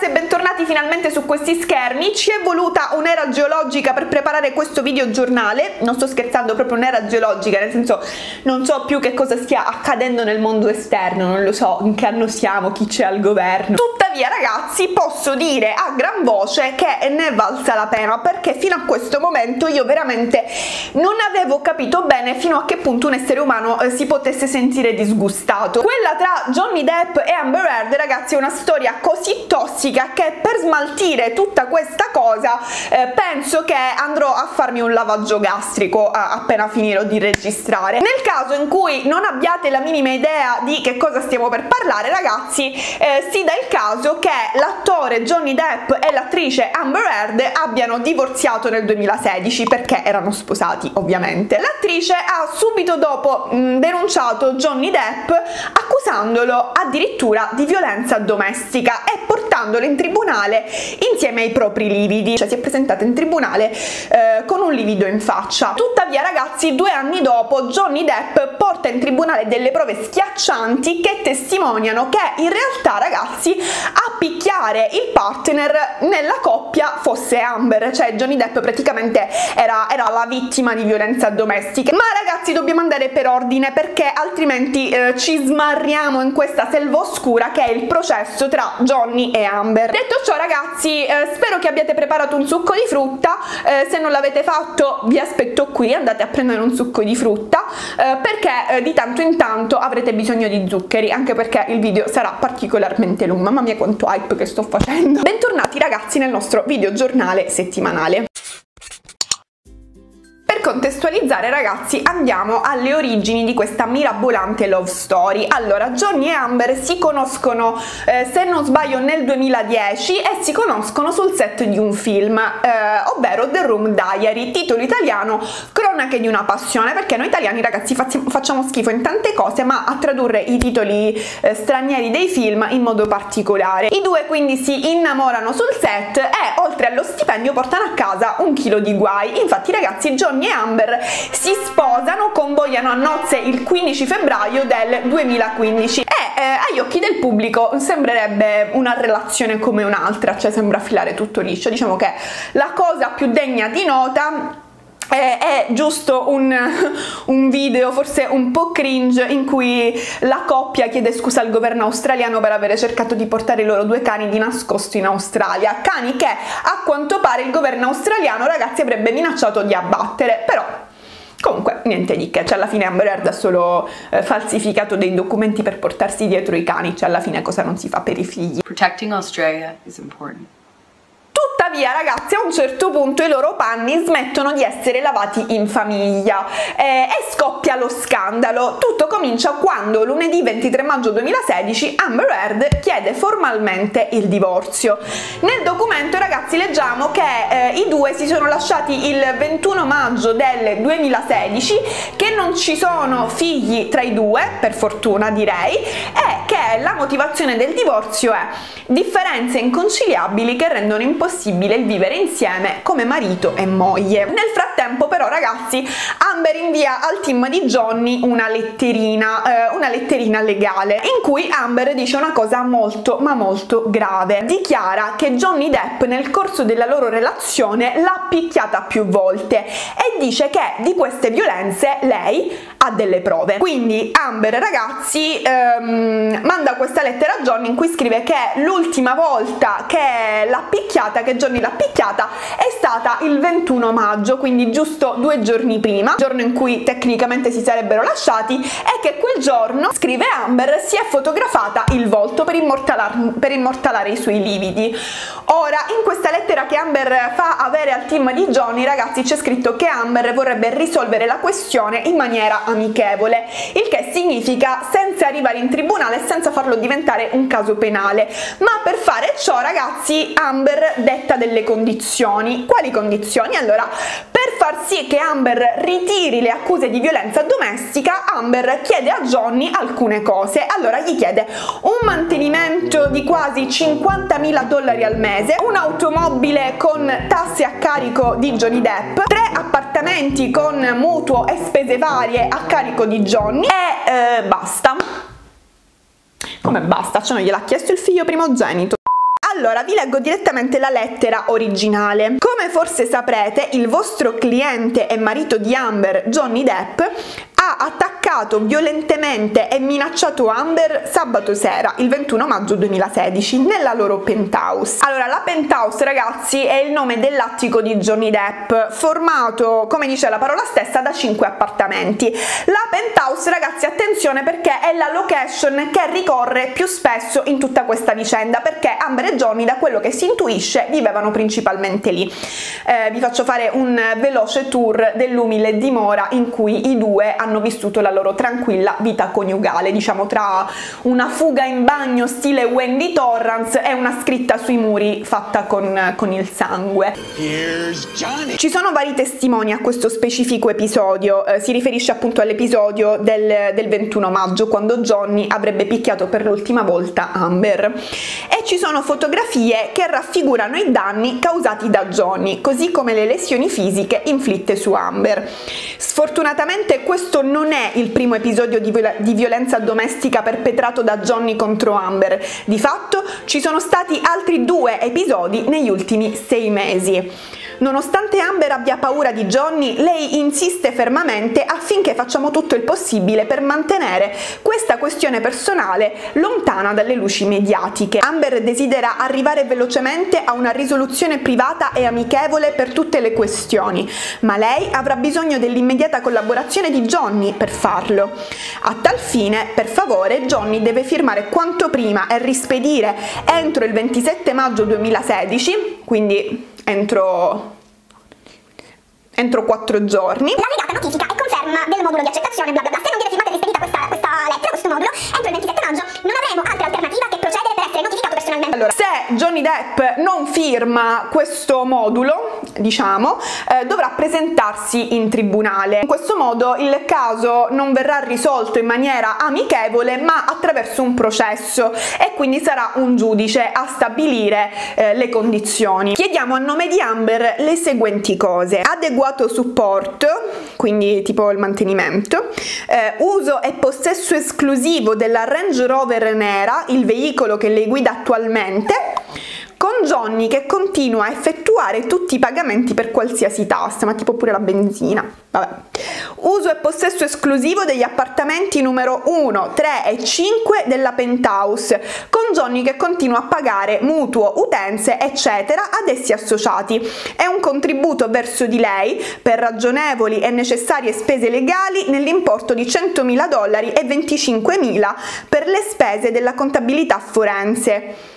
e bentornati finalmente su questi schermi. Ci è voluta un'era geologica per preparare questo video giornale. Non sto scherzando, proprio un'era geologica, nel senso non so più che cosa stia accadendo nel mondo esterno, non lo so in che anno siamo, chi c'è al governo. Tuttavia ragazzi, posso dire a gran voce che ne è valsa la pena, perché fino a questo momento io veramente non avevo capito bene fino a che punto un essere umano si potesse sentire disgustato. Quella tra Johnny Depp e Amber Heard, ragazzi, è una storia così tossica che per smaltire tutta questa cosa penso che andrò a farmi un lavaggio gastrico appena finirò di registrare. Nel caso in cui non abbiate la minima idea di che cosa stiamo per parlare, ragazzi, si dà il caso che l'attore Johnny Depp e l'attrice Amber Heard abbiano divorziato nel 2016 perché erano sposati, ovviamente. L'attrice ha subito dopo denunciato Johnny Depp accusandolo addirittura di violenza domestica e portandolo in tribunale insieme ai propri lividi, cioè si è presentata in tribunale con un livido in faccia. Tuttavia ragazzi, 2 anni dopo Johnny Depp porta in tribunale delle prove schiaccianti che testimoniano che in realtà, ragazzi, a picchiare il partner nella coppia fosse Amber, cioè Johnny Depp praticamente era la vittima di violenza domestica. Ma ragazzi, dobbiamo andare per ordine perché altrimenti ci smarriamo in questa selva oscura che è il processo tra Johnny e Amber. Detto ciò ragazzi, spero che abbiate preparato un succo di frutta. Se non l'avete fatto vi aspetto qui, andate a prendere un succo di frutta perché di tanto in tanto avrete bisogno di zuccheri, anche perché il video sarà particolarmente lungo. Mamma mia quanto hype che sto facendo. Bentornati ragazzi nel nostro video giornale settimanale. Per contestualizzare ragazzi, andiamo alle origini di questa mirabolante love story. Allora, Johnny e Amber si conoscono se non sbaglio nel 2010 e si conoscono sul set di un film, ovvero The Room Diary, titolo italiano Cronache di una passione, perché noi italiani ragazzi facciamo schifo in tante cose, ma a tradurre i titoli stranieri dei film in modo particolare. I due quindi si innamorano sul set e oltre allo stipendio portano a casa 1 chilo di guai. Infatti ragazzi, Johnny e Amber si sposano, convogliano a nozze il 15 febbraio del 2015 e agli occhi del pubblico sembrerebbe una relazione come un'altra, cioè sembra filare tutto liscio. Diciamo che la cosa più degna di nota è giusto un video forse un po' cringe in cui la coppia chiede scusa al governo australiano per avere cercato di portare i loro 2 cani di nascosto in Australia, cani che a quanto pare il governo australiano ragazzi avrebbe minacciato di abbattere, però comunque niente di che, cioè alla fine Amber Heard ha solo falsificato dei documenti per portarsi dietro i cani, cioè alla fine cosa non si fa per i figli. Protecting Australia is important. Tuttavia ragazzi, a un certo punto i loro panni smettono di essere lavati in famiglia e scoppia lo scandalo. Tutto comincia quando lunedì 23 maggio 2016 Amber Heard chiede formalmente il divorzio. Nel documento ragazzi leggiamo che i due si sono lasciati il 21 maggio del 2016, che non ci sono figli tra i due, per fortuna direi, e che la motivazione del divorzio è differenze inconciliabili che rendono impossibile il vivere insieme come marito e moglie. Nel frattempo però ragazzi, Amber invia al team di Johnny una letterina legale in cui Amber dice una cosa molto ma molto grave. Dichiara che Johnny Depp nel corso della loro relazione l'ha picchiata più volte e dice che di queste violenze lei ha delle prove. Quindi Amber ragazzi manda questa lettera a Johnny in cui scrive che l'ultima volta che l'ha picchiata, che Johnny l'ha picchiata, è stata il 21 maggio, quindi giusto 2 giorni prima, giorno in cui tecnicamente si sarebbero lasciati, e che quel giorno, scrive Amber, si è fotografata il volto per immortalare i suoi lividi. Ora, in questa lettera che Amber fa avere al team di Johnny, ragazzi, c'è scritto che Amber vorrebbe risolvere la questione in maniera amichevole, il che significa senza arrivare in tribunale e senza farlo diventare un caso penale. Ma per fare ciò, ragazzi, Amber detta delle condizioni. Quali condizioni? Allora, per far sì che Amber ritiri le accuse di violenza domestica, Amber chiede a Johnny alcune cose. Allora gli chiede un mantenimento di quasi $50.000 al mese, un'automobile con tasse a carico di Johnny Depp, 3 appartamenti con mutuo e spese varie a carico di Johnny e basta. Come basta? Cioè non gliel'ha chiesto il figlio primogenito. Allora, vi leggo direttamente la lettera originale. Come forse saprete, il vostro cliente e marito di Amber, Johnny Depp, ha attaccato violentemente e minacciato Amber sabato sera, il 21 maggio 2016, nella loro penthouse. Allora, la penthouse, ragazzi, è il nome dell'attico di Johnny Depp, formato, come dice la parola stessa, da 5 appartamenti. La penthouse, ragazzi, attenzione, perché è la location che ricorre più spesso in tutta questa vicenda, perché Amber e Johnny, da quello che si intuisce, vivevano principalmente lì. Vi faccio fare un veloce tour dell'umile dimora in cui i due hanno vissuto la loro tranquilla vita coniugale, diciamo tra una fuga in bagno stile Wendy Torrance e una scritta sui muri fatta con il sangue. Ci sono vari testimoni a questo specifico episodio, si riferisce appunto all'episodio del 21 maggio, quando Johnny avrebbe picchiato per l'ultima volta Amber, e ci sono fotografie che raffigurano i danni causati da Johnny, così come le lesioni fisiche inflitte su Amber. Sfortunatamente questo non è il primo episodio di violenza domestica perpetrato da Johnny contro Amber. Di fatto ci sono stati altri 2 episodi negli ultimi 6 mesi. Nonostante Amber abbia paura di Johnny, lei insiste fermamente affinché facciamo tutto il possibile per mantenere questa questione personale lontana dalle luci mediatiche. Amber desidera arrivare velocemente a una risoluzione privata e amichevole per tutte le questioni, ma lei avrà bisogno dell'immediata collaborazione di Johnny per farlo. A tal fine, per favore, Johnny deve firmare quanto prima e rispedire entro il 27 maggio 2016, quindi entro 4 giorni, l'allegata notifica e conferma del modulo di accettazione, bla bla bla. Se non viene firmata e rispedita questa lettera, questo modulo, entro il 27 maggio non avremo altra alternativa che procedere per essere notificato personalmente. Allora, se Johnny Depp non firma questo modulo, diciamo, dovrà presentarsi in tribunale. In questo modo il caso non verrà risolto in maniera amichevole, ma attraverso un processo, e quindi sarà un giudice a stabilire le condizioni. Chiediamo a nome di Amber le seguenti cose: adeguato supporto, quindi tipo il mantenimento, uso e possesso esclusivo della Range Rover nera, il veicolo che lei guida attualmente, con Johnny che continua a effettuare tutti i pagamenti per qualsiasi tassa, ma tipo pure la benzina. Vabbè. Uso e possesso esclusivo degli appartamenti numero 1, 3 e 5 della penthouse, con Johnny che continua a pagare mutuo, utenze, eccetera ad essi associati, e un contributo verso di lei per ragionevoli e necessarie spese legali nell'importo di $100.000 e $25.000 per le spese della contabilità forense.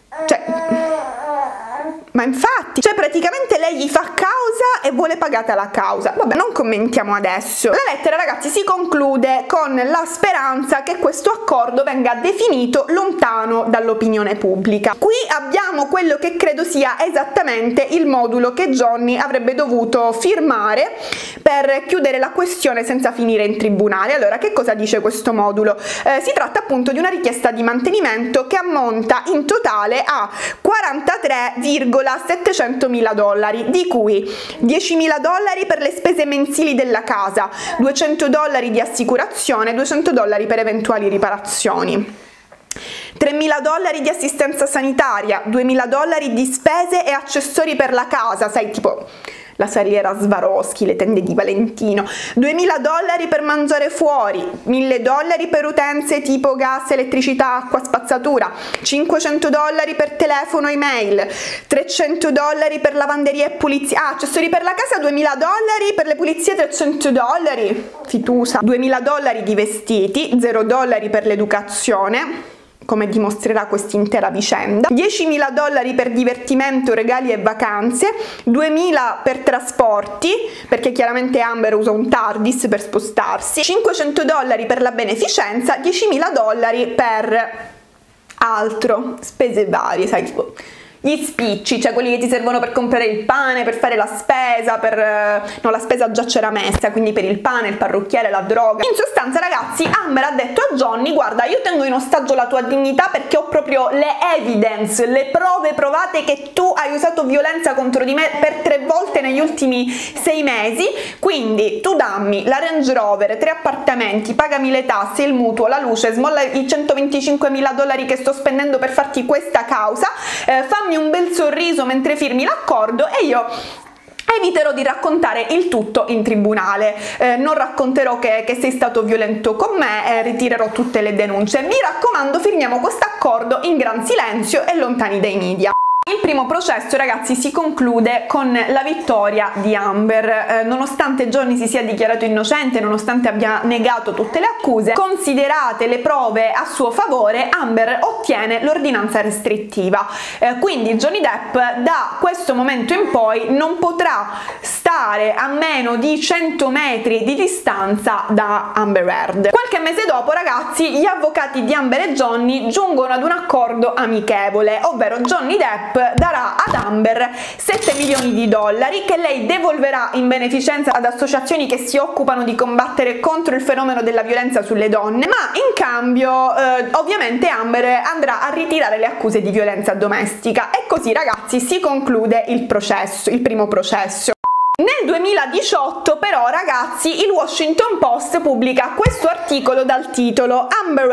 Ma infatti, praticamente lei gli fa causa e vuole pagata la causa. Vabbè, non commentiamo adesso. La lettera, ragazzi, si conclude con la speranza che questo accordo venga definito lontano dall'opinione pubblica. Qui abbiamo quello che credo sia esattamente il modulo che Johnny avrebbe dovuto firmare per chiudere la questione senza finire in tribunale. Allora, che cosa dice questo modulo? Si tratta appunto di una richiesta di mantenimento che ammonta in totale a $43,700.000, di cui $10.000 per le spese mensili della casa, $200 di assicurazione, $200 per eventuali riparazioni, $3.000 di assistenza sanitaria, $2.000 di spese e accessori per la casa, sai, tipo la saliera Swarovski, le tende di Valentino, $2.000 per mangiare fuori, $1.000 per utenze tipo gas, elettricità, acqua, spazzatura, $500 per telefono e mail, $300 per lavanderia e pulizia, accessori per la casa, $2.000 per le pulizie, $300, fitusa, $2.000 di vestiti, $0 per l'educazione, come dimostrerà quest'intera vicenda, $10.000 per divertimento, regali e vacanze, $2.000 per trasporti, perché chiaramente Amber usa un TARDIS per spostarsi, $500 per la beneficenza, $10.000 per altro, spese varie, sai, tipo gli spicci, cioè quelli che ti servono per comprare il pane, per fare la spesa, no, la spesa già c'era messa, quindi per il pane, il parrucchiere, la droga. In sostanza, ragazzi, Amber ha detto a Johnny: guarda, io tengo in ostaggio la tua dignità perché ho proprio le evidence, le prove provate che tu hai usato violenza contro di me per 3 volte negli ultimi 6 mesi, quindi tu dammi la Range Rover, 3 appartamenti, pagami le tasse, il mutuo, la luce, smolla i $125.000 che sto spendendo per farti questa causa, fammi un bel sorriso mentre firmi l'accordo e io eviterò di raccontare il tutto in tribunale, non racconterò che sei stato violento con me, ritirerò tutte le denunce. Mi raccomando, firmiamo questo accordo in gran silenzio e lontani dai media. Il primo processo, ragazzi, si conclude con la vittoria di Amber, nonostante Johnny si sia dichiarato innocente, nonostante abbia negato tutte le accuse. Considerate le prove a suo favore, Amber ottiene l'ordinanza restrittiva, quindi Johnny Depp da questo momento in poi non potrà stare a meno di 100 metri di distanza da Amber Heard. Qualche mese dopo, ragazzi, gli avvocati di Amber e Johnny giungono ad un accordo amichevole, ovvero Johnny Depp darà ad Amber $7 milioni che lei devolverà in beneficenza ad associazioni che si occupano di combattere contro il fenomeno della violenza sulle donne, ma in cambio ovviamente Amber andrà a ritirare le accuse di violenza domestica. E così, ragazzi, si conclude il processo, il primo processo. Nel 2018 però, ragazzi, il Washington Post pubblica questo articolo dal titolo Amber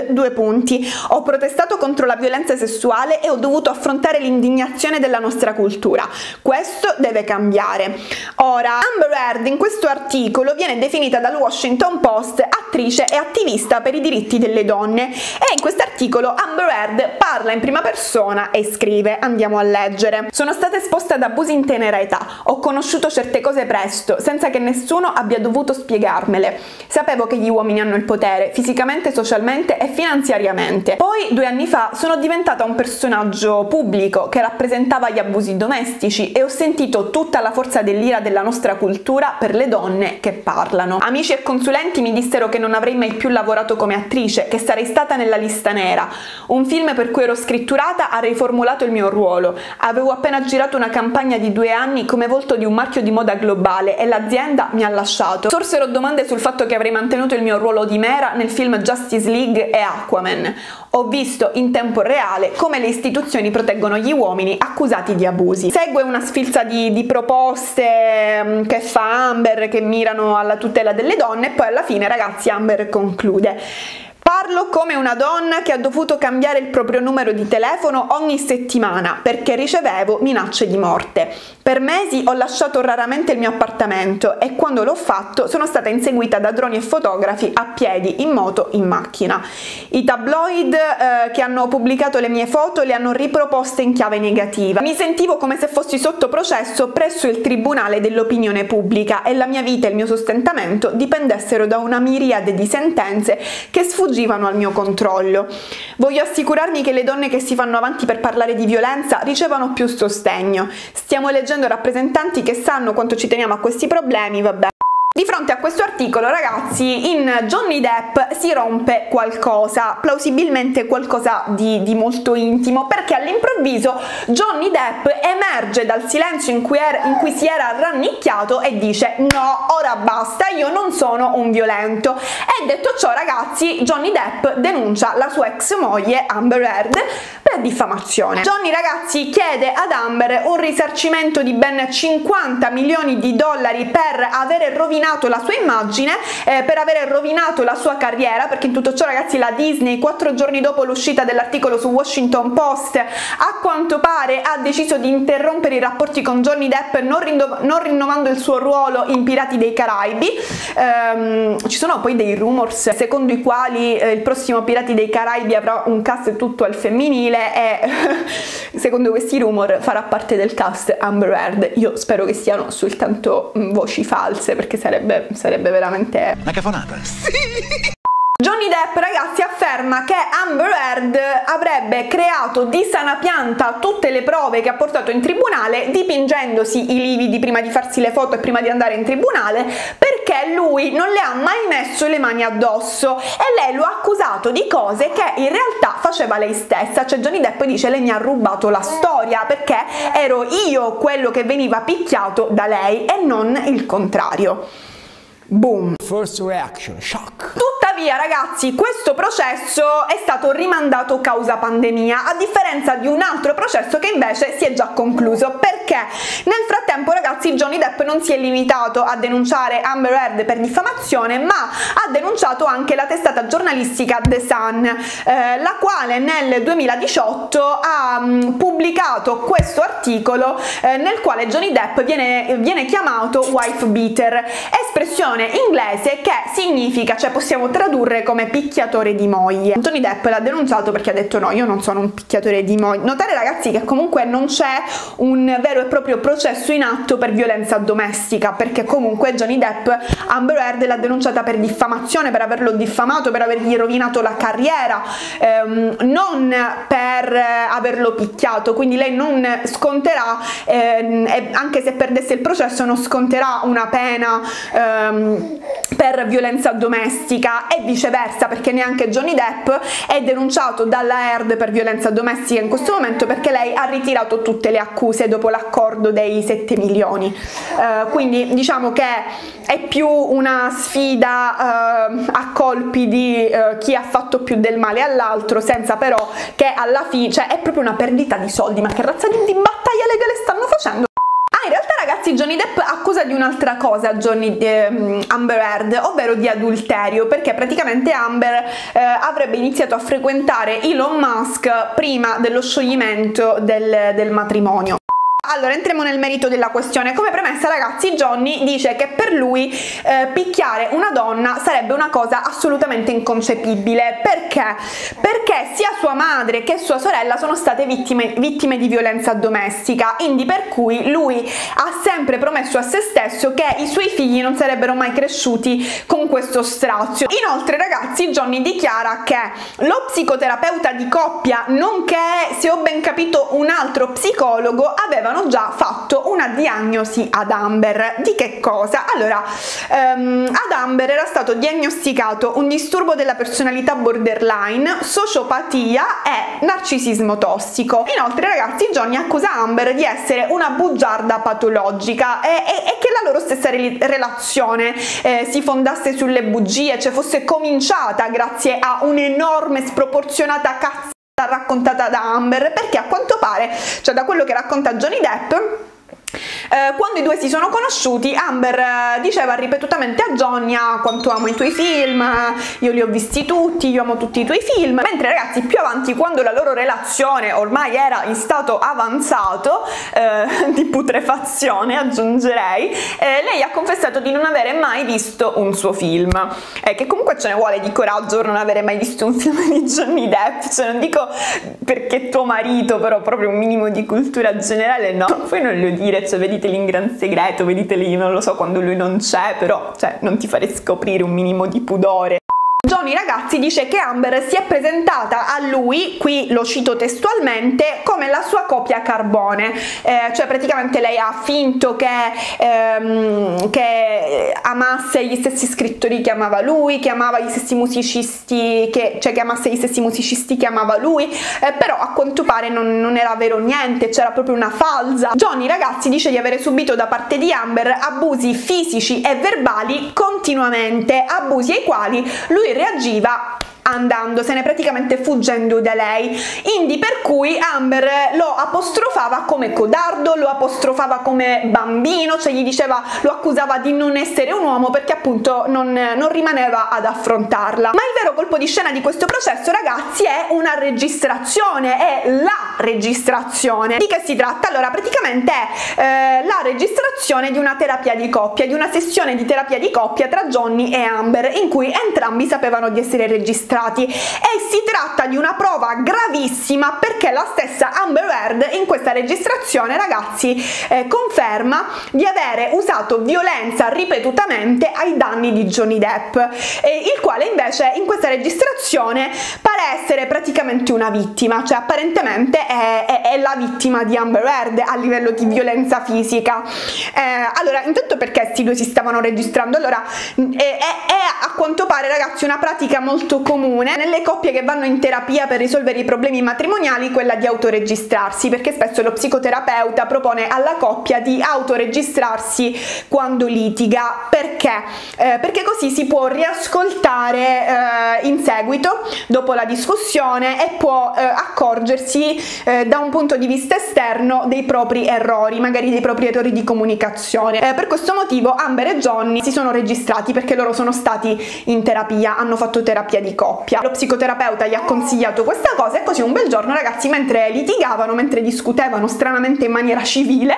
Heard: ho protestato contro la violenza sessuale e ho dovuto affrontare l'indignazione della nostra cultura. Questo deve cambiare. Ora, Amber Heard in questo articolo viene definita dal Washington Post attrice e attivista per i diritti delle donne e in questo articolo Amber Heard parla in prima persona e scrive, andiamo a leggere: sono stata esposta ad abusi in tenera età, ho conosciuto certe cose presto, senza che nessuno abbia dovuto spiegarmele. Sapevo che gli uomini hanno il potere, fisicamente, socialmente e finanziariamente. Poi, 2 anni fa, sono diventata un personaggio pubblico che rappresentava gli abusi domestici e ho sentito tutta la forza dell'ira della nostra cultura per le donne che parlano. Amici e consulenti mi dissero che non avrei mai più lavorato come attrice, che sarei stata nella lista nera. Un film per cui ero scritturata ha riformulato il mio ruolo. Avevo appena girato una campagna di 2 anni come volto di un marchio di moda globale e l'azienda mi ha lasciato. Sorsero domande sul fatto che avrei mantenuto il mio ruolo di Mera nel film Justice League e Aquaman. Ho visto in tempo reale come le istituzioni proteggono gli uomini accusati di abusi. Segue una sfilza di proposte che fa Amber, che mirano alla tutela delle donne, e poi alla fine, ragazzi, Amber conclude: parlo come una donna che ha dovuto cambiare il proprio numero di telefono ogni settimana perché ricevevo minacce di morte. Per mesi ho lasciato raramente il mio appartamento e quando l'ho fatto sono stata inseguita da droni e fotografi a piedi, in moto, in macchina. I tabloid che hanno pubblicato le mie foto le hanno riproposte in chiave negativa. Mi sentivo come se fossi sotto processo presso il tribunale dell'opinione pubblica e la mia vita e il mio sostentamento dipendessero da una miriade di sentenze che sfuggivano al mio controllo. Voglio assicurarmi che le donne che si fanno avanti per parlare di violenza ricevano più sostegno. Stiamo eleggendo rappresentanti che sanno quanto ci teniamo a questi problemi, vabbè. Di fronte a questo articolo, ragazzi, in Johnny Depp si rompe qualcosa, plausibilmente qualcosa di molto intimo, perché all'improvviso Johnny Depp emerge dal silenzio in cui si era rannicchiato e dice: no, ora basta, io non sono un violento. E detto ciò, ragazzi, Johnny Depp denuncia la sua ex moglie Amber Heard per diffamazione. Johnny, ragazzi, chiede ad Amber un risarcimento di ben $50 milioni per aver rovinato la sua immagine, per aver rovinato la sua carriera, perché in tutto ciò, ragazzi, la Disney 4 giorni dopo l'uscita dell'articolo su Washington Post a quanto pare ha deciso di interrompere i rapporti con Johnny Depp, non rinnovando il suo ruolo in Pirati dei Caraibi. Ci sono poi dei rumors secondo i quali il prossimo Pirati dei Caraibi avrà un cast tutto al femminile e secondo questi rumor farà parte del cast Amber Heard. Io spero che siano soltanto voci false, perché sarebbe veramente una cafonata. Sì! Johnny Depp, ragazzi, afferma che Amber Heard avrebbe creato di sana pianta tutte le prove che ha portato in tribunale, dipingendosi i lividi prima di farsi le foto e prima di andare in tribunale, perché lui non le ha mai messo le mani addosso e lei lo ha accusato di cose che in realtà faceva lei stessa. Cioè Johnny Depp dice: lei mi ha rubato la storia perché ero io quello che veniva picchiato da lei e non il contrario. Boom. First reaction, shock. Tuttavia, ragazzi, questo processo è stato rimandato causa pandemia, a differenza di un altro processo che invece si è già concluso, perché nel frattempo, ragazzi, Johnny Depp non si è limitato a denunciare Amber Heard per diffamazione, ma ha denunciato anche la testata giornalistica The Sun, la quale nel 2018 ha pubblicato questo articolo nel quale Johnny Depp viene chiamato wife beater, espressione inglese che significa, cioè possiamo tradurre come picchiatore di moglie. Johnny Depp l'ha denunciato perché ha detto: no, io non sono un picchiatore di moglie. Notare, ragazzi, che comunque non c'è un vero e proprio processo in atto per violenza domestica, perché comunque Johnny Depp Amber Heard l'ha denunciata per diffamazione, per averlo diffamato, per avergli rovinato la carriera, non per averlo picchiato. Quindi lei non sconterà, anche se perdesse il processo, non sconterà una pena per violenza domestica e viceversa, perché neanche Johnny Depp è denunciato dalla Heard per violenza domestica in questo momento, perché lei ha ritirato tutte le accuse dopo l'accordo dei 7 milioni. Quindi diciamo che è più una sfida a colpi di chi ha fatto più del male all'altro, senza però che alla fine, cioè è proprio una perdita di soldi. Ma che razza di battaglia legale stanno facendo? In realtà, ragazzi, Johnny Depp accusa di un'altra cosa Amber Heard, ovvero di adulterio, perché praticamente Amber avrebbe iniziato a frequentare Elon Musk prima dello scioglimento del matrimonio. Allora, entriamo nel merito della questione. Come premessa, ragazzi, Johnny dice che per lui picchiare una donna sarebbe una cosa assolutamente inconcepibile. Perché? Perché sia sua madre che sua sorella sono state vittime di violenza domestica, quindi per cui lui ha sempre promesso a se stesso che i suoi figli non sarebbero mai cresciuti con questo strazio. Inoltre, ragazzi, Johnny dichiara che lo psicoterapeuta di coppia, nonché, se ho ben capito, un altro psicologo, avevano già fatto una diagnosi ad Amber. Di che cosa? Allora, ad Amber era stato diagnosticato un disturbo della personalità borderline, sociopatia e narcisismo tossico. Inoltre, ragazzi, Johnny accusa Amber di essere una bugiarda patologica e che la loro stessa relazione si fondasse sulle bugie, cioè fosse cominciata grazie a un'enorme sproporzionata cazzata raccontata da Amber, perché a quanto pare, cioè da quello che racconta Johnny Depp, quando i due si sono conosciuti, Amber diceva ripetutamente a Johnny: ah, quanto amo i tuoi film, io li ho visti tutti, io amo tutti i tuoi film. Mentre, ragazzi, più avanti, quando la loro relazione ormai era in stato avanzato, di putrefazione aggiungerei, lei ha confessato di non avere mai visto un suo film, che comunque ce ne vuole di coraggio per non avere mai visto un film di Johnny Depp. Cioè, non dico perché tuo marito, però proprio un minimo di cultura generale no. Poi non lo dire, cioè vediteli in Gran Segreto, vediteli, non lo so, quando lui non c'è, però cioè non ti farei scoprire un minimo di pudore. Johnny, ragazzi, dice che Amber si è presentata a lui, qui lo cito testualmente, come la sua copia carbone, cioè praticamente lei ha finto che amasse gli stessi scrittori che amava lui, che amava gli stessi musicisti, che amasse gli stessi musicisti che amava lui, però a quanto pare non era vero niente, c'era proprio una falsa. Johnny, ragazzi, dice di avere subito da parte di Amber abusi fisici e verbali continuamente, abusi ai quali lui reagiva andandosene, praticamente fuggendo da lei, indi per cui Amber lo apostrofava come codardo, lo apostrofava come bambino, cioè gli diceva, lo accusava di non essere un uomo perché appunto non rimaneva ad affrontarla. Ma il vero colpo di scena di questo processo, ragazzi, è una registrazione, è la registrazione. Di che si tratta? Allora, praticamente è la registrazione di una terapia di coppia, di una sessione di terapia di coppia tra Johnny e Amber, in cui entrambi sapevano di essere registrati. registrati, e si tratta di una prova gravissima perché la stessa Amber Heard in questa registrazione, ragazzi, conferma di avere usato violenza ripetutamente ai danni di Johnny Depp, il quale invece in questa registrazione pare essere praticamente una vittima, cioè apparentemente è la vittima di Amber Heard a livello di violenza fisica. Allora, intanto perché questi due si stavano registrando? Allora, è a quanto pare, ragazzi, una pratica molto comune nelle coppie che vanno in terapia per risolvere i problemi matrimoniali, quella di autoregistrarsi, perché spesso lo psicoterapeuta propone alla coppia di autoregistrarsi quando litiga. Perché? Perché così si può riascoltare in seguito, dopo la discussione, e può accorgersi da un punto di vista esterno dei propri errori, magari dei propri errori di comunicazione. Per questo motivo Amber e Johnny si sono registrati, perché loro sono stati in terapia, hanno fatto terapia di coppia. Lo psicoterapeuta gli ha consigliato questa cosa, e così un bel giorno, ragazzi, mentre litigavano, mentre discutevano stranamente in maniera civile,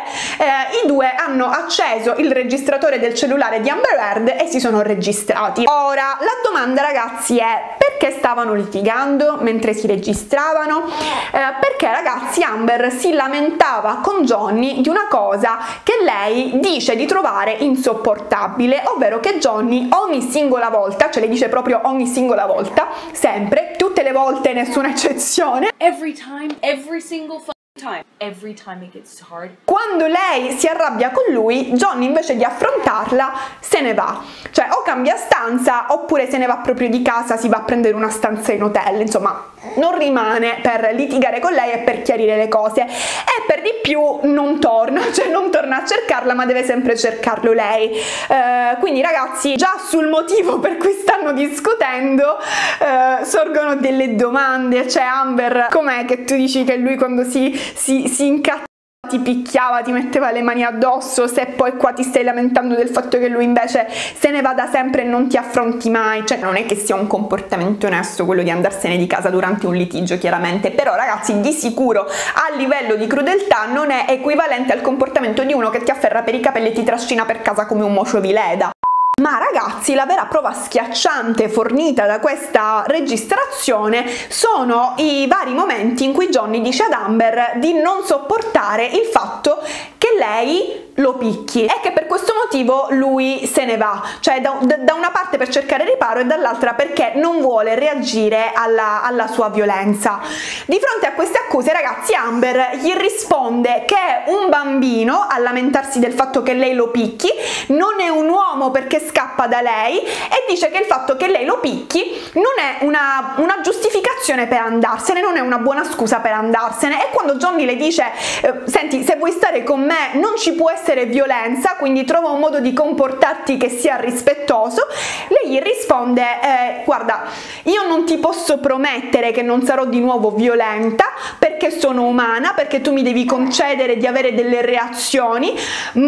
i due hanno acceso il registratore del cellulare di Amber Heard e si sono registrati. Ora, la domanda, ragazzi, è: perché stavano litigando mentre si registravano? Perché, ragazzi, Amber si lamentava con Johnny di una cosa che lei dice di trovare insopportabile, ovvero che Johnny ogni singola volta, cioè le dice proprio ogni singola volta, sempre, tutte le volte, nessuna eccezione, Every time, every single time, every time it gets hard. quando lei si arrabbia con lui, Johnny invece di affrontarla se ne va, cioè o cambia stanza oppure se ne va proprio di casa, si va a prendere una stanza in hotel, insomma non rimane per litigare con lei e per chiarire le cose, e per di più non torna, cioè non torna a cercarla, ma deve sempre cercarlo lei. Quindi, ragazzi, già sul motivo per cui stanno discutendo sorgono delle domande, cioè Amber, com'è che tu dici che lui quando si incazza ti picchiava, ti metteva le mani addosso, se poi qua ti stai lamentando del fatto che lui invece se ne va da sempre e non ti affronti mai? Cioè non è che sia un comportamento onesto quello di andarsene di casa durante un litigio, chiaramente, però, ragazzi, di sicuro a livello di crudeltà non è equivalente al comportamento di uno che ti afferra per i capelli e ti trascina per casa come un mocio di Leda. Ma, ragazzi, la vera prova schiacciante fornita da questa registrazione sono i vari momenti in cui Johnny dice ad Amber di non sopportare il fatto che lei lo picchi e che per questo motivo lui se ne va, cioè da una parte per cercare riparo e dall'altra perché non vuole reagire alla sua violenza. Di fronte a queste accuse, ragazzi, Amber gli risponde che è un bambino a lamentarsi del fatto che lei lo picchi, non è un uomo perché scappa da lei, e dice che il fatto che lei lo picchi non è una giustificazione per andarsene, non è una buona scusa per andarsene. E quando Johnny le dice senti, se vuoi stare con me non ci può essere violenza, quindi trova un modo di comportarti che sia rispettoso, lei gli risponde guarda, io non ti posso promettere che non sarò di nuovo violenta perché sono umana, perché tu mi devi concedere di avere delle reazioni,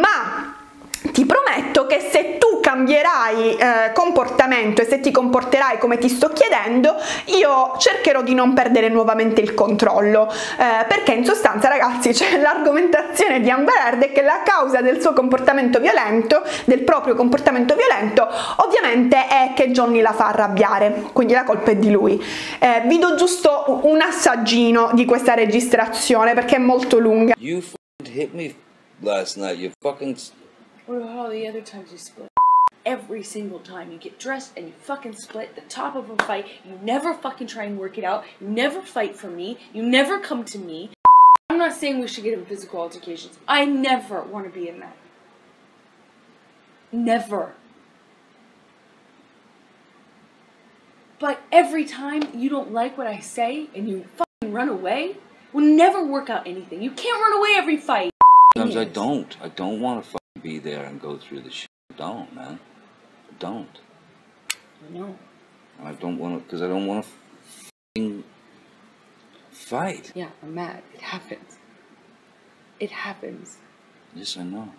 ma ti prometto che se tu cambierai comportamento e se ti comporterai come ti sto chiedendo, io cercherò di non perdere nuovamente il controllo, perché in sostanza, ragazzi, c'è l'argomentazione di Amber Heard è che la causa del suo comportamento violento, del proprio comportamento violento, ovviamente è che Johnny la fa arrabbiare, quindi la colpa è di lui. Vi do giusto un assaggino di questa registrazione perché è molto lunga. You fucking hit me last night, you fucking... What about all the other times you split? Every single time you get dressed and you fucking split the top of a fight, you never fucking try and work it out, you never fight for me, you never come to me. I'm not saying we should get in physical altercations. I never want to be in that. Never. But every time you don't like what I say and you fucking run away, we'll never work out anything. You can't run away every fight. Sometimes I don't. I don't want to fucking be there and go through the shit. I don't, man. I don't. I know. I don't want to, because I don't want to fucking fight. Yeah, I'm mad. It happens. It happens. Yes, I know.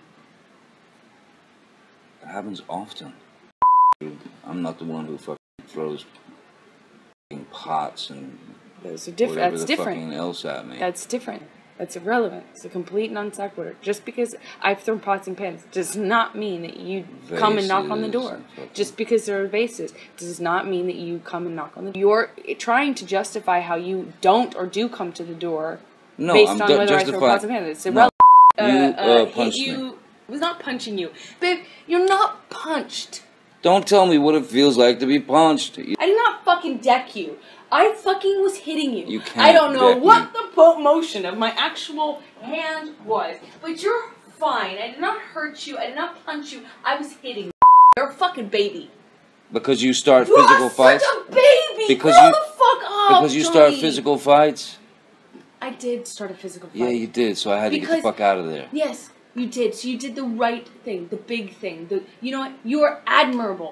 It happens often. I'm not the one who fucking throws fucking pots and Those are different. whatever That's the different. fucking else at me. That's different. That's irrelevant. It's a complete non sequitur. Just because I've thrown pots and pans does not mean that you come and knock on the door. Just because there are vases does not mean that you come and knock on the door. You're trying to justify how you don't or do come to the door based on whether I throw pots and pans. It's irrelevant. You punched me. I was not punching you. Babe, you're not punched. Don't tell me what it feels like to be punched. I did not fucking deck you. I fucking was hitting you. You can't I don't know deck what me. the motion of my actual hand was, but you're fine. I did not hurt you. I did not punch you. I was hitting you. You're a fucking baby. Because you start physical fights? You're such a baby! Because Grow you, the fuck up, because you start physical fights? I did start a physical fight. Yeah, you did, so I had to get the fuck out of there. Yes, you did. So you did the right thing, the big thing. You know what? You are admirable.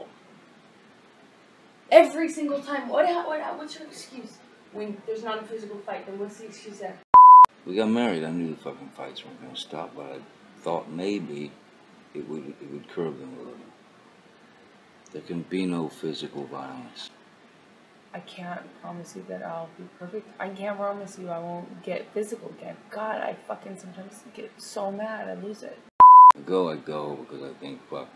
Every single time. What's your excuse? When there's not a physical fight, then what's the excuse there? We got married. I knew the fucking fights weren't going to stop, but I thought maybe it would curb them a little. There can be no physical violence. I can't promise you that I'll be perfect. I can't promise you I won't get physical again. God, I fucking sometimes get so mad I lose it. I go because I think, fuck,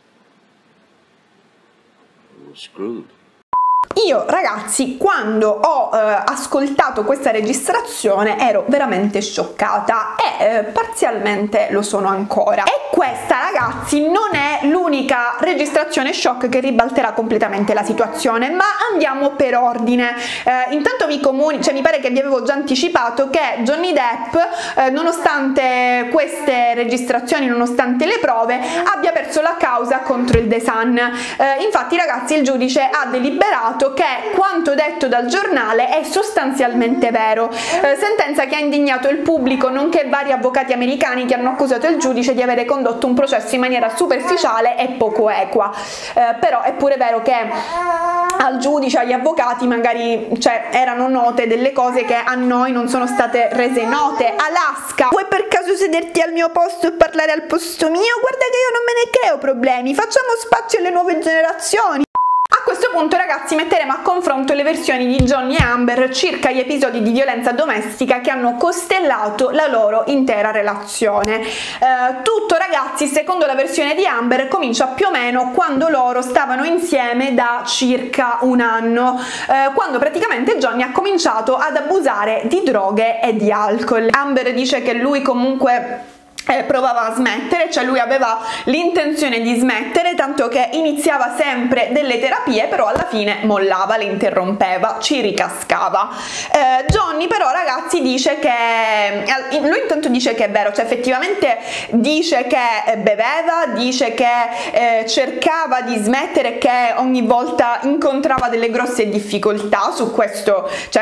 we're screwed. Io, ragazzi, quando ho ascoltato questa registrazione ero veramente scioccata e parzialmente lo sono ancora. E questa, ragazzi, non è l'unica registrazione shock che ribalterà completamente la situazione, ma andiamo per ordine. Intanto mi pare che vi avevo già anticipato che Johnny Depp, nonostante queste registrazioni, nonostante le prove, abbia perso la causa contro il The Sun. Infatti, ragazzi, il giudice ha deliberato che quanto detto dal giornale è sostanzialmente vero, sentenza che ha indignato il pubblico nonché vari avvocati americani che hanno accusato il giudice di avere condotto un processo in maniera superficiale e poco equa. Però è pure vero che al giudice, agli avvocati magari erano note delle cose che a noi non sono state rese note. Alaska, vuoi per caso sederti al mio posto e parlare al posto mio? Guarda che io non me ne creo problemi, facciamo spazio alle nuove generazioni. A questo punto, ragazzi, metteremo a confronto le versioni di Johnny e Amber circa gli episodi di violenza domestica che hanno costellato la loro intera relazione. Tutto, ragazzi, secondo la versione di Amber, comincia più o meno quando loro stavano insieme da circa un anno, quando praticamente Johnny ha cominciato ad abusare di droghe e di alcol. Amber dice che lui comunque provava a smettere, cioè lui aveva l'intenzione di smettere, tanto che iniziava sempre delle terapie, però alla fine mollava, le interrompeva, ci ricascava. Johnny però, ragazzi, dice che lui intanto dice che è vero, cioè effettivamente dice che beveva, dice che cercava di smettere, che ogni volta incontrava delle grosse difficoltà, su questo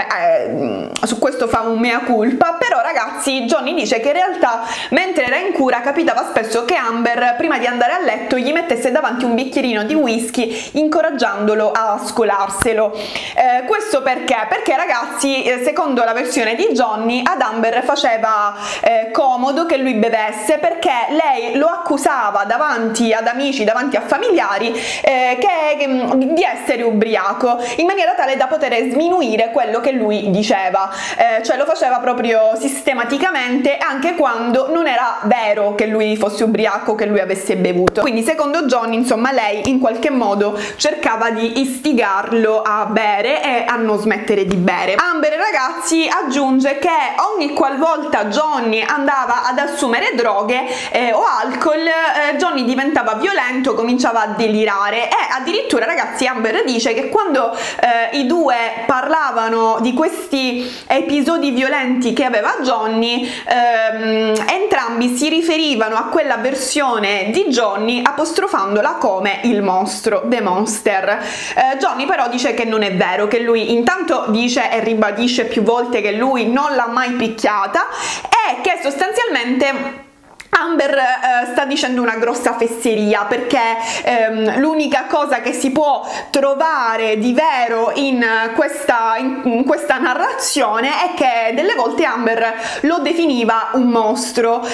fa un mea culpa. Però, ragazzi, Johnny dice che in realtà mentre era in cura capitava spesso che Amber, prima di andare a letto, gli mettesse davanti un bicchierino di whisky incoraggiandolo a scolarselo. Questo perché? Perché, ragazzi, secondo la versione di Johnny, ad Amber faceva comodo che lui bevesse, perché lei lo accusava davanti ad amici, davanti a familiari, di essere ubriaco, in maniera tale da poter sminuire quello che lui diceva. Cioè lo faceva proprio sistematicamente, anche quando non era vero che lui fosse ubriaco, che lui avesse bevuto. Quindi, secondo Johnny, insomma, lei in qualche modo cercava di istigarlo a bere e a non smettere di bere. Amber, ragazzi, aggiunge che ogni qualvolta Johnny andava ad assumere droghe o alcol, Johnny diventava violento, cominciava a delirare, e addirittura, ragazzi, Amber dice che quando i due parlavano di questi episodi violenti che aveva Johnny, entrambi si riferivano a quella versione di Johnny apostrofandola come il mostro, The Monster. Johnny però dice che non è vero, che lui intanto dice e ribadisce più volte che lui non l'ha mai picchiata e che sostanzialmente Amber sta dicendo una grossa fesseria, perché l'unica cosa che si può trovare di vero in questa narrazione è che delle volte Amber lo definiva un mostro e che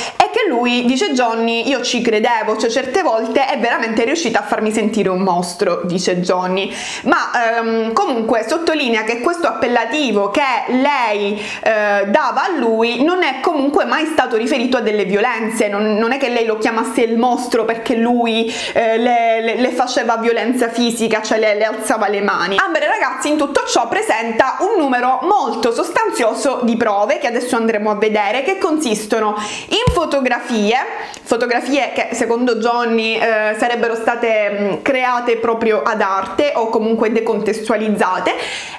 perché lui, dice Johnny, io ci credevo, cioè certe volte è veramente riuscita a farmi sentire un mostro, dice Johnny, ma comunque sottolinea che questo appellativo che lei dava a lui non è comunque mai stato riferito a delle violenze, non è che lei lo chiamasse il mostro perché lui le faceva violenza fisica, cioè le alzava le mani. Amber, ragazzi, in tutto ciò presenta un numero molto sostanzioso di prove che adesso andremo a vedere, che consistono in fotografie che secondo Johnny sarebbero state create proprio ad arte o comunque decontestualizzate,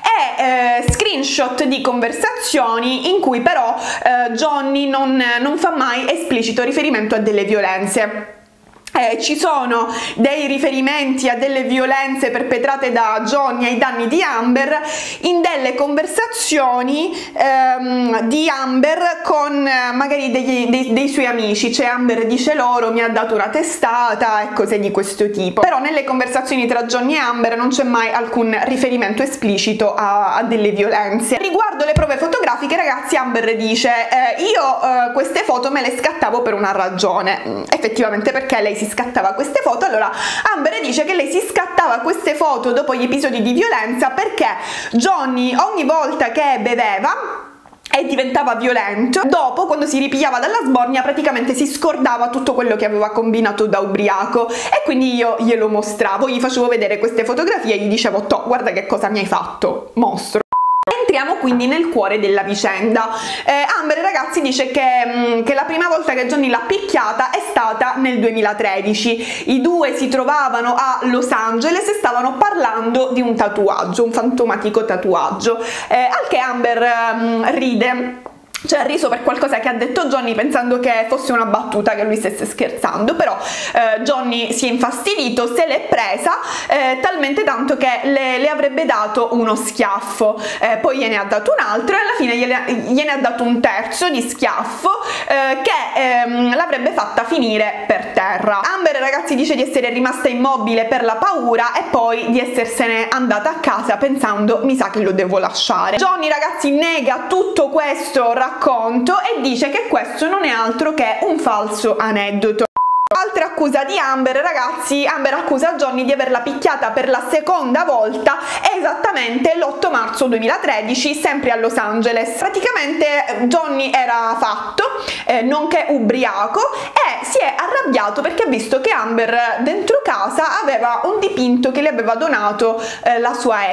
e screenshot di conversazioni in cui però Johnny non fa mai esplicito riferimento a delle violenze. Ci sono dei riferimenti a delle violenze perpetrate da Johnny ai danni di Amber in delle conversazioni di Amber con magari dei suoi amici, cioè Amber dice loro mi ha dato una testata e cose di questo tipo, però nelle conversazioni tra Johnny e Amber non c'è mai alcun riferimento esplicito a delle violenze. Riguardo le prove fotografiche, ragazzi, Amber dice io queste foto me le scattavo per una ragione, effettivamente perché lei si scattava queste foto. Allora Amber dice che lei si scattava queste foto dopo gli episodi di violenza perché Johnny ogni volta che beveva e diventava violento, dopo quando si ripigliava dalla sbornia praticamente si scordava tutto quello che aveva combinato da ubriaco, e quindi io glielo mostravo, gli facevo vedere queste fotografie e gli dicevo toh, guarda che cosa mi hai fatto, mostro. Entriamo quindi nel cuore della vicenda. Amber, ragazzi, dice che la prima volta che Johnny l'ha picchiata è stata nel 2013. I due si trovavano a Los Angeles e stavano parlando di un tatuaggio, un fantomatico tatuaggio, al che Amber ride. Cioè ha riso per qualcosa che ha detto Johnny pensando che fosse una battuta, che lui stesse scherzando, però Johnny si è infastidito, se l'è presa talmente tanto che le avrebbe dato uno schiaffo, poi gliene ha dato un altro e alla fine gliene ha dato un terzo di schiaffo che l'avrebbe fatta finire per terra. Amber, ragazzi, dice di essere rimasta immobile per la paura e poi di essersene andata a casa pensando mi sa che lo devo lasciare. Johnny, ragazzi, nega tutto questo racconto e dice che questo non è altro che un falso aneddoto. Altra accusa di Amber, ragazzi, Amber accusa Johnny di averla picchiata per la seconda volta esattamente l'8 marzo 2013, sempre a Los Angeles. Praticamente Johnny era fatto, nonché ubriaco, e si è arrabbiato perché ha visto che Amber dentro casa aveva un dipinto che le aveva donato la sua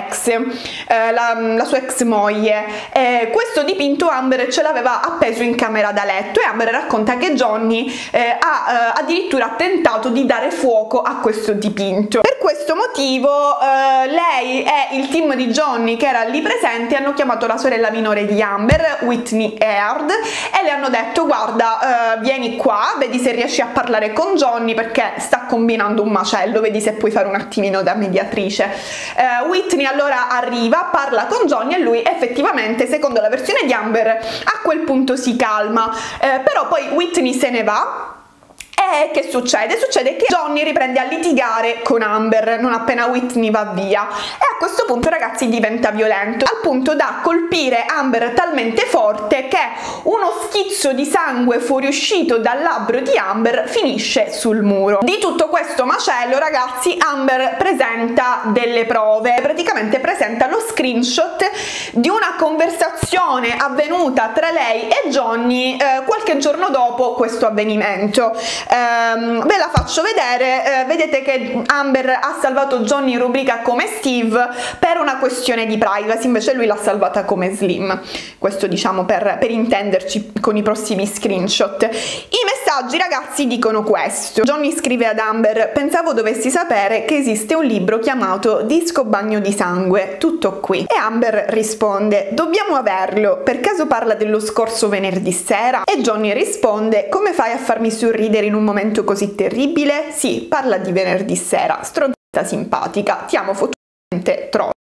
ex moglie. Questo dipinto Amber ce l'aveva appeso in camera da letto e Amber racconta che Johnny ha addirittura tentato di dare fuoco a questo dipinto. Per questo motivo lei e il team di Johnny che era lì presenti hanno chiamato la sorella minore di Amber, Whitney Heard, e le hanno detto guarda, vieni qua, vedi se riesci a parlare con Johnny perché sta combinando un macello, vedi se puoi fare un attimino da mediatrice. Whitney allora arriva, parla con Johnny e lui effettivamente, secondo la versione di Amber, a quel punto si calma, però poi Whitney se ne va. E che succede? Succede che Johnny riprende a litigare con Amber non appena Whitney va via e a questo punto, ragazzi, diventa violento al punto da colpire Amber talmente forte che uno schizzo di sangue fuoriuscito dal labbro di Amber finisce sul muro. Di tutto questo macello, ragazzi, Amber presenta delle prove, praticamente presenta lo screenshot di una conversazione avvenuta tra lei e Johnny qualche giorno dopo questo avvenimento. Ve la faccio vedere. Vedete che Amber ha salvato Johnny in rubrica come Steve per una questione di privacy, invece lui l'ha salvata come Slim. Questo, diciamo, per intenderci con i prossimi screenshot. I messaggi, ragazzi, dicono questo. Johnny scrive ad Amber: pensavo dovessi sapere che esiste un libro chiamato Disco bagno di sangue, tutto qui. E Amber risponde: dobbiamo averlo, per caso parla dello scorso venerdì sera? E Johnny risponde: come fai a farmi sorridere in un momento così terribile? Sì, parla di venerdì sera, stronzata simpatica, ti amo fottuamente troppo.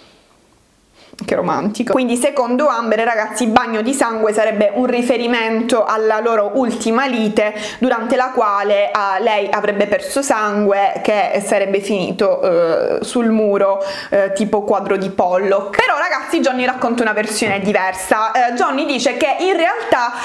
Che romantico. Quindi secondo Amber, ragazzi, bagno di sangue sarebbe un riferimento alla loro ultima lite, durante la quale lei avrebbe perso sangue che sarebbe finito sul muro, tipo quadro di Pollock. Però, ragazzi, Johnny racconta una versione diversa. Johnny dice che in realtà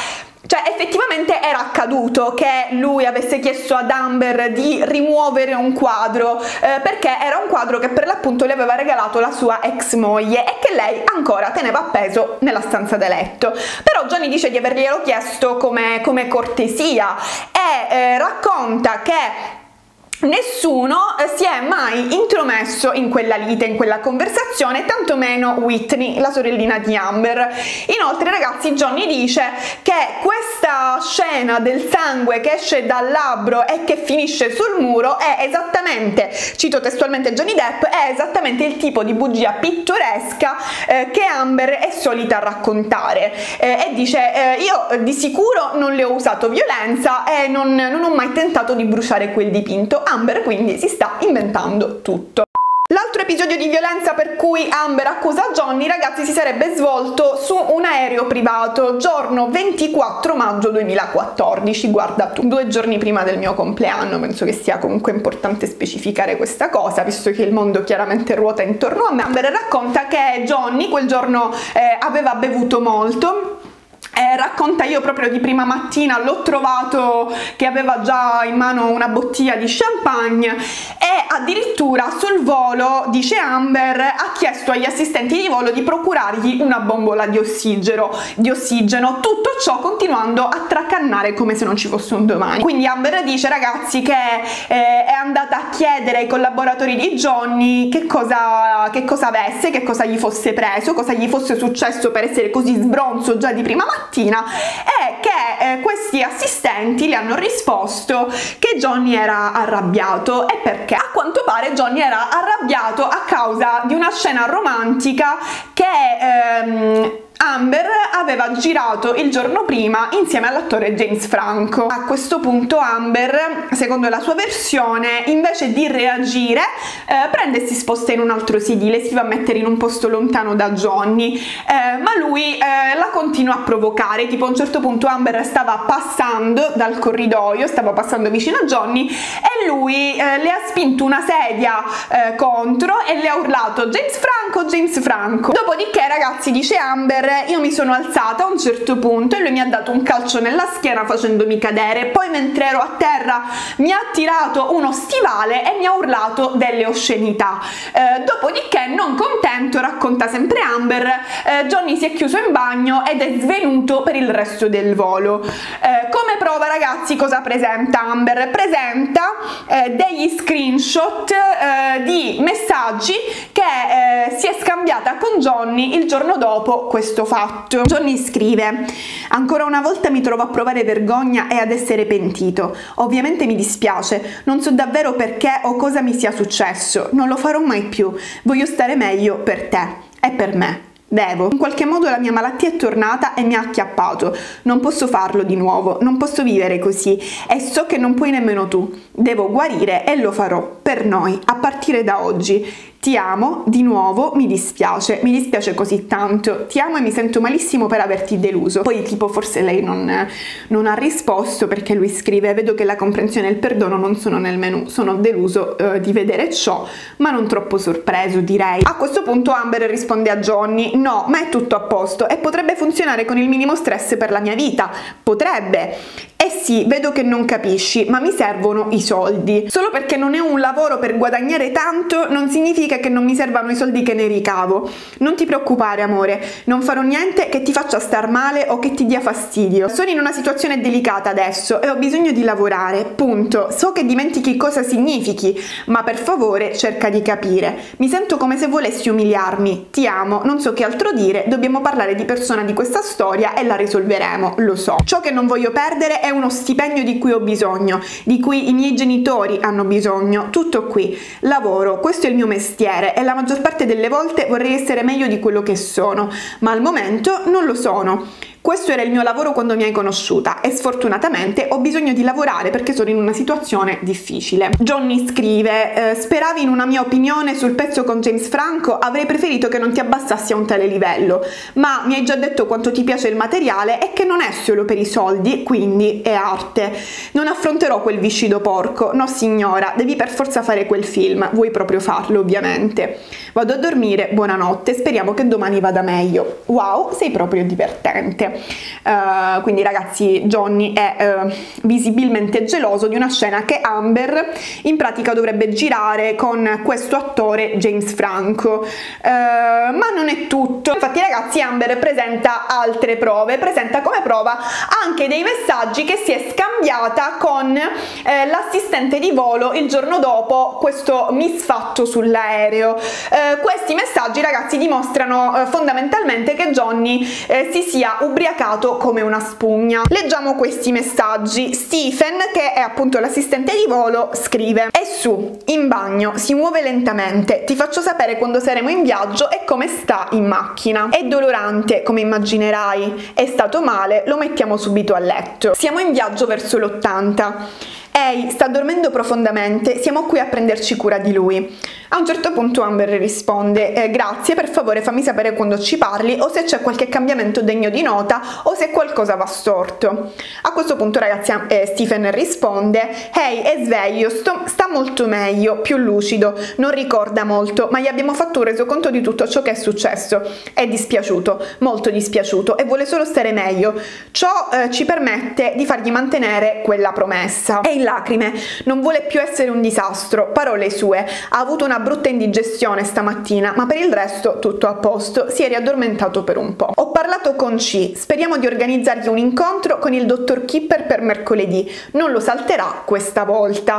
Cioè effettivamente era accaduto che lui avesse chiesto ad Amber di rimuovere un quadro perché era un quadro che per l'appunto le aveva regalato la sua ex moglie e che lei ancora teneva appeso nella stanza da letto. Però Johnny dice di averglielo chiesto come cortesia e racconta che nessuno si è mai intromesso in quella lite, in quella conversazione, tantomeno Whitney, la sorellina di Amber. Inoltre, ragazzi, Johnny dice che questa scena del sangue che esce dal labbro e che finisce sul muro è esattamente, cito testualmente Johnny Depp, è esattamente il tipo di bugia pittoresca che Amber è solita raccontare, e dice io di sicuro non le ho usato violenza e non ho mai tentato di bruciare quel dipinto. Amber quindi si sta inventando tutto. L'altro episodio di violenza per cui Amber accusa Johnny, ragazzi, si sarebbe svolto su un aereo privato giorno 24 maggio 2014, guarda tu, 2 giorni prima del mio compleanno. Penso che sia comunque importante specificare questa cosa, visto che il mondo chiaramente ruota intorno a me. Amber racconta che Johnny quel giorno aveva bevuto molto. Racconta: io proprio di prima mattina l'ho trovato che aveva già in mano una bottiglia di champagne e addirittura sul volo, dice Amber, ha chiesto agli assistenti di volo di procurargli una bombola di ossigeno, tutto ciò continuando a tracannare come se non ci fosse un domani. Quindi Amber dice, ragazzi, che è andata a chiedere ai collaboratori di Johnny che cosa avesse, che cosa gli fosse preso, cosa gli fosse successo per essere così sbronzo già di prima mattina, e che questi assistenti le hanno risposto che Johnny era arrabbiato. E perché? A quanto pare Johnny era arrabbiato a causa di una scena romantica che Amber aveva girato il giorno prima insieme all'attore James Franco. A questo punto Amber, secondo la sua versione, invece di reagire, prende e si sposta in un altro sedile, si va a mettere in un posto lontano da Johnny, ma lui la continua a provocare. Tipo a un certo punto Amber stava passando dal corridoio, stava passando vicino a Johnny e lui le ha spinto una sedia contro e le ha urlato James Franco, James Franco. Dopodiché, ragazzi, dice Amber, io mi sono alzata a un certo punto e lui mi ha dato un calcio nella schiena facendomi cadere, poi mentre ero a terra mi ha tirato uno stivale e mi ha urlato delle oscenità. Dopodiché, non contento, racconta sempre Amber, Johnny si è chiuso in bagno ed è svenuto per il resto del volo. Come prova, ragazzi, cosa presenta Amber? Presenta degli screenshot di messaggi che si è scambiata con Johnny il giorno dopo questo fatto. Johnny scrive: ancora una volta mi trovo a provare vergogna e ad essere pentito. Ovviamente mi dispiace, non so davvero perché o cosa mi sia successo, non lo farò mai più, voglio stare meglio per te e per me. Devo. In qualche modo la mia malattia è tornata e mi ha acchiappato. Non posso farlo di nuovo, non posso vivere così e so che non puoi nemmeno tu. Devo guarire e lo farò, per noi, a partire da oggi. Ti amo, di nuovo, mi dispiace così tanto, ti amo e mi sento malissimo per averti deluso. Poi tipo forse lei non ha risposto, perché lui scrive: vedo che la comprensione e il perdono non sono nel menù, sono deluso di vedere ciò, ma non troppo sorpreso, direi. A questo punto Amber risponde a Johnny: no, ma è tutto a posto e potrebbe funzionare con il minimo stress per la mia vita, potrebbe. Eh sì, vedo che non capisci, ma mi servono i soldi. Solo perché non è un lavoro per guadagnare tanto non significa che non mi servano i soldi che ne ricavo. Non ti preoccupare, amore, non farò niente che ti faccia star male o che ti dia fastidio. Sono in una situazione delicata adesso e ho bisogno di lavorare, punto. So che dimentichi cosa significhi, ma per favore cerca di capire. Mi sento come se volessi umiliarmi. Ti amo, non so che altro dire, dobbiamo parlare di persona di questa storia e la risolveremo, lo so. Ciò che non voglio perdere è uno stipendio di cui ho bisogno, di cui i miei genitori hanno bisogno, tutto qui. Lavoro, questo è il mio mestiere e la maggior parte delle volte vorrei essere meglio di quello che sono, ma al momento non lo sono. Questo era il mio lavoro quando mi hai conosciuta e sfortunatamente ho bisogno di lavorare perché sono in una situazione difficile. Johnny scrive: speravi in una mia opinione sul pezzo con James Franco? Avrei preferito che non ti abbassassi a un tale livello, ma mi hai già detto quanto ti piace il materiale e che non è solo per i soldi, quindi è arte. Non affronterò quel viscido porco, no signora, devi per forza fare quel film, vuoi proprio farlo ovviamente. Vado a dormire, buonanotte, speriamo che domani vada meglio. Wow, sei proprio divertente. quindi ragazzi Johnny è visibilmente geloso di una scena che Amber in pratica dovrebbe girare con questo attore James Franco, ma non è tutto. Infatti ragazzi Amber presenta altre prove, presenta come prova anche dei messaggi che si è scambiata con l'assistente di volo il giorno dopo questo misfatto sull'aereo. Questi messaggi ragazzi dimostrano fondamentalmente che Johnny si sia ubriacato come una spugna. Leggiamo questi messaggi. Stephen, che è appunto l'assistente di volo, scrive: è su, in bagno, si muove lentamente, ti faccio sapere quando saremo in viaggio e come sta in macchina. È dolorante, come immaginerai, è stato male, lo mettiamo subito a letto. Siamo in viaggio verso l'80. Ehi, sta dormendo profondamente, siamo qui a prenderci cura di lui. A un certo punto Amber risponde: grazie, per favore fammi sapere quando ci parli o se c'è qualche cambiamento degno di nota o se qualcosa va storto. A questo punto ragazzi Stephen risponde: ehi, è sveglio, sta molto meglio, più lucido, non ricorda molto, ma gli abbiamo fatto un resoconto di tutto ciò che è successo. È dispiaciuto, molto dispiaciuto, e vuole solo stare meglio. Ciò ci permette di fargli mantenere quella promessa. È in lacrime, non vuole più essere un disastro, parole sue, ha avuto una brutta indigestione stamattina, ma per il resto tutto a posto, si è riaddormentato per un po'. Ho parlato con C, speriamo di organizzargli un incontro con il dottor Kipper per mercoledì, non lo salterà questa volta.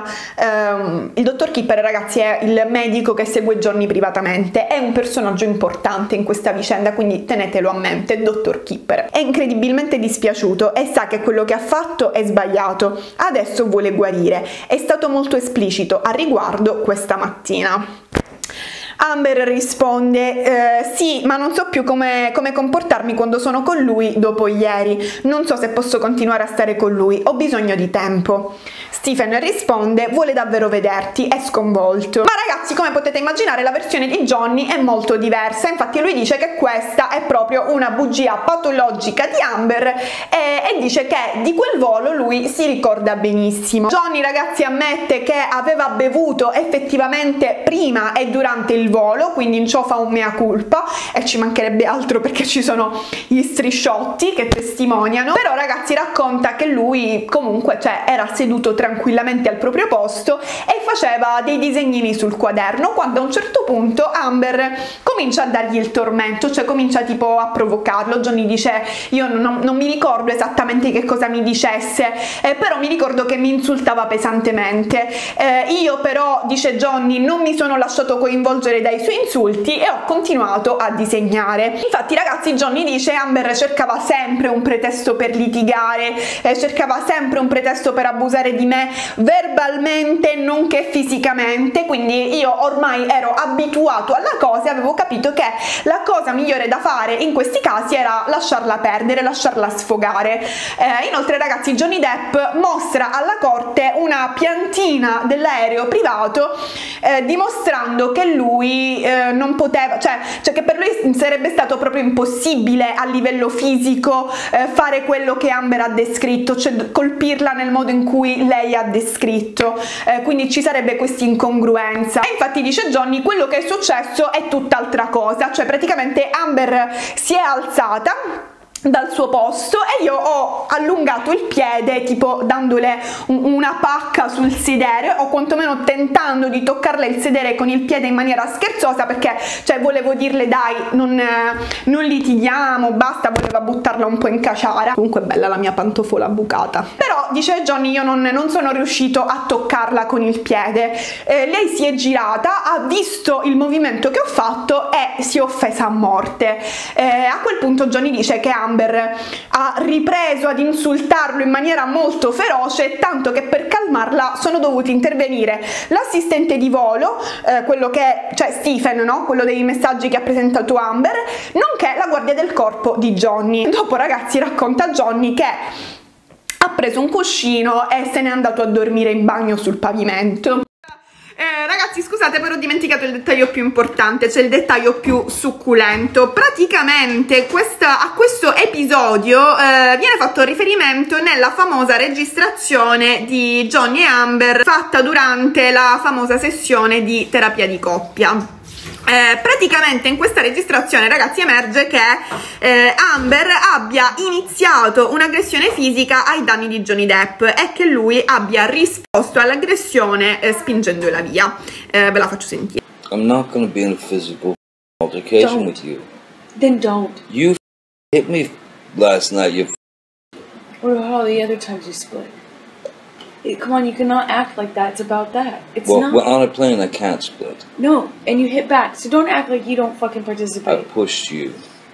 Il dottor Kipper ragazzi è il medico che segue Johnny privatamente, è un personaggio importante in questa vicenda, quindi tenetelo a mente. Il dottor Kipper è incredibilmente dispiaciuto e sa che quello che ha fatto è sbagliato, adesso vuole guarire, è stato molto esplicito a riguardo questa mattina. Amber risponde: sì, ma non so più come comportarmi quando sono con lui dopo ieri, non so se posso continuare a stare con lui, ho bisogno di tempo. Stephen risponde: vuole davvero vederti, è sconvolto. Ma ragazzi, come potete immaginare, la versione di Johnny è molto diversa, infatti lui dice che questa è proprio una bugia patologica di Amber e dice che di quel volo lui si ricorda benissimo. Johnny ragazzi ammette che aveva bevuto effettivamente prima e durante il volo, quindi in ciò fa un mea culpa, e ci mancherebbe altro perché ci sono gli strisciotti che testimoniano. Però ragazzi racconta che lui comunque era seduto tranquillamente al proprio posto e faceva dei disegnini sul quaderno, quando a un certo punto Amber comincia a dargli il tormento, cioè comincia tipo a provocarlo. Johnny dice: io non mi ricordo esattamente che cosa mi dicesse, però mi ricordo che mi insultava pesantemente, io però, dice Johnny, non mi sono lasciato coinvolgere dai suoi insulti e ho continuato a disegnare. Infatti ragazzi Johnny dice: Amber cercava sempre un pretesto per litigare, cercava sempre un pretesto per abusare di me verbalmente nonché fisicamente, quindi io ormai ero abituato alla cosa e avevo capito che la cosa migliore da fare in questi casi era lasciarla perdere, lasciarla sfogare. Inoltre ragazzi Johnny Depp mostra alla corte una piantina dell'aereo privato dimostrando che lui non poteva, cioè che per lui sarebbe stato proprio impossibile a livello fisico fare quello che Amber ha descritto, cioè colpirla nel modo in cui lei ha descritto, quindi ci sarebbe questa incongruenza. E infatti dice Johnny: quello che è successo è tutt'altra cosa, cioè praticamente Amber si è alzata dal suo posto e io ho allungato il piede, tipo dandole una pacca sul sedere, o quantomeno tentando di toccarle il sedere con il piede in maniera scherzosa, perché cioè volevo dirle: dai, non litighiamo, basta, voleva buttarla un po' in caciara. Comunque bella la mia pantofola bucata. Però dice Johnny: io non sono riuscito a toccarla con il piede, lei si è girata, ha visto il movimento che ho fatto e si è offesa a morte. A quel punto Johnny dice che Amber ha ripreso ad insultarlo in maniera molto feroce, tanto che per calmarla sono dovuti intervenire l'assistente di volo, quello che, cioè Stephen, no? Quello dei messaggi che ha presentato Amber, nonché la guardia del corpo di Johnny. Dopo ragazzi racconta Johnny che ha preso un cuscino e se n'è andato a dormire in bagno sul pavimento. Ragazzi scusate, però ho dimenticato il dettaglio più importante, cioè il dettaglio più succulento. Praticamente a questo episodio viene fatto riferimento nella famosa registrazione di Johnny e Amber fatta durante la famosa sessione di terapia di coppia. Praticamente in questa registrazione, ragazzi, emerge che Amber abbia iniziato un'aggressione fisica ai danni di Johnny Depp e che lui abbia risposto all'aggressione spingendola via. Ve la faccio sentire. I'm not gonna be in a physical altercation with you. Then don't. You hit me last night. You. What about all the other times you split? Come on, you cannot act like that. It's about that. It's Well, not. when on a plane, I can't split. No, and you hit back. So don't act like you don't fucking I participate. pushed you.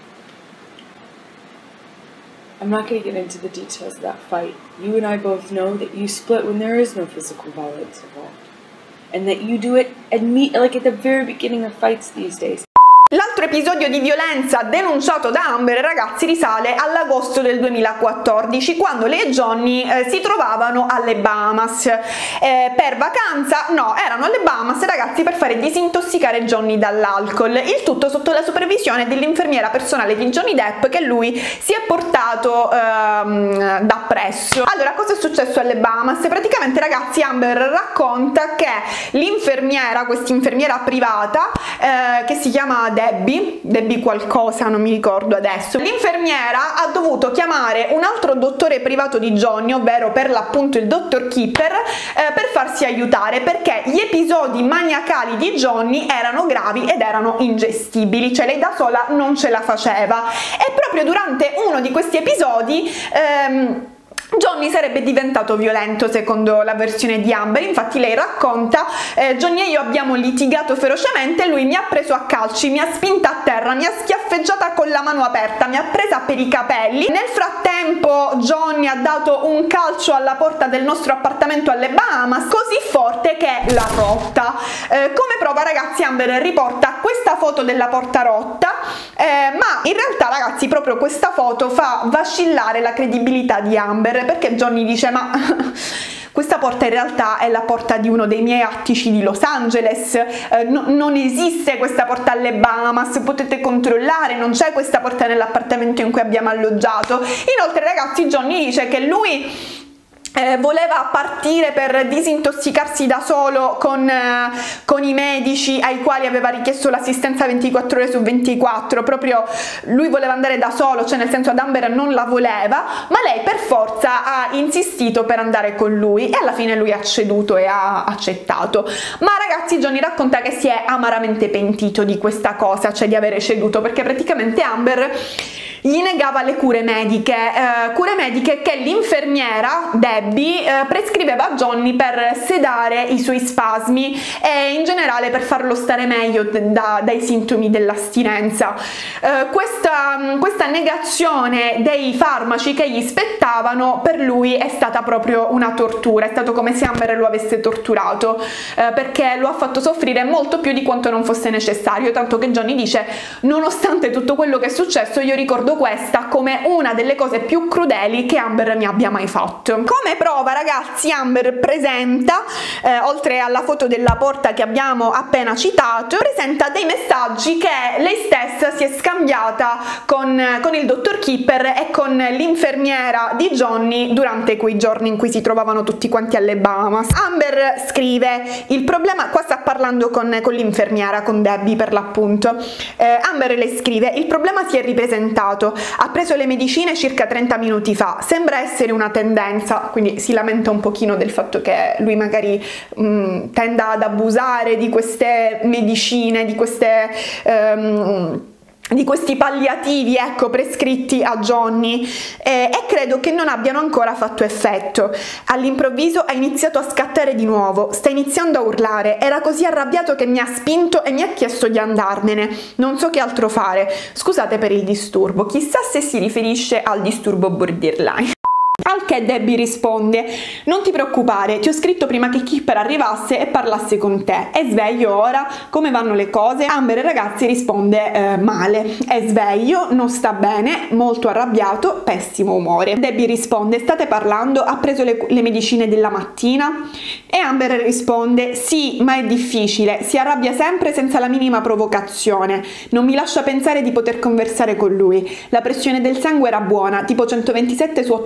I'm not going to get into the details of that fight. You and I both know that you split when there is no physical violence involved. And that you do it at the very beginning of fights these days. L'altro episodio di violenza denunciato da Amber, ragazzi, risale all'agosto del 2014, quando lei e Johnny si trovavano alle Bahamas per vacanza. No, erano alle Bahamas, ragazzi, per fare disintossicare Johnny dall'alcol, il tutto sotto la supervisione dell'infermiera personale di Johnny Depp che lui si è portato da presso. Allora, cosa è successo alle Bahamas? Praticamente, ragazzi, Amber racconta che l'infermiera, quest'infermiera privata che si chiama Debbie qualcosa, non mi ricordo adesso, l'infermiera ha dovuto chiamare un altro dottore privato di Johnny, ovvero per l'appunto il dottor Kipper, per farsi aiutare, perché gli episodi maniacali di Johnny erano gravi ed erano ingestibili, cioè lei da sola non ce la faceva, e proprio durante uno di questi episodi Johnny sarebbe diventato violento, secondo la versione di Amber. Infatti lei racconta: Johnny e io abbiamo litigato ferocemente, lui mi ha preso a calci, mi ha spinta a terra, mi ha schiaffeggiata con la mano aperta, mi ha presa per i capelli. Nel frattempo Johnny ha dato un calcio alla porta del nostro appartamento alle Bahamas, così forte che l'ha rotta. Come prova, ragazzi, Amber riporta questa foto della porta rotta, ma in realtà, ragazzi, proprio questa foto fa vacillare la credibilità di Amber, perché Johnny dice: ma questa porta in realtà è la porta di uno dei miei attici di Los Angeles, non esiste questa porta alle Bahamas, potete controllare, non c'è questa porta nell'appartamento in cui abbiamo alloggiato. Inoltre, ragazzi, Johnny dice che lui voleva partire per disintossicarsi da solo con i medici ai quali aveva richiesto l'assistenza 24 ore su 24, proprio lui voleva andare da solo, cioè nel senso ad Amber non la voleva, ma lei per forza ha insistito per andare con lui e alla fine lui ha ceduto e ha accettato. Ma ragazzi, Johnny racconta che si è amaramente pentito di questa cosa, cioè di avere ceduto, perché praticamente Amber gli negava le cure mediche che l'infermiera Debbie prescriveva a Johnny per sedare i suoi spasmi e in generale per farlo stare meglio dai sintomi dell'astinenza. Questa negazione dei farmaci che gli spettavano per lui è stata proprio una tortura, è stato come se Amber lo avesse torturato, perché lo ha fatto soffrire molto più di quanto non fosse necessario, tanto che Johnny dice: nonostante tutto quello che è successo, io ricordo questa come una delle cose più crudeli che Amber mi abbia mai fatto. Come prova, ragazzi, Amber presenta, oltre alla foto della porta che abbiamo appena citato, presenta dei messaggi che lei stessa si è scambiata con il dottor Kipper e con l'infermiera di Johnny durante quei giorni in cui si trovavano tutti quanti alle Bahamas. Amber scrive: il problema, qua sta parlando con l'infermiera, con Debbie per l'appunto, Amber le scrive: il problema si è ripresentato, ha preso le medicine circa 30 minuti fa, sembra essere una tendenza, quindi si lamenta un pochino del fatto che lui magari tenda ad abusare di queste medicine, di questi palliativi, ecco, prescritti a Johnny, e credo che non abbiano ancora fatto effetto. All'improvviso ha iniziato a scattare di nuovo, sta iniziando a urlare, era così arrabbiato che mi ha spinto e mi ha chiesto di andarmene, non so che altro fare, scusate per il disturbo. Chissà se si riferisce al disturbo borderline. Al che Debbie risponde: non ti preoccupare, ti ho scritto prima che Kipper arrivasse e parlasse con te. È sveglio ora? Come vanno le cose? Amber, ragazzi, risponde: male, è sveglio, non sta bene, molto arrabbiato, pessimo umore. Debbie risponde: state parlando? Ha preso le medicine della mattina? E Amber risponde: sì, ma è difficile, si arrabbia sempre senza la minima provocazione, non mi lascia pensare di poter conversare con lui. La pressione del sangue era buona, tipo 127 su 88,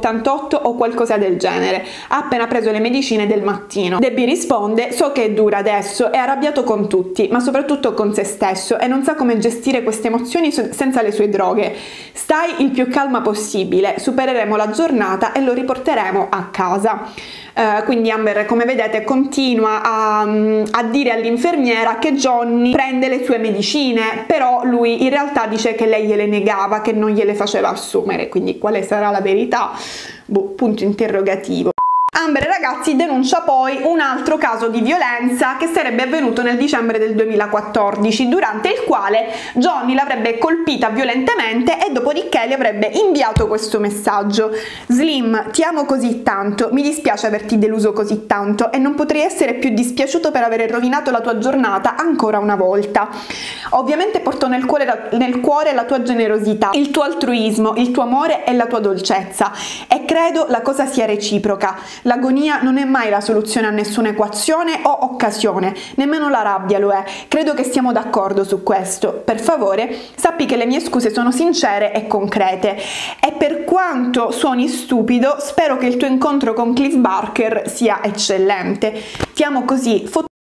sotto o qualcosa del genere. Ha appena preso le medicine del mattino. Debbie risponde: so che è dura adesso, è arrabbiato con tutti, ma soprattutto con se stesso e non sa come gestire queste emozioni senza le sue droghe. Stai il più calma possibile, supereremo la giornata e lo riporteremo a casa. Quindi Amber, come vedete, continua a dire all'infermiera che Johnny prende le sue medicine, però lui in realtà dice che lei gliele negava, che non gliele faceva assumere, quindi quale sarà la verità? Boh, punto interrogativo. Amber, ragazzi, denuncia poi un altro caso di violenza che sarebbe avvenuto nel dicembre del 2014, durante il quale Johnny l'avrebbe colpita violentemente e dopodiché le avrebbe inviato questo messaggio: Slim, ti amo così tanto, mi dispiace averti deluso così tanto e non potrei essere più dispiaciuto per aver rovinato la tua giornata ancora una volta. Ovviamente porto nel cuore la tua generosità, il tuo altruismo, il tuo amore e la tua dolcezza e credo la cosa sia reciproca. L'agonia non è mai la soluzione a nessuna equazione o occasione, nemmeno la rabbia lo è. Credo che siamo d'accordo su questo. Per favore, sappi che le mie scuse sono sincere e concrete. E per quanto suoni stupido, spero che il tuo incontro con Cliff Barker sia eccellente. Ti amo così,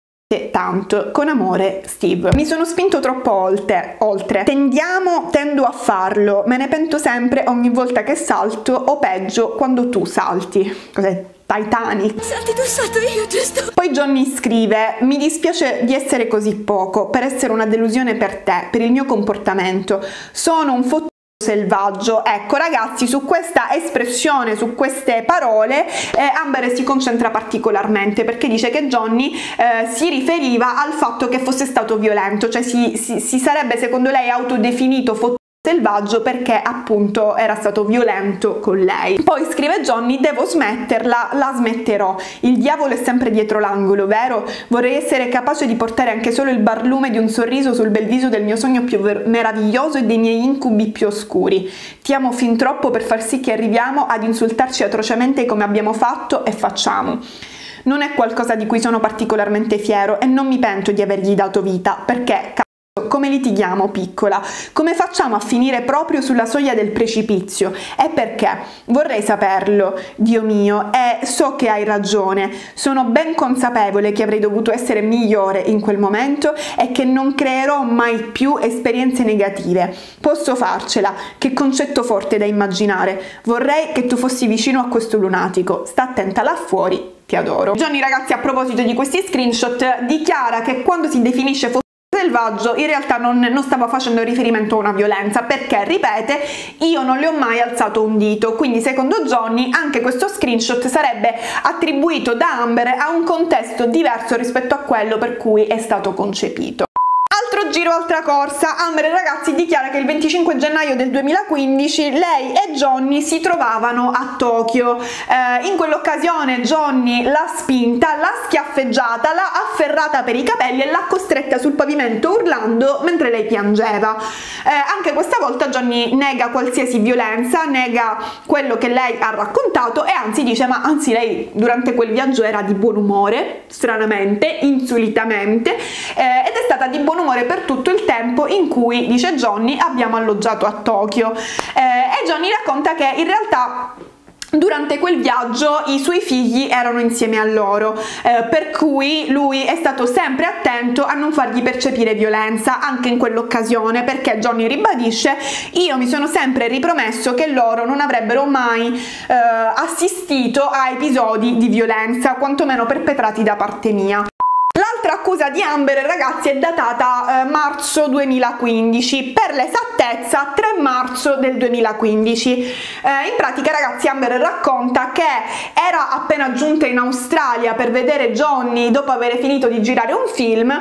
tanto, con amore, Steve. Mi sono spinto troppo oltre. Tendo a farlo, me ne pento sempre ogni volta che salto o peggio quando tu salti. Cos'è? Titanic. Salti tu, salto io, giusto? Poi Johnny scrive: mi dispiace di essere così poco, per essere una delusione per te, per il mio comportamento. Sono un selvaggio. Ecco ragazzi, su questa espressione, su queste parole Amber si concentra particolarmente, perché dice che Johnny si riferiva al fatto che fosse stato violento, cioè si sarebbe secondo lei autodefinito selvaggio perché appunto era stato violento con lei. Poi scrive Johnny: devo smetterla, la smetterò, il diavolo è sempre dietro l'angolo, vero? Vorrei essere capace di portare anche solo il barlume di un sorriso sul bel viso del mio sogno più meraviglioso e dei miei incubi più oscuri. Ti amo fin troppo per far sì che arriviamo ad insultarci atrocemente come abbiamo fatto e facciamo. Non è qualcosa di cui sono particolarmente fiero e non mi pento di avergli dato vita, perché come litighiamo, piccola? Come facciamo a finire proprio sulla soglia del precipizio? E perché? Vorrei saperlo, Dio mio, e so che hai ragione. Sono ben consapevole che avrei dovuto essere migliore in quel momento e che non creerò mai più esperienze negative. Posso farcela, che concetto forte da immaginare. Vorrei che tu fossi vicino a questo lunatico. Sta attenta là fuori, ti adoro. Johnny, ragazzi, a proposito di questi screenshot, dichiara che quando si definisce selvaggio in realtà non stava facendo riferimento a una violenza, perché ripete: io non le ho mai alzato un dito. Quindi secondo Johnny anche questo screenshot sarebbe attribuito da Amber a un contesto diverso rispetto a quello per cui è stato concepito. Altro giro, altra corsa. Amber, ragazzi, dichiara che il 25 gennaio del 2015 lei e Johnny si trovavano a Tokyo. In quell'occasione Johnny l'ha spinta, l'ha schiaffeggiata, l'ha afferrata per i capelli e l'ha costretta sul pavimento urlando mentre lei piangeva. Anche questa volta Johnny nega qualsiasi violenza, nega quello che lei ha raccontato e anzi dice: ma anzi lei durante quel viaggio era di buon umore, stranamente, insolitamente, ed è stata di buon umore per tutto il tempo in cui, dice Johnny, abbiamo alloggiato a Tokyo. E Johnny racconta che in realtà durante quel viaggio i suoi figli erano insieme a loro, per cui lui è stato sempre attento a non fargli percepire violenza anche in quell'occasione, perché Johnny ribadisce: io mi sono sempre ripromesso che loro non avrebbero mai assistito a episodi di violenza, quantomeno perpetrati da parte mia. L'altra accusa di Amber, ragazzi, è datata marzo 2015, per l'esattezza 3 marzo del 2015. In pratica, ragazzi, Amber racconta che era appena giunta in Australia per vedere Johnny dopo aver finito di girare un film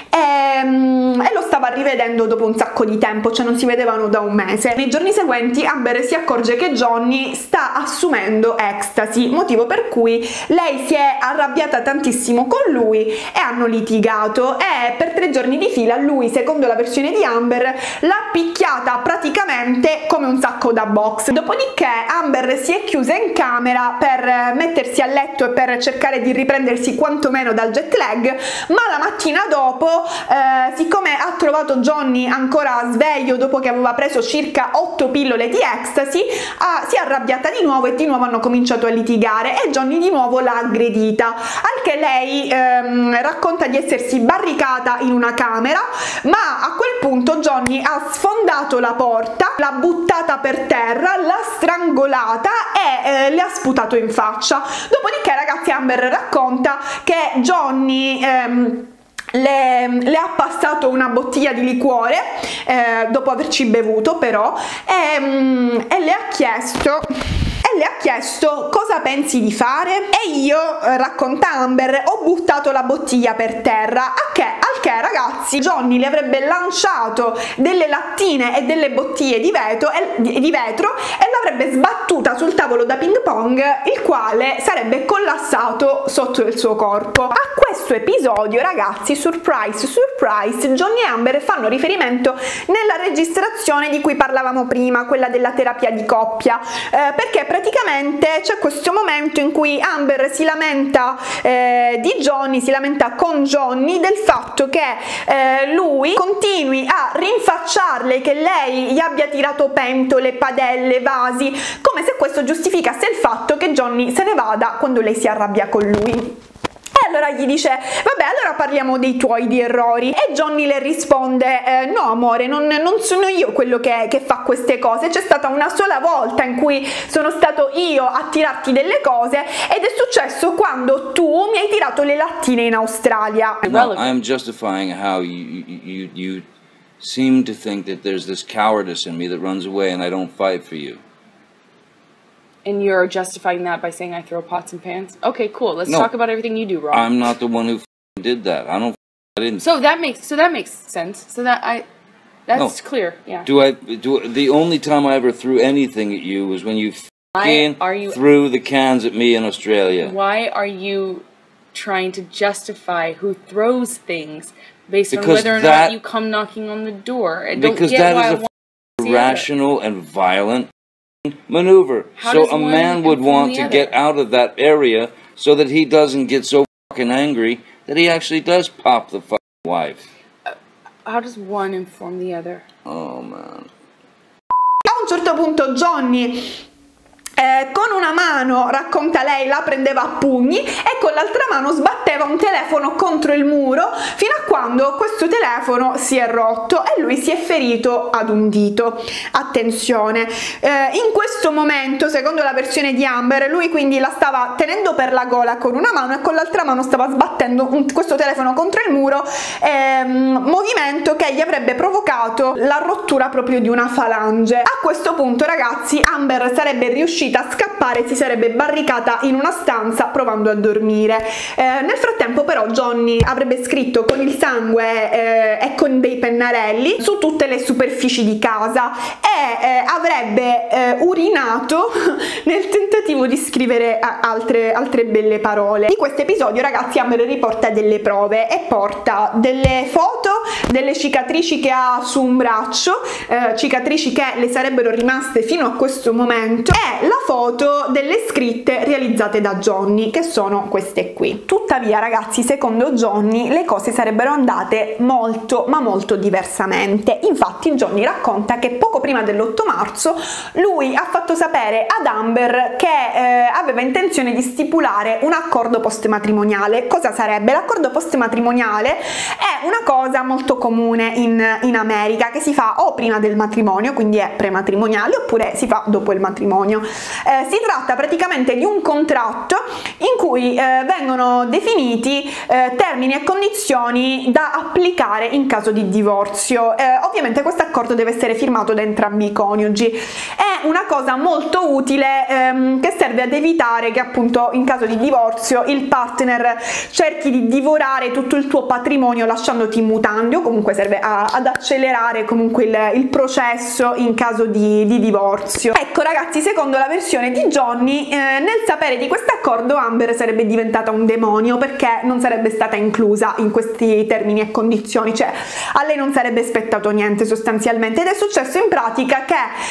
e lo stava rivedendo dopo un sacco di tempo, cioè non si vedevano da un mese. Nei giorni seguenti Amber si accorge che Johnny sta assumendo ecstasy, motivo per cui lei si è arrabbiata tantissimo con lui e hanno litigato, e per 3 giorni di fila lui, secondo la versione di Amber, l'ha picchiata praticamente come un sacco da box. Dopodiché Amber si è chiusa in camera per mettersi a letto e per cercare di riprendersi quantomeno dal jet lag, ma la mattina dopo siccome ha trovato Johnny ancora sveglio dopo che aveva preso circa 8 pillole di ecstasy, si è arrabbiata di nuovo e di nuovo hanno cominciato a litigare e Johnny di nuovo l'ha aggredita, al che lei racconta di essersi barricata in una camera, ma a quel punto Johnny ha sfondato la porta, l'ha buttata per terra, l'ha strangolata e le ha sputato in faccia. Dopodiché, ragazzi, Amber racconta che Johnny le ha passato una bottiglia di liquore dopo averci bevuto, però, e le ha chiesto cosa pensi di fare, e io, racconta Amber, ho buttato la bottiglia per terra, al che ragazzi Johnny le avrebbe lanciato delle lattine e delle bottiglie di vetro e l'avrebbe sbattuta sul tavolo da ping pong, il quale sarebbe collassato sotto il suo corpo. A questo episodio, ragazzi, surprise surprise, Johnny e Amber fanno riferimento nella registrazione di cui parlavamo prima, quella della terapia di coppia, perché praticamente c'è questo momento in cui Amber si lamenta con Johnny del fatto che lui continui a rinfacciarle che lei gli abbia tirato pentole, padelle, vasi, come se questo giustificasse il fatto che Johnny se ne vada quando lei si arrabbia con lui. E allora gli dice: vabbè, allora parliamo dei tuoi di errori. E Johnny le risponde: no amore, non sono io quello che fa queste cose, c'è stata una sola volta in cui sono stato io a tirarti delle cose ed è successo quando tu mi hai tirato le lattine in Australia. No, I'm justifying how you seem to think that there's this cowardice in me that runs away and I don't fight for you. And you're justifying that by saying I throw pots and pans? Okay, cool. Let's talk about everything you do wrong. I'm not the one who did that. I didn't. So that makes sense. That's clear. Yeah. The only time I ever threw anything at you was when you threw the cans at me in Australia. Why are you trying to justify who throws things based on whether or not you come knocking on the door? I don't get why that is a irrational and violent maneuver. So a man would want to get out of that area so that he doesn't get so fucking angry that he actually does pop the fucking wife. How does one inform the other? Oh man. A un certo punto Johnny con una mano, racconta lei, la prendeva a pugni e con l'altra mano sbatteva un telefono contro il muro fino a quando questo telefono si è rotto e lui si è ferito ad un dito. Attenzione, in questo momento, secondo la versione di Amber, lui quindi la stava tenendo per la gola con una mano e con l'altra mano stava sbattendo questo telefono contro il muro, movimento che gli avrebbe provocato la rottura proprio di una falange. A questo punto, ragazzi, Amber sarebbe riuscita a scappare, si sarebbe barricata in una stanza provando a dormire. Nel frattempo però Johnny avrebbe scritto con il sangue e con dei pennarelli su tutte le superfici di casa e avrebbe urinato nel tentativo di scrivere altre belle parole. Di questo episodio, ragazzi, Amber riporta delle prove e porta delle foto delle cicatrici che ha su un braccio, cicatrici che le sarebbero rimaste fino a questo momento, e la foto delle scritte realizzate da Johnny, che sono queste qui. Tuttavia, ragazzi, secondo Johnny le cose sarebbero andate molto ma molto diversamente. Infatti Johnny racconta che poco prima dell'8 marzo lui ha fatto sapere ad Amber che aveva intenzione di stipulare un accordo postmatrimoniale. Cosa sarebbe? L'accordo postmatrimoniale è una cosa molto comune in America, che si fa o prima del matrimonio, quindi è prematrimoniale, oppure si fa dopo il matrimonio. Si tratta praticamente di un contratto in cui vengono definiti termini e condizioni da applicare in caso di divorzio. Ovviamente questo accordo deve essere firmato da entrambi i coniugi. È una cosa molto utile che serve ad evitare che appunto in caso di divorzio il partner cerchi di divorare tutto il tuo patrimonio lasciandoti in mutande, o comunque serve ad accelerare comunque il processo in caso di divorzio. Ecco, ragazzi, secondo la versione di Johnny, nel sapere di questo accordo Amber sarebbe diventata un demonio, perché non sarebbe stata inclusa in questi termini e condizioni, cioè a lei non sarebbe spettato niente sostanzialmente, ed è successo in pratica che quel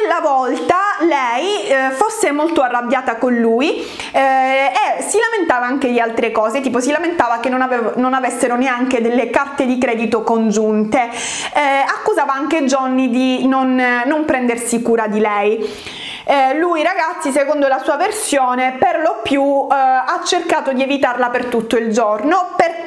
quella volta lei fosse molto arrabbiata con lui e si lamentava anche di altre cose, tipo si lamentava che non avessero neanche delle carte di credito congiunte, accusava anche Johnny di non prendersi cura di lei. Lui, ragazzi, secondo la sua versione, per lo più ha cercato di evitarla per tutto il giorno.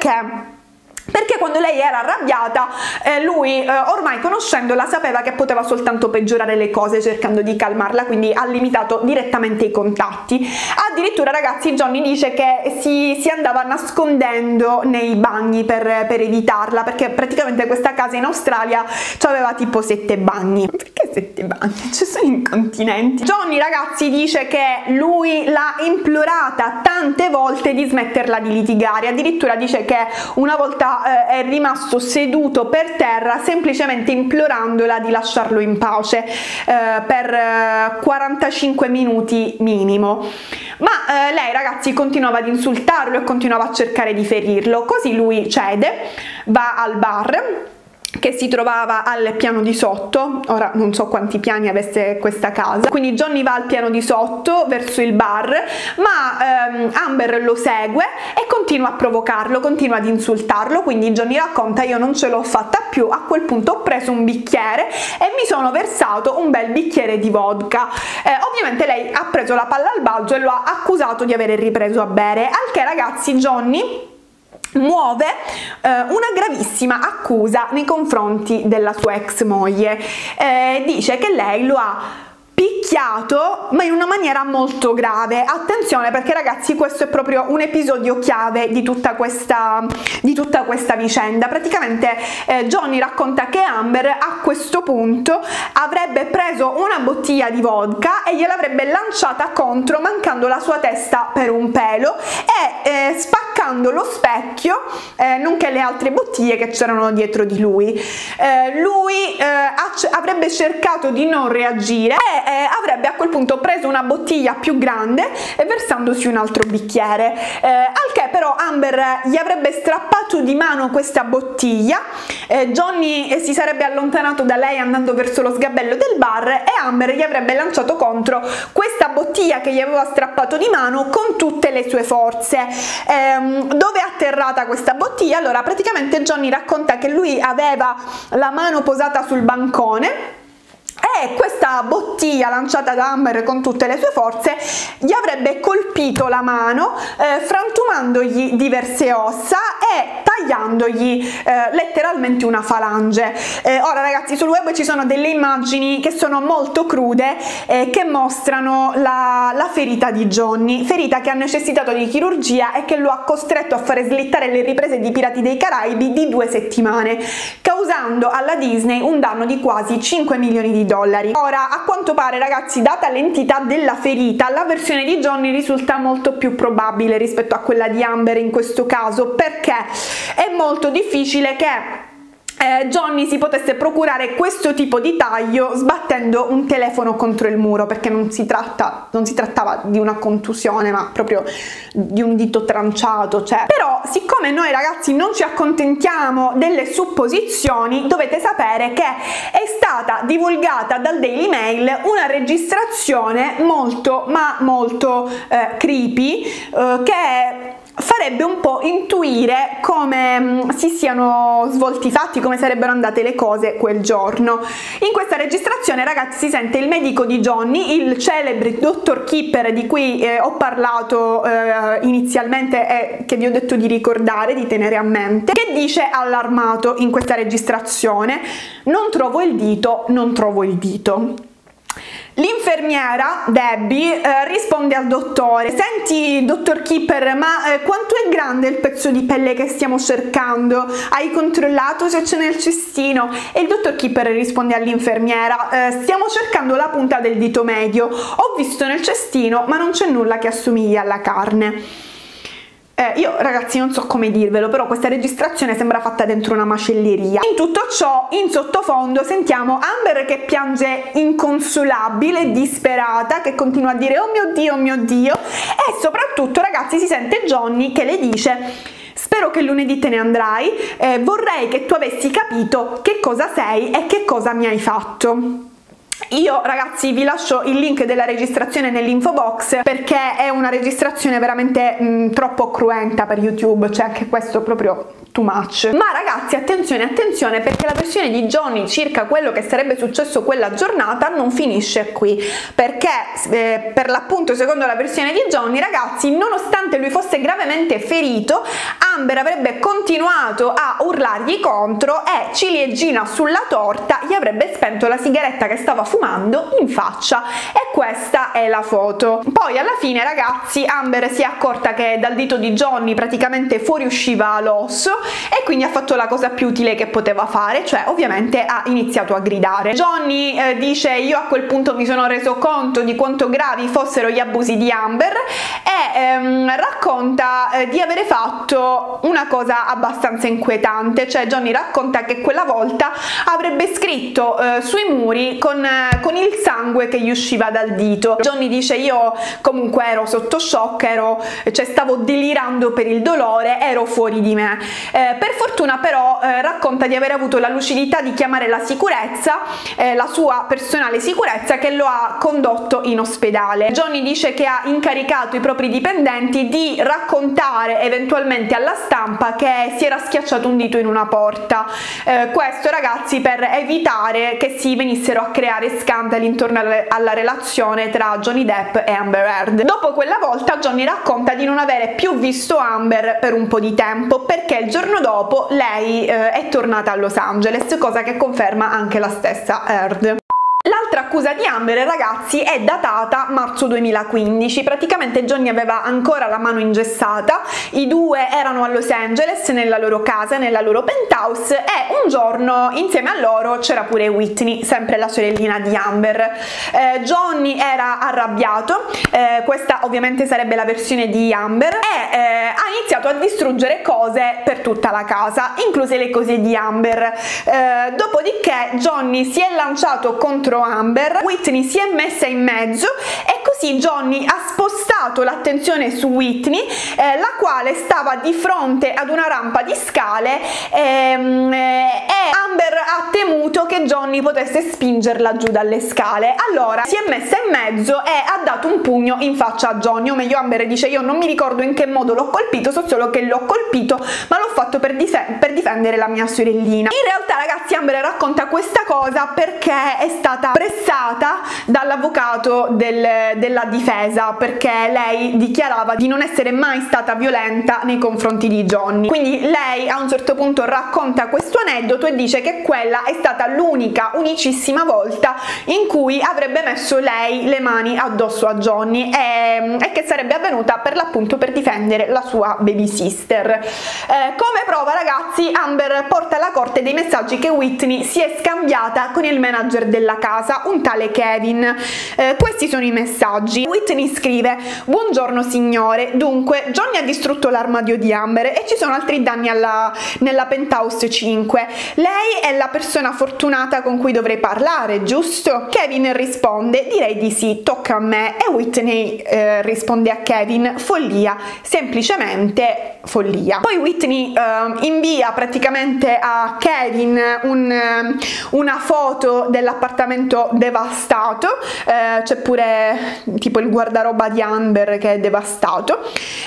Perché quando lei era arrabbiata lui, ormai conoscendola, sapeva che poteva soltanto peggiorare le cose cercando di calmarla, quindi ha limitato direttamente i contatti. Addirittura, ragazzi, Johnny dice che si andava nascondendo nei bagni per evitarla, perché praticamente questa casa in Australia aveva tipo 7 bagni. Perché 7 bagni? Ci sono incontinenti. Johnny, ragazzi, dice che lui l'ha implorata tante volte di smetterla di litigare, addirittura dice che una volta è rimasto seduto per terra semplicemente implorandola di lasciarlo in pace per 45 minuti minimo, ma lei, ragazzi, continuava ad insultarlo e continuava a cercare di ferirlo. Così lui cede, va al bar che si trovava al piano di sotto. Ora non so quanti piani avesse questa casa, quindi Johnny va al piano di sotto verso il bar, ma Amber lo segue e continua a provocarlo, continua ad insultarlo. Quindi Johnny racconta: io non ce l'ho fatta più, a quel punto ho preso un bicchiere e mi sono versato un bel bicchiere di vodka. Ovviamente lei ha preso la palla al balzo e lo ha accusato di avere ripreso a bere, al che, ragazzi, Johnny muove una gravissima accusa nei confronti della sua ex moglie. Dice che lei lo ha picchiato, ma in una maniera molto grave. Attenzione, perché, ragazzi, questo è proprio un episodio chiave di tutta questa vicenda. Praticamente Johnny racconta che Amber a questo punto avrebbe preso una bottiglia di vodka e gliel'avrebbe lanciata contro, mancando la sua testa per un pelo e spaccando lo specchio, nonché le altre bottiglie che c'erano dietro di lui. Lui avrebbe cercato di non reagire e avrebbe a quel punto preso una bottiglia più grande e versandosi un altro bicchiere, al che però Amber gli avrebbe strappato di mano questa bottiglia. Johnny si sarebbe allontanato da lei andando verso lo sgabello del bar e Amber gli avrebbe lanciato contro questa bottiglia che gli aveva strappato di mano con tutte le sue forze. Dove è atterrata questa bottiglia? Allora, praticamente Johnny racconta che lui aveva la mano posata sul bancone e questa bottiglia lanciata da Amber con tutte le sue forze gli avrebbe colpito la mano, frantumandogli diverse ossa e tagliandogli letteralmente una falange. Ora, ragazzi, sul web ci sono delle immagini che sono molto crude che mostrano la ferita di Johnny, ferita che ha necessitato di chirurgia e che lo ha costretto a fare slittare le riprese di Pirati dei Caraibi di 2 settimane, causando alla Disney un danno di quasi 5 milioni di dollari. Ora, a quanto pare, ragazzi, data l'entità della ferita, la versione di Johnny risulta molto più probabile rispetto a quella di Amber in questo caso, perché è molto difficile che Johnny si potesse procurare questo tipo di taglio sbattendo un telefono contro il muro, perché non si trattava di una contusione, ma proprio di un dito tranciato, cioè. Però, siccome noi, ragazzi, non ci accontentiamo delle supposizioni, dovete sapere che è stata divulgata dal Daily Mail una registrazione molto creepy che farebbe un po' intuire come si siano svolti i fatti, come sarebbero andate le cose quel giorno. In questa registrazione, ragazzi, si sente il medico di Johnny, il celebre Dr. Kipper di cui ho parlato inizialmente e che vi ho detto di ricordare, di tenere a mente, che dice allarmato in questa registrazione: non trovo il dito, non trovo il dito. L'infermiera Debbie risponde al dottore: senti, dottor Kipper, ma quanto è grande il pezzo di pelle che stiamo cercando? Hai controllato se c'è nel cestino? E il dottor Kipper risponde all'infermiera: stiamo cercando la punta del dito medio, ho visto nel cestino ma non c'è nulla che assomigli alla carne. Io, ragazzi, non so come dirvelo, però questa registrazione sembra fatta dentro una macelleria. In tutto ciò, in sottofondo sentiamo Amber che piange inconsolabile, disperata, che continua a dire: oh mio dio, e soprattutto, ragazzi, si sente Johnny che le dice: spero che lunedì te ne andrai, vorrei che tu avessi capito che cosa sei e che cosa mi hai fatto. Io ragazzi vi lascio il link della registrazione nell'info box, perché è una registrazione veramente troppo cruenta per YouTube, cioè anche questo proprio too much. Ma ragazzi, attenzione, attenzione, perché la versione di Johnny circa quello che sarebbe successo quella giornata non finisce qui, perché per l'appunto, secondo la versione di Johnny, ragazzi, nonostante lui fosse gravemente ferito, Amber avrebbe continuato a urlargli contro e ciliegina sulla torta gli avrebbe spento la sigaretta che stava fumando in faccia, e questa è la foto. Poi alla fine, ragazzi, Amber si è accorta che dal dito di Johnny praticamente fuoriusciva l'osso, e quindi ha fatto la cosa più utile che poteva fare, cioè ovviamente ha iniziato a gridare. Johnny dice: io a quel punto mi sono reso conto di quanto gravi fossero gli abusi di Amber, e racconta di avere fatto una cosa abbastanza inquietante, cioè Johnny racconta che quella volta avrebbe scritto sui muri con il sangue che gli usciva dal dito. Johnny dice: io comunque ero sotto shock, cioè stavo delirando per il dolore, ero fuori di me. Per fortuna però racconta di aver avuto la lucidità di chiamare la sicurezza, la sua personale sicurezza, che lo ha condotto in ospedale. Johnny dice che ha incaricato i propri dipendenti di raccontare eventualmente alla stampa che si era schiacciato un dito in una porta, questo ragazzi per evitare che si venissero a creare scandali intorno alla relazione tra Johnny Depp e Amber Heard. Dopo quella volta Johnny racconta di non avere più visto Amber per un po' di tempo, perché il giorno dopo lei è tornata a Los Angeles, cosa che conferma anche la stessa Heard. L'altra accusa di Amber, ragazzi, è datata marzo 2015, praticamente Johnny aveva ancora la mano ingessata, i due erano a Los Angeles nella loro casa, nella loro penthouse, e un giorno insieme a loro c'era pure Whitney, sempre la sorellina di Amber. Johnny era arrabbiato, questa ovviamente sarebbe la versione di Amber, e ha iniziato a distruggere cose per tutta la casa, incluse le cose di Amber. Dopodiché Johnny si è lanciato contro Amber, Whitney si è messa in mezzo, e così Johnny ha spostato l'attenzione su Whitney, la quale stava di fronte ad una rampa di scale, e Amber ha temuto che Johnny potesse spingerla giù dalle scale. Allora si è messa in mezzo e ha dato un pugno in faccia a Johnny, o meglio Amber dice: io non mi ricordo in che modo l'ho colpito, so solo che l'ho colpito, ma l'ho fatto per difendere la mia sorellina. In realtà, ragazzi, Amber racconta questa cosa perché è stata pressata dall'avvocato della difesa, perché lei dichiarava di non essere mai stata violenta nei confronti di Johnny. Quindi lei a un certo punto racconta questo aneddoto e dice che quella è stata l'unica, unicissima volta in cui avrebbe messo lei le mani addosso a Johnny, e che sarebbe avvenuta per l'appunto per difendere la sua baby sister. Come prova, ragazzi, Amber porta alla corte dei messaggi che Whitney si è scambiata con il manager della casa, un tale Kevin. Questi sono i messaggi. Whitney scrive: buongiorno signore, dunque Johnny ha distrutto l'armadio di Amber e ci sono altri danni nella penthouse 5. Lei è la persona fortunata con cui dovrei parlare, giusto? Kevin risponde: direi di sì, tocca a me. E Whitney risponde a Kevin: follia, semplicemente follia. Poi Whitney invia praticamente a Kevin una foto dell'appartamento devastato, c'è pure tipo il guardaroba di Amber che è devastato,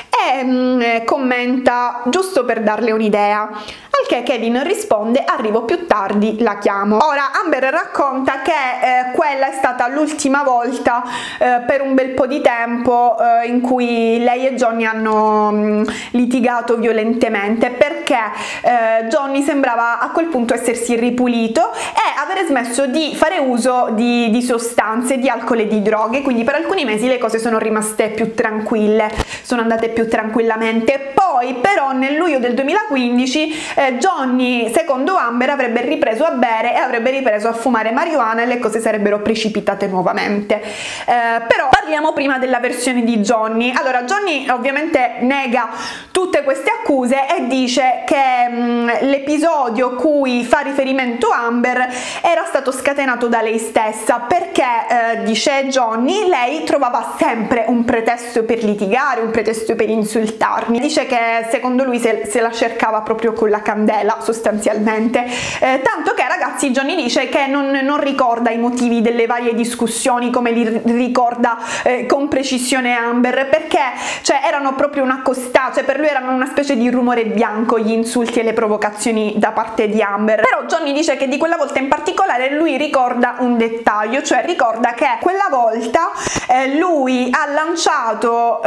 e commenta: giusto per darle un'idea. Al che Kevin risponde: arrivo più tardi, la chiamo. Ora Amber racconta che quella è stata l'ultima volta per un bel po' di tempo in cui lei e Johnny hanno litigato violentemente, perché Johnny sembrava a quel punto essersi ripulito e avere smesso di fare uso di sostanze, di alcol e di droghe, quindi per alcuni mesi le cose sono rimaste più tranquille, sono andate più tranquillamente. Poi però nel luglio del 2015 Johnny, secondo Amber, avrebbe ripreso a bere e avrebbe ripreso a fumare marijuana e le cose sarebbero precipitate nuovamente. Però Parliamo prima della versione di Johnny. Allora, Johnny ovviamente nega tutte queste accuse e dice che l'episodio cui fa riferimento Amber era stato scatenato da lei stessa, perché dice Johnny, lei trovava sempre un pretesto per litigare, un pretesto per insultarmi. Dice che secondo lui se la cercava proprio con la candela, sostanzialmente, tanto che, ragazzi, Johnny dice che non ricorda i motivi delle varie discussioni come li ricorda con precisione Amber, perché cioè erano proprio una costata, cioè per lui erano una specie di rumore bianco gli insulti e le provocazioni da parte di Amber. Però Johnny dice che di quella volta in particolare lui ricorda un dettaglio, cioè ricorda che quella volta lui ha lanciato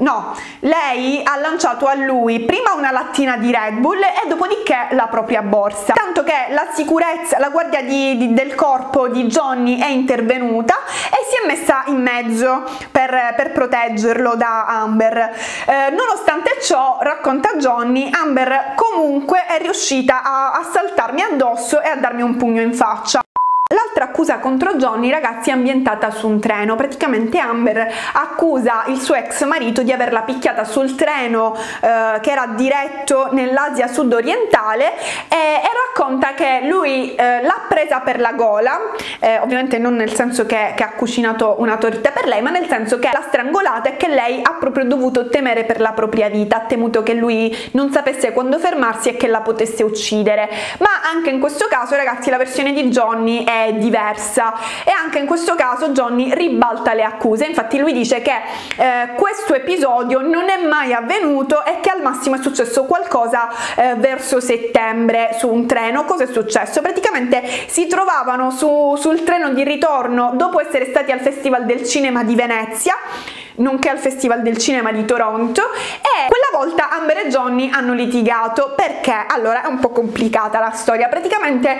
lei ha lanciato a lui prima una lattina di Red Bull e dopodiché la propria borsa, tanto che la guardia del corpo di Johnny è intervenuta e si è messa in mezzo per proteggerlo da Amber. Nonostante ciò, racconta Johnny, Amber comunque è riuscita a saltarmi addosso e a darmi un pugno in faccia. L'altra accusa contro Johnny, ragazzi, è ambientata su un treno. Praticamente Amber accusa il suo ex marito di averla picchiata sul treno che era diretto nell'Asia sud-orientale e racconta che lui l'ha presa per la gola, ovviamente non nel senso che ha cucinato una torta per lei, ma nel senso che l'ha strangolata e che lei ha proprio dovuto temere per la propria vita, ha temuto che lui non sapesse quando fermarsi e che la potesse uccidere. Ma anche in questo caso, ragazzi, la versione di Johnny è diversa e anche in questo caso Johnny ribalta le accuse. Infatti lui dice che questo episodio non è mai avvenuto e che al massimo è successo qualcosa verso settembre su un treno. Cosa è successo? Praticamente si trovavano sul treno di ritorno dopo essere stati al Festival del Cinema di Venezia, nonché al Festival del Cinema di Toronto, e quella volta Amber e Johnny hanno litigato. Perché? Allora, è un po' complicata la storia. Praticamente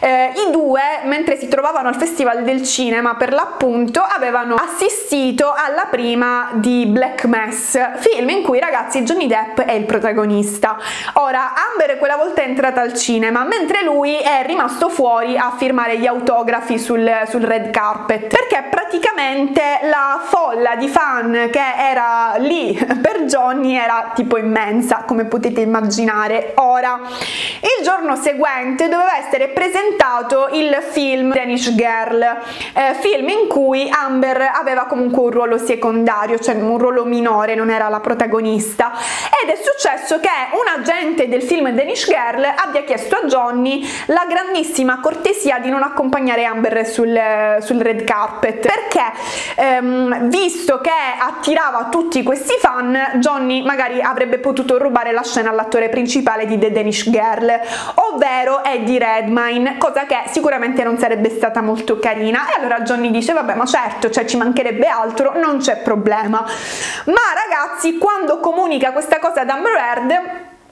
i due, mentre si trovavano al Festival del Cinema, per l'appunto, avevano assistito alla prima di Black Mass, film in cui, ragazzi, Johnny Depp è il protagonista. Ora, Amber quella volta è entrata al cinema, mentre lui è rimasto fuori a firmare gli autografi sul red carpet, perché praticamente la folla di fan che era lì per Johnny era tipo immensa, come potete immaginare. Ora, il giorno seguente doveva essere presentato il film Danish Girl, film in cui Amber aveva comunque un ruolo secondario, cioè un ruolo minore, non era la protagonista, ed è successo che un agente del film Danish Girl abbia chiesto a Johnny la grandissima cortesia di non accompagnare Amber sul red carpet, perché visto che attirava tutti questi fan, Johnny magari avrebbe potuto rubare la scena all'attore principale di The Danish Girl, ovvero Eddie Redmayne, cosa che sicuramente non sarebbe stata molto carina. E allora Johnny dice vabbè, ma certo, cioè ci mancherebbe altro, non c'è problema. Ma ragazzi, quando comunica questa cosa ad Amber Heard,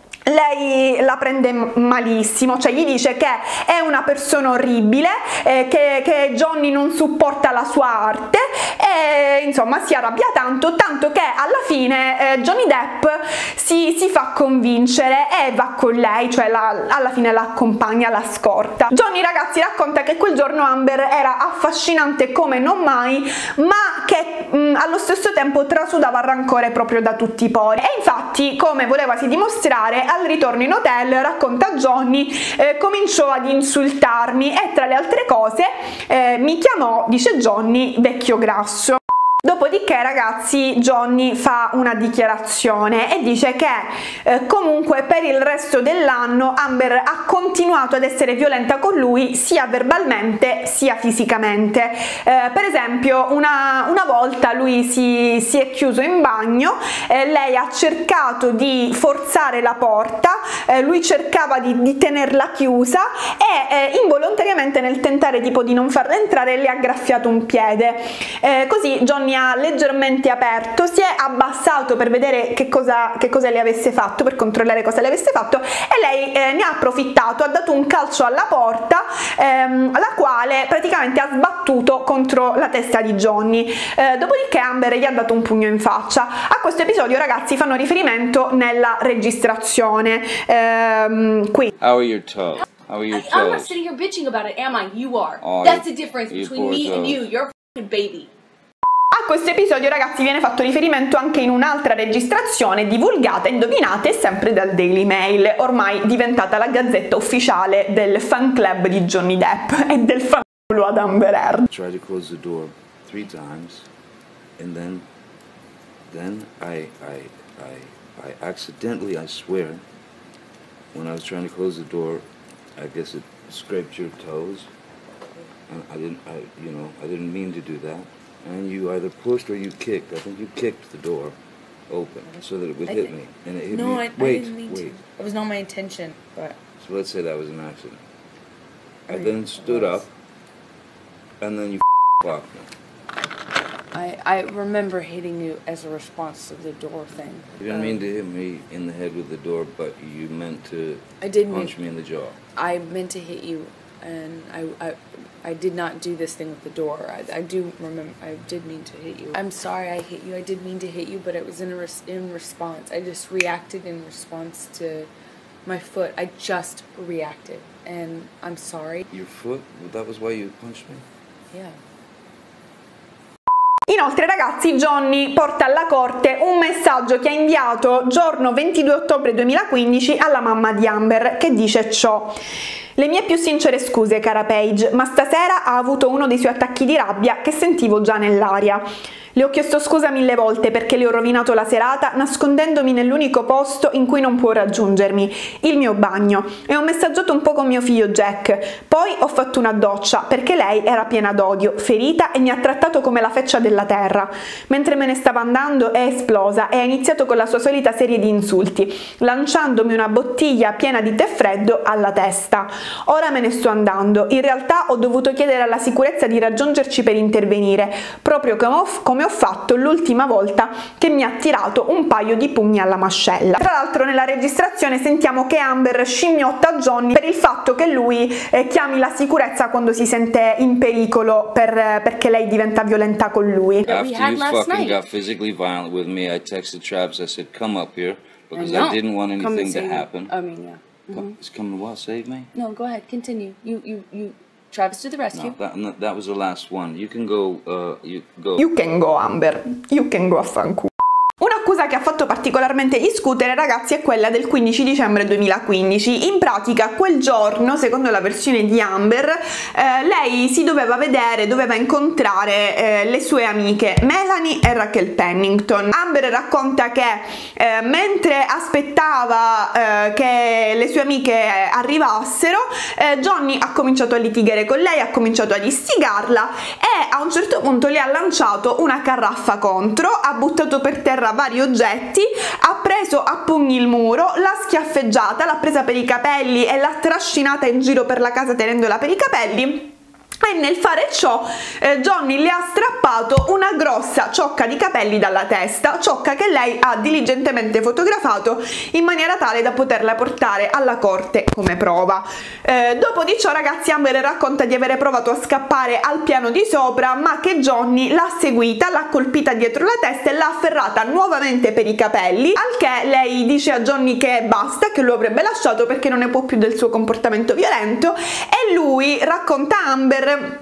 lei la prende malissimo, cioè gli dice che è una persona orribile, che Johnny non supporta la sua arte e insomma si arrabbia tanto che alla fine Johnny Depp si fa convincere e va con lei, cioè alla fine la accompagna, la scorta. Johnny, ragazzi, racconta che quel giorno Amber era affascinante come non mai, ma che allo stesso tempo trasudava rancore proprio da tutti i pori. E infatti, come volevasi dimostrare, al ritorno in hotel, racconta Johnny, cominciò ad insultarmi e tra le altre cose mi chiamò, dice Johnny, vecchio grasso. Dopodiché, ragazzi, Johnny fa una dichiarazione e dice che comunque per il resto dell'anno Amber ha continuato ad essere violenta con lui sia verbalmente sia fisicamente. Per esempio, una volta lui si è chiuso in bagno, lei ha cercato di forzare la porta, lui cercava di tenerla chiusa e involontariamente, nel tentare tipo di non farla entrare, le ha graffiato un piede. Così Johnny ha leggermente aperto, si è abbassato per vedere che cosa le avesse fatto, per controllare cosa le avesse fatto, e lei ne ha approfittato, ha dato un calcio alla porta, la quale praticamente ha sbattuto contro la testa di Johnny. Dopodiché Amber gli ha dato un pugno in faccia. A questo episodio, ragazzi, fanno riferimento nella registrazione qui. How are your toes? How are your toes? I'm not sitting here bitching about it, am I? You are. Oh, That's the difference you between poor me and toes. you. You're a fucking baby. A questo episodio, ragazzi, viene fatto riferimento anche in un'altra registrazione divulgata, indovinate, sempre dal Daily Mail, ormai diventata la gazzetta ufficiale del fan club di Johnny Depp e del fan club ad Amber Heard. Try to close the door 3 times, and then I accidentally, I swear, when I was trying to close the door, I guess it scraped your toes, and I didn't mean to do that. And you either pushed or you kicked. I think you kicked the door open so that it would hit me. And it hit me. I didn't mean to. It was not my intention, but... So let's say that was an accident. I then stood up, and then you clocked me. I remember hitting you as a response to the door thing. You didn't mean to hit me in the head with the door, but you meant to punch me in the jaw. I meant to hit you, and I did not do this thing with the door. I do remember, I did mean to hit you. I'm sorry I hit you. I did mean to hit you, but it was in response. I just reacted in response to my foot. I just reacted, and I'm sorry. Your foot? That was why you punched me? Yeah. Inoltre, ragazzi, Johnny porta alla corte un messaggio che ha inviato giorno 22 ottobre 2015 alla mamma di Amber, che dice ciò: le mie più sincere scuse, cara Paige, ma stasera ha avuto uno dei suoi attacchi di rabbia che sentivo già nell'aria. Le ho chiesto scusa 1000 volte perché le ho rovinato la serata nascondendomi nell'unico posto in cui non può raggiungermi, il mio bagno, e ho messaggiato un po' con mio figlio Jack. Poi ho fatto una doccia perché lei era piena d'odio, ferita, e mi ha trattato come la feccia della terra. Mentre me ne stava andando è esplosa e ha iniziato con la sua solita serie di insulti, lanciandomi una bottiglia piena di tè freddo alla testa. Ora me ne sto andando. In realtà ho dovuto chiedere alla sicurezza di raggiungerci per intervenire, proprio come ho fatto l'ultima volta che mi ha tirato un paio di pugni alla mascella. Tra l'altro, nella registrazione sentiamo che Amber scimmiotta Johnny per il fatto che lui chiami la sicurezza quando si sente in pericolo perché lei diventa violenta con lui. After you fucking got physically violent with me, I texted Travis, I said come up here because I didn't want anything to happen. I mean, yeah. It's coming what? Save me? No, go ahead, continue. You Travis to the rescue. No, that was the last one. You can go, You can go, Amber. You can go a fanculo. Un'accusa che ha fatto particolarmente discutere, ragazzi, è quella del 15 dicembre 2015. In pratica, quel giorno, secondo la versione di Amber, lei si doveva incontrare le sue amiche Melanie e Raquel Pennington. Amber racconta che mentre aspettava che le sue amiche arrivassero, Johnny ha cominciato a litigare con lei, ha cominciato ad istigarla e a un certo punto le ha lanciato una carraffa contro, ha buttato per terra vari oggetti, ha preso a pugni il muro, l'ha schiaffeggiata, l'ha presa per i capelli e l'ha trascinata in giro per la casa tenendola per i capelli. E nel fare ciò Johnny le ha strappato una grossa ciocca di capelli dalla testa, ciocca che lei ha diligentemente fotografato in maniera tale da poterla portare alla corte come prova. Dopo di ciò, ragazzi, Amber racconta di avere provato a scappare al piano di sopra, ma che Johnny l'ha seguita, l'ha colpita dietro la testa e l'ha afferrata nuovamente per i capelli, al che lei dice a Johnny che basta, che lo avrebbe lasciato perché non ne può più del suo comportamento violento, e lui, racconta Amber,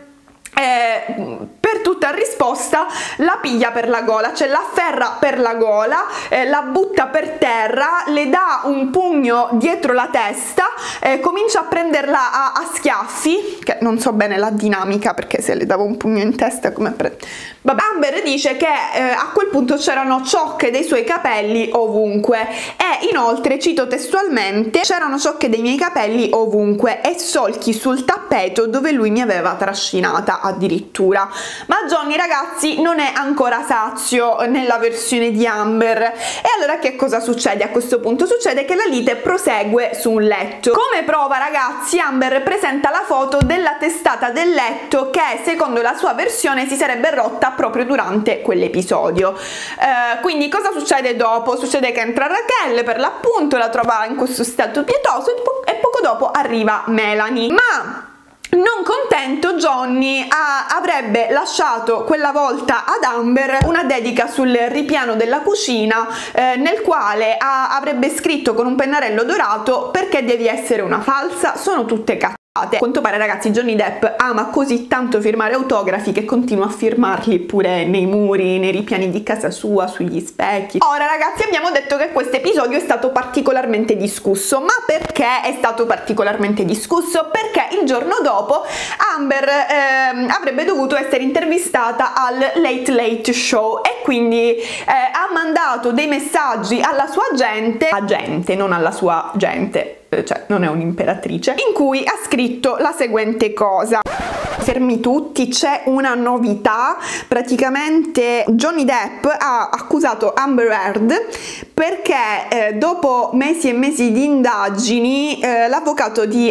per tutta risposta la piglia per la gola, cioè la afferra per la gola, la butta per terra, le dà un pugno dietro la testa, comincia a prenderla a schiaffi, che non so bene la dinamica, perché se le dava un pugno in testa come vabbè. Amber dice che a quel punto c'erano ciocche dei suoi capelli ovunque e inoltre, cito testualmente, c'erano ciocche dei miei capelli ovunque e solchi sul tappeto dove lui mi aveva trascinata addirittura. Ma Johnny, ragazzi, non è ancora sazio nella versione di Amber, e allora che cosa succede a questo punto? Succede che la lite prosegue su un letto. Come prova, ragazzi, Amber presenta la foto della testata del letto che secondo la sua versione si sarebbe rotta proprio durante quell'episodio. Quindi cosa succede dopo? Succede che entra Raquel, per l'appunto, la trova in questo stato pietoso e poco dopo arriva Melanie. Ma non contento, Johnny avrebbe lasciato quella volta ad Amber una dedica sul ripiano della cucina nel quale avrebbe scritto con un pennarello dorato: perché devi essere una falsa, sono tutte cazzate. A quanto pare, ragazzi, Johnny Depp ama così tanto firmare autografi che continua a firmarli pure nei muri, nei ripiani di casa sua, sugli specchi. Ora, ragazzi, abbiamo detto che questo episodio è stato particolarmente discusso, ma perché è stato particolarmente discusso? Perché il giorno dopo Amber avrebbe dovuto essere intervistata al Late Late Show e quindi ha mandato dei messaggi alla sua agente, non alla sua gente, cioè non è un'imperatrice, in cui ha scritto la seguente cosa. Fermi tutti, c'è una novità. Praticamente Johnny Depp ha accusato Amber Heard perché dopo mesi e mesi di indagini l'avvocato di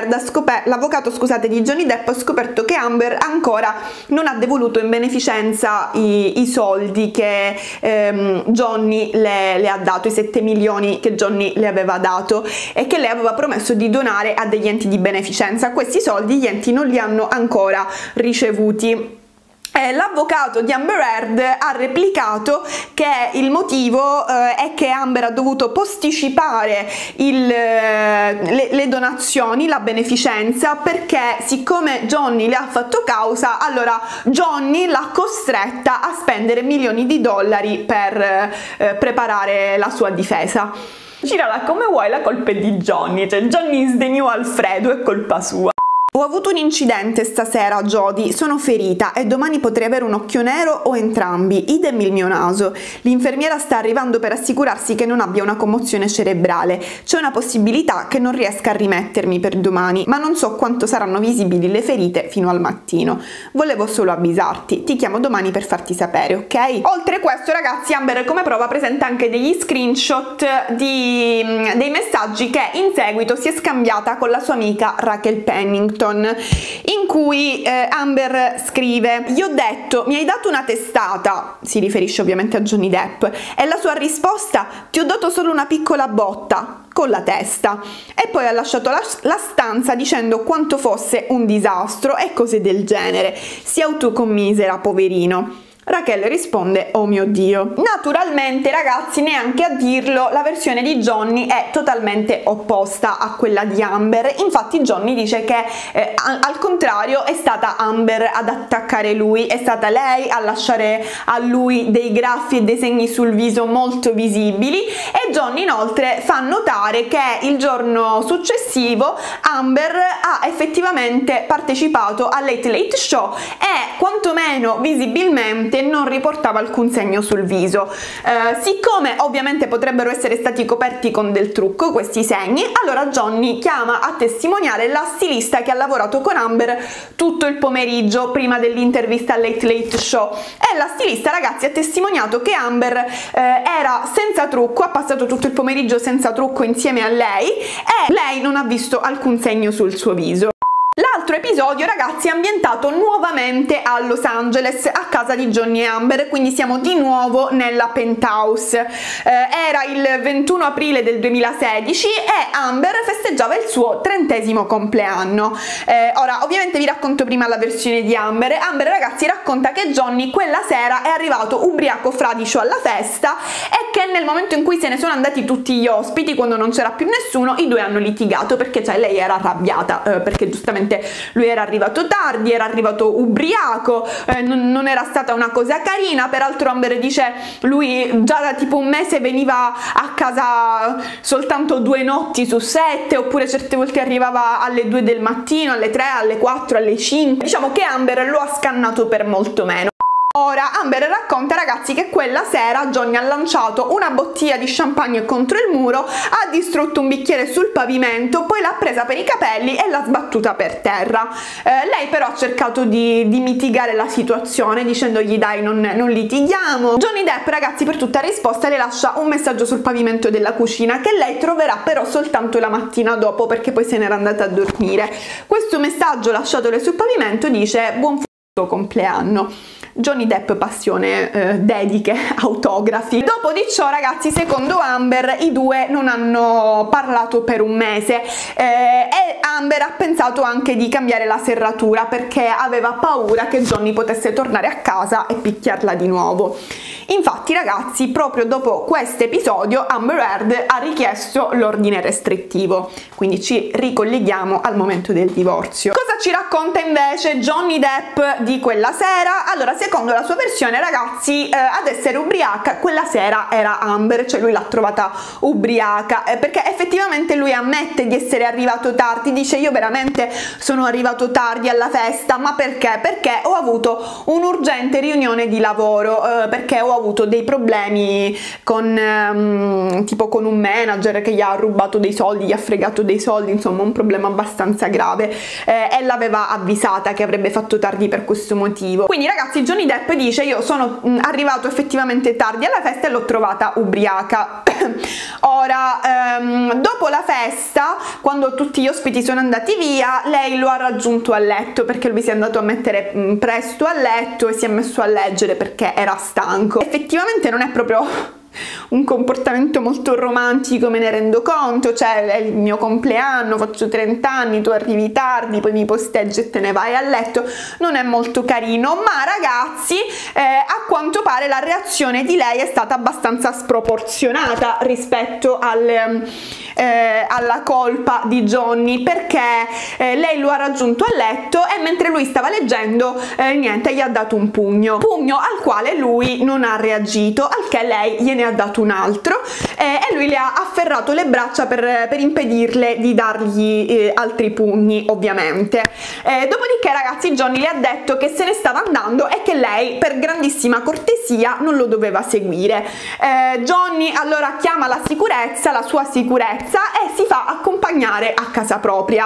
Johnny Depp ha scoperto che Amber ancora non ha devoluto in beneficenza i soldi che Johnny le ha dato, i 7 milioni che Johnny le aveva dato e che lei aveva promesso di donare a degli enti di beneficenza. Questi soldi gli enti non li hanno ancora ricevuti. L'avvocato di Amber Heard ha replicato che il motivo è che Amber ha dovuto posticipare le donazioni, la beneficenza, perché siccome Johnny le ha fatto causa, allora Johnny l'ha costretta a spendere milioni di dollari per preparare la sua difesa. Girala come vuoi, la colpa è di Johnny, cioè Johnny is the new Alfredo, è colpa sua. Ho avuto un incidente stasera, Jodie, sono ferita e domani potrei avere un occhio nero o entrambi, idem il mio naso. L'infermiera sta arrivando per assicurarsi che non abbia una commozione cerebrale. C'è una possibilità che non riesca a rimettermi per domani, ma non so quanto saranno visibili le ferite fino al mattino. Volevo solo avvisarti, ti chiamo domani per farti sapere, ok? Oltre questo, ragazzi, Amber come prova presenta anche degli screenshot dei messaggi che in seguito si è scambiata con la sua amica Raquel Pennington, in cui Amber scrive: gli ho detto, mi hai dato una testata, si riferisce ovviamente a Johnny Depp, e la sua risposta: ti ho dato solo una piccola botta con la testa. E poi ha lasciato la stanza dicendo quanto fosse un disastro e cose del genere. Si autocommisera, poverino. Raquel risponde: oh mio Dio. Naturalmente, ragazzi, neanche a dirlo, la versione di Johnny è totalmente opposta a quella di Amber. Infatti Johnny dice che al contrario è stata Amber ad attaccare lui, è stata lei a lasciare a lui dei graffi e dei segni sul viso molto visibili, e Johnny inoltre fa notare che il giorno successivo Amber ha effettivamente partecipato al Late Late Show e quantomeno visibilmente non riportava alcun segno sul viso. Siccome ovviamente potrebbero essere stati coperti con del trucco questi segni, allora Johnny chiama a testimoniare la stilista che ha lavorato con Amber tutto il pomeriggio prima dell'intervista al Late Late Show, e la stilista, ragazzi, ha testimoniato che Amber era senza trucco, ha passato tutto il pomeriggio senza trucco insieme a lei e lei non ha visto alcun segno sul suo viso. L'altro episodio, ragazzi, è ambientato nuovamente a Los Angeles, a casa di Johnny e Amber, quindi siamo di nuovo nella penthouse. Era il 21 aprile del 2016 e Amber festeggiava il suo 30° compleanno. Ora, ovviamente vi racconto prima la versione di Amber. Amber, ragazzi, racconta che Johnny quella sera è arrivato ubriaco fradicio alla festa e che nel momento in cui se ne sono andati tutti gli ospiti, quando non c'era più nessuno, i due hanno litigato perché lei era arrabbiata, perché giustamente lui era arrivato tardi, era arrivato ubriaco, non era stata una cosa carina. Peraltro Amber dice lui già da tipo un mese veniva a casa soltanto 2 notti su 7, oppure certe volte arrivava alle 2 del mattino, alle 3, alle 4, alle 5. Diciamo che Amber lo ha scannato per molto meno. Ora Amber racconta, ragazzi, che quella sera Johnny ha lanciato una bottiglia di champagne contro il muro, ha distrutto un bicchiere sul pavimento, poi l'ha presa per i capelli e l'ha sbattuta per terra. Lei però ha cercato di mitigare la situazione dicendogli dai, non litighiamo. Johnny Depp, ragazzi, per tutta risposta le lascia un messaggio sul pavimento della cucina che lei troverà però soltanto la mattina dopo, perché poi se n'era andata a dormire. Questo messaggio lasciatole sul pavimento dice: buon compleanno. Johnny Depp passione, dediche, autografi. Dopo di ciò, ragazzi, secondo Amber i due non hanno parlato per un mese e Amber ha pensato anche di cambiare la serratura perché aveva paura che Johnny potesse tornare a casa e picchiarla di nuovo. Infatti, ragazzi, proprio dopo questo episodio Amber Heard ha richiesto l'ordine restrittivo, quindi ci ricolleghiamo al momento del divorzio. Cosa ci racconta invece Johnny Depp di quella sera? Allora, secondo la sua versione, ragazzi, ad essere ubriaca quella sera era Amber, cioè lui l'ha trovata ubriaca, perché effettivamente lui ammette di essere arrivato tardi, dice: io veramente sono arrivato tardi alla festa, ma perché? Perché ho avuto un'urgente riunione di lavoro, perché ho avuto dei problemi con tipo con un manager che gli ha rubato dei soldi, gli ha fregato dei soldi, insomma un problema abbastanza grave, e l'aveva avvisata che avrebbe fatto tardi per questo motivo. Quindi, ragazzi, Johnny Depp dice: io sono arrivato effettivamente tardi alla festa e l'ho trovata ubriaca. Ora, dopo la festa, quando tutti gli ospiti sono andati via, lei lo ha raggiunto a letto perché lui si è andato a mettere presto a letto e si è messo a leggere perché era stanco. Effettivamente non è proprio un comportamento molto romantico, me ne rendo conto, cioè è il mio compleanno, faccio 30 anni, tu arrivi tardi, poi mi posteggi e te ne vai a letto, non è molto carino. Ma, ragazzi, a quanto pare la reazione di lei è stata abbastanza sproporzionata rispetto alla colpa di Johnny, perché lei lo ha raggiunto a letto e mentre lui stava leggendo niente, gli ha dato un pugno al quale lui non ha reagito, al che lei gliene ha dato un altro e lui le ha afferrato le braccia per impedirle di dargli altri pugni, ovviamente. Dopodiché, ragazzi, Johnny le ha detto che se ne stava andando e che lei, per grandissima cortesia, non lo doveva seguire. Johnny allora chiama la sua sicurezza, e si fa accompagnare a casa propria.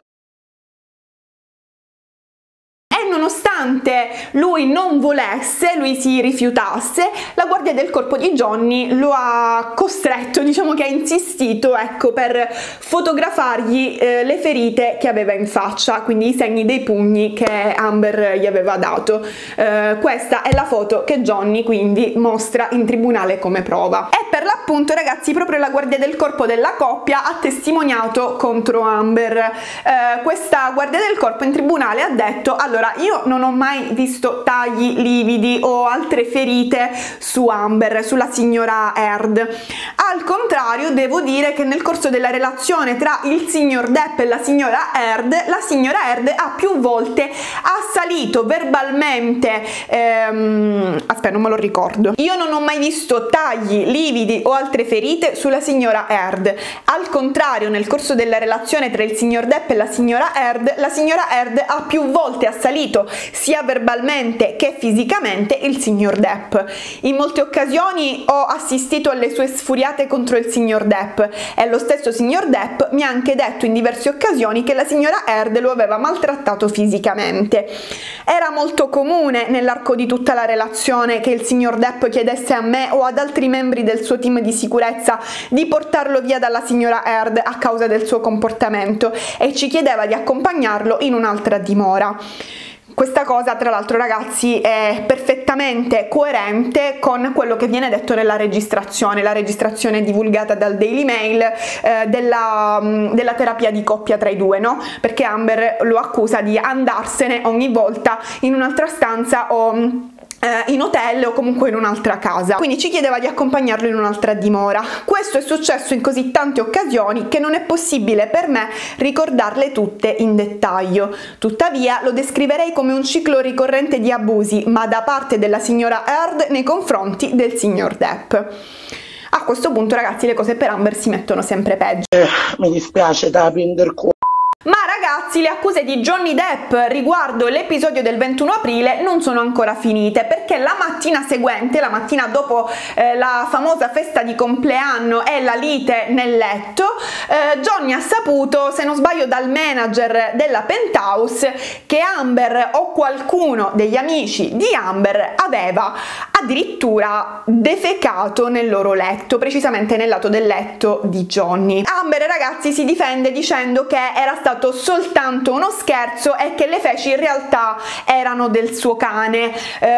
Nonostante lui non volesse, lui si rifiutasse, la guardia del corpo di Johnny lo ha costretto, diciamo che ha insistito, ecco, per fotografargli le ferite che aveva in faccia, quindi i segni dei pugni che Amber gli aveva dato. Questa è la foto che Johnny quindi mostra in tribunale come prova. E per l'appunto, ragazzi, proprio la guardia del corpo della coppia ha testimoniato contro Amber. Questa guardia del corpo in tribunale ha detto: allora, io non ho mai visto tagli, lividi o altre ferite su Amber, sulla signora Heard. Al contrario, devo dire che nel corso della relazione tra il signor Depp e la signora Heard ha più volte assalito verbalmente aspetta, non me lo ricordo. Io non ho mai visto tagli, lividi o altre ferite sulla signora Heard. Al contrario, nel corso della relazione tra il signor Depp e la signora Heard ha più volte assalito sia verbalmente che fisicamente il signor Depp. In molte occasioni ho assistito alle sue sfuriate contro il signor Depp e lo stesso signor Depp mi ha anche detto in diverse occasioni che la signora Heard lo aveva maltrattato fisicamente. Era molto comune nell'arco di tutta la relazione che il signor Depp chiedesse a me o ad altri membri del suo team di sicurezza di portarlo via dalla signora Heard a causa del suo comportamento e ci chiedeva di accompagnarlo in un'altra dimora. Questa cosa, tra l'altro, ragazzi, è perfettamente coerente con quello che viene detto nella registrazione divulgata dal Daily Mail della terapia di coppia tra i due, no? Perché Amber lo accusa di andarsene ogni volta in un'altra stanza o in hotel o comunque in un'altra casa, quindi ci chiedeva di accompagnarlo in un'altra dimora. Questo è successo in così tante occasioni che non è possibile per me ricordarle tutte in dettaglio. Tuttavia lo descriverei come un ciclo ricorrente di abusi, ma da parte della signora Heard nei confronti del signor Depp. A questo punto, ragazzi, le cose per Amber si mettono sempre peggio. Mi dispiace da prendere. Ma, ragazzi, le accuse di Johnny Depp riguardo l'episodio del 21 aprile non sono ancora finite, perché la mattina seguente, la mattina dopo la famosa festa di compleanno e la lite nel letto, Johnny ha saputo, se non sbaglio dal manager della Penthouse, che Amber o qualcuno degli amici di Amber aveva addirittura defecato nel loro letto, precisamente nel lato del letto di Johnny. Amber, ragazzi, si difende dicendo che era stato soltanto uno scherzo e che le feci in realtà erano del suo cane,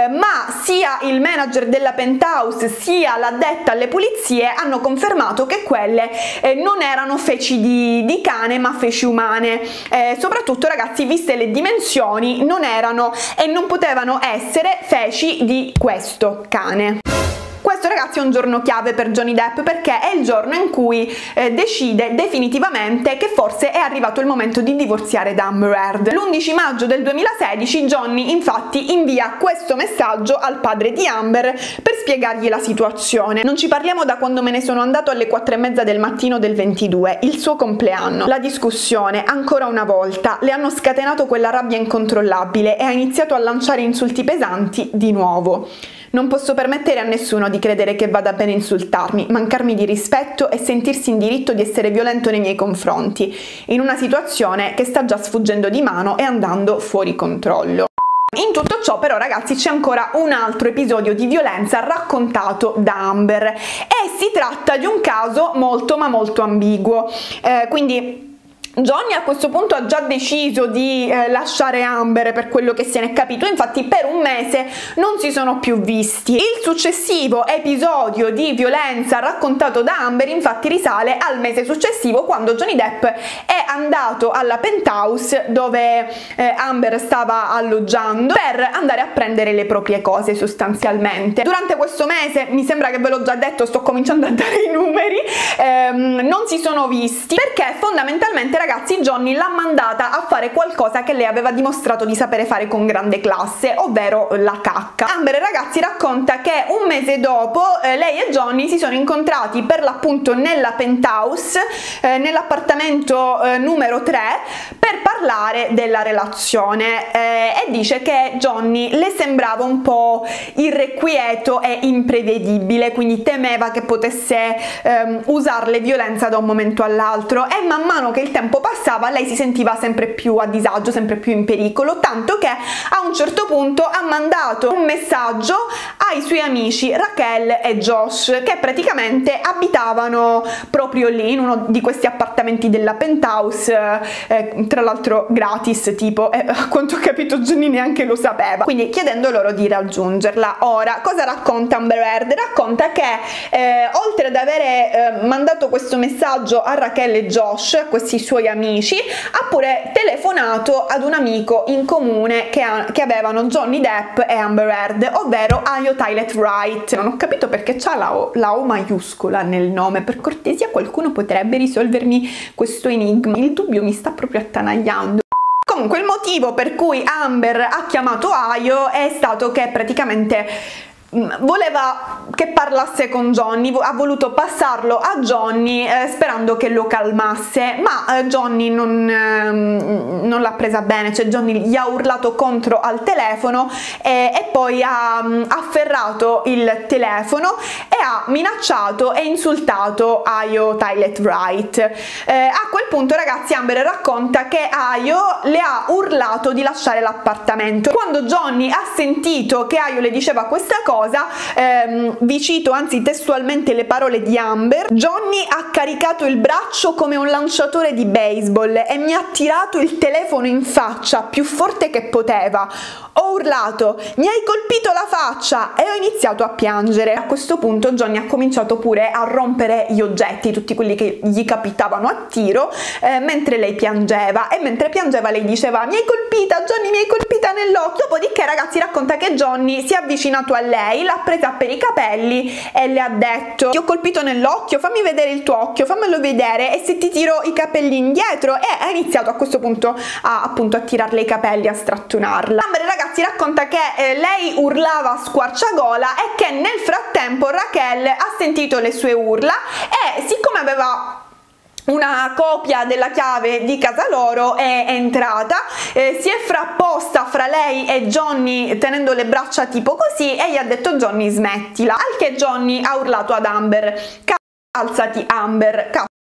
ma sia il manager della penthouse sia l'addetta alle pulizie hanno confermato che quelle non erano feci di cane ma feci umane. Soprattutto, ragazzi, viste le dimensioni, non erano e non potevano essere feci di questo cane. Questo, ragazzi, è un giorno chiave per Johnny Depp, perché è il giorno in cui decide definitivamente che forse è arrivato il momento di divorziare da Amber Heard. L'11 maggio del 2016 Johnny infatti invia questo messaggio al padre di Amber per spiegargli la situazione. Non ci parliamo da quando me ne sono andato alle 4:30 del mattino del 22, il suo compleanno. La discussione, ancora una volta, le hanno scatenato quella rabbia incontrollabile e ha iniziato a lanciare insulti pesanti di nuovo. Non posso permettere a nessuno di credere che vada bene insultarmi, mancarmi di rispetto e sentirsi in diritto di essere violento nei miei confronti, in una situazione che sta già sfuggendo di mano e andando fuori controllo. In tutto ciò, però, ragazzi, c'è ancora un altro episodio di violenza raccontato da Amber e si tratta di un caso molto ma molto ambiguo, quindi Johnny a questo punto ha già deciso di lasciare Amber, per quello che se ne è capito, infatti per un mese non si sono più visti. Il successivo episodio di violenza raccontato da Amber infatti risale al mese successivo, quando Johnny Depp è andato alla penthouse dove Amber stava alloggiando per andare a prendere le proprie cose sostanzialmente. Durante questo mese, mi sembra che ve l'ho già detto, sto cominciando a dare i numeri, non si sono visti perché fondamentalmente, ragazzi, Johnny l'ha mandata a fare qualcosa che lei aveva dimostrato di sapere fare con grande classe, ovvero la cacca. Amber, ragazzi, racconta che un mese dopo lei e Johnny si sono incontrati per l'appunto nella penthouse, nell'appartamento numero 3, per parlare della relazione, e dice che Johnny le sembrava un po' irrequieto e imprevedibile, quindi temeva che potesse usarle violenza da un momento all'altro, e man mano che il tempo passava lei si sentiva sempre più a disagio, sempre più in pericolo, tanto che a un certo punto ha mandato un messaggio ai suoi amici Raquel e Josh, che praticamente abitavano proprio lì in uno di questi appartamenti della penthouse, tra l'altro gratis, tipo, a quanto ho capito Johnny neanche lo sapeva, quindi chiedendo loro di raggiungerla. Ora, cosa racconta Amber Heard? Racconta che oltre ad avere mandato questo messaggio a Raquel e Josh, a questi suoi amici, ha pure telefonato ad un amico in comune che avevano Johnny Depp e Amber Heard, ovvero Ayo Tyler Wright. Non ho capito perché c'ha la O maiuscola nel nome, per cortesia qualcuno potrebbe risolvermi questo enigma, il dubbio mi sta proprio attanagliando. Comunque il motivo per cui Amber ha chiamato Ayo è stato che praticamente voleva che parlasse con Johnny, ha voluto passarlo a Johnny sperando che lo calmasse, ma Johnny non l'ha presa bene, cioè Johnny gli ha urlato contro al telefono e poi ha afferrato il telefono e ha minacciato e insultato Ayo Tyler Wright. A quel punto, ragazzi, Amber racconta che Ayo le ha urlato di lasciare l'appartamento. Quando Johnny ha sentito che Ayo le diceva questa cosa, vi cito anzi testualmente le parole di Amber: Johnny ha caricato il braccio come un lanciatore di baseball e mi ha tirato il telefono in faccia più forte che poteva. Ho urlato: mi hai colpito la faccia, e ho iniziato a piangere. A questo punto Johnny ha cominciato pure a rompere gli oggetti, tutti quelli che gli capitavano a tiro, mentre lei piangeva, e mentre piangeva lei diceva: mi hai colpita Johnny, mi hai colpita nell'occhio. Dopodiché, ragazzi, racconta che Johnny si è avvicinato a lei, l'ha presa per i capelli e le ha detto: ti ho colpito nell'occhio, fammi vedere il tuo occhio, fammelo vedere, e se ti tiro i capelli indietro. E ha iniziato a questo punto appunto a tirarle i capelli, a strattonarla. Amber, ragazzi, racconta che lei urlava a squarciagola e che nel frattempo Raquel ha sentito le sue urla e, siccome aveva una copia della chiave di casa loro, è entrata, si è frapposta fra lei e Johnny tenendo le braccia tipo così e gli ha detto: Johnny, smettila. Al che Johnny ha urlato ad Amber: alzati Amber,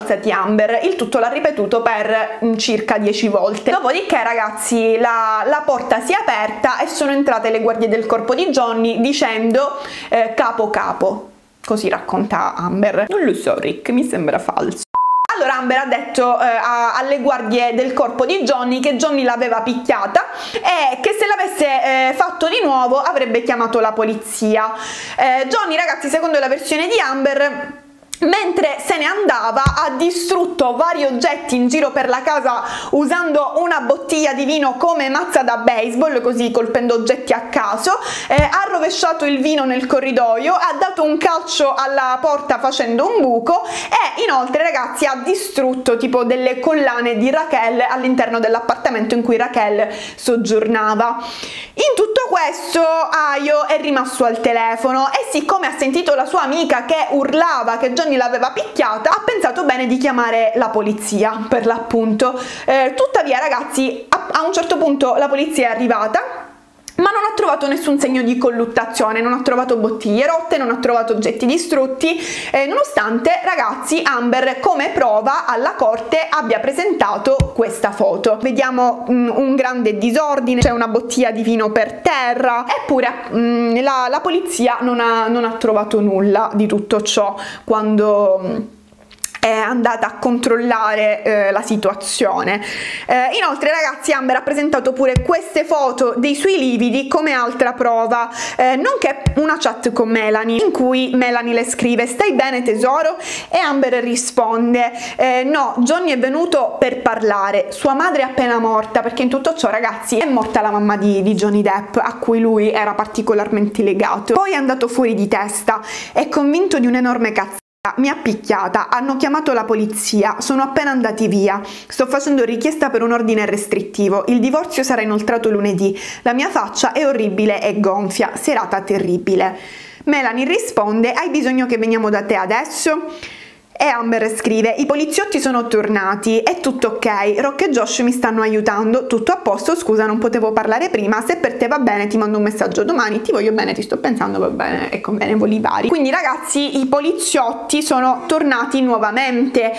di Amber. Il tutto l'ha ripetuto per circa 10 volte. Dopodiché, ragazzi, la porta si è aperta e sono entrate le guardie del corpo di Johnny dicendo capo capo. Così racconta Amber. Non lo so, Rick, mi sembra falso. Allora Amber ha detto alle guardie del corpo di Johnny che Johnny l'aveva picchiata e che se l'avesse fatto di nuovo avrebbe chiamato la polizia. Johnny, ragazzi, secondo la versione di Amber, mentre se ne andava ha distrutto vari oggetti in giro per la casa usando una bottiglia di vino come mazza da baseball, così colpendo oggetti a caso, ha rovesciato il vino nel corridoio, ha dato un calcio alla porta facendo un buco e inoltre, ragazzi, ha distrutto tipo delle collane di Raquel all'interno dell'appartamento in cui Raquel soggiornava. In tutto questo Ayo è rimasto al telefono e siccome ha sentito la sua amica che urlava che Johnny l'aveva picchiata, ha pensato bene di chiamare la polizia, per l'appunto. Tuttavia, ragazzi, a un certo punto la polizia è arrivata, ma non ha trovato nessun segno di colluttazione, non ha trovato bottiglie rotte, non ha trovato oggetti distrutti, nonostante, ragazzi, Amber come prova alla corte abbia presentato questa foto. Vediamo un grande disordine, c'è una bottiglia di vino per terra, eppure la polizia non ha trovato nulla di tutto ciò quando è andata a controllare la situazione. Inoltre, ragazzi, Amber ha presentato pure queste foto dei suoi lividi come altra prova, nonché una chat con Melanie in cui Melanie le scrive: stai bene tesoro? E Amber risponde no, Johnny è venuto per parlare, sua madre è appena morta, perché in tutto ciò, ragazzi, è morta la mamma di Johnny Depp, a cui lui era particolarmente legato. Poi è andato fuori di testa, è convinto di un'enorme cazzata. Mi ha picchiata, hanno chiamato la polizia, sono appena andati via. Sto facendo richiesta per un ordine restrittivo. Il divorzio sarà inoltrato lunedì. La mia faccia è orribile e gonfia. Serata terribile. Melanie risponde: hai bisogno che veniamo da te adesso? E Amber scrive: i poliziotti sono tornati, è tutto ok, Rock e Josh mi stanno aiutando, tutto a posto, scusa non potevo parlare prima, se per te va bene ti mando un messaggio domani, ti voglio bene, ti sto pensando, va bene, e convenevoli vari. Quindi, ragazzi, i poliziotti sono tornati nuovamente,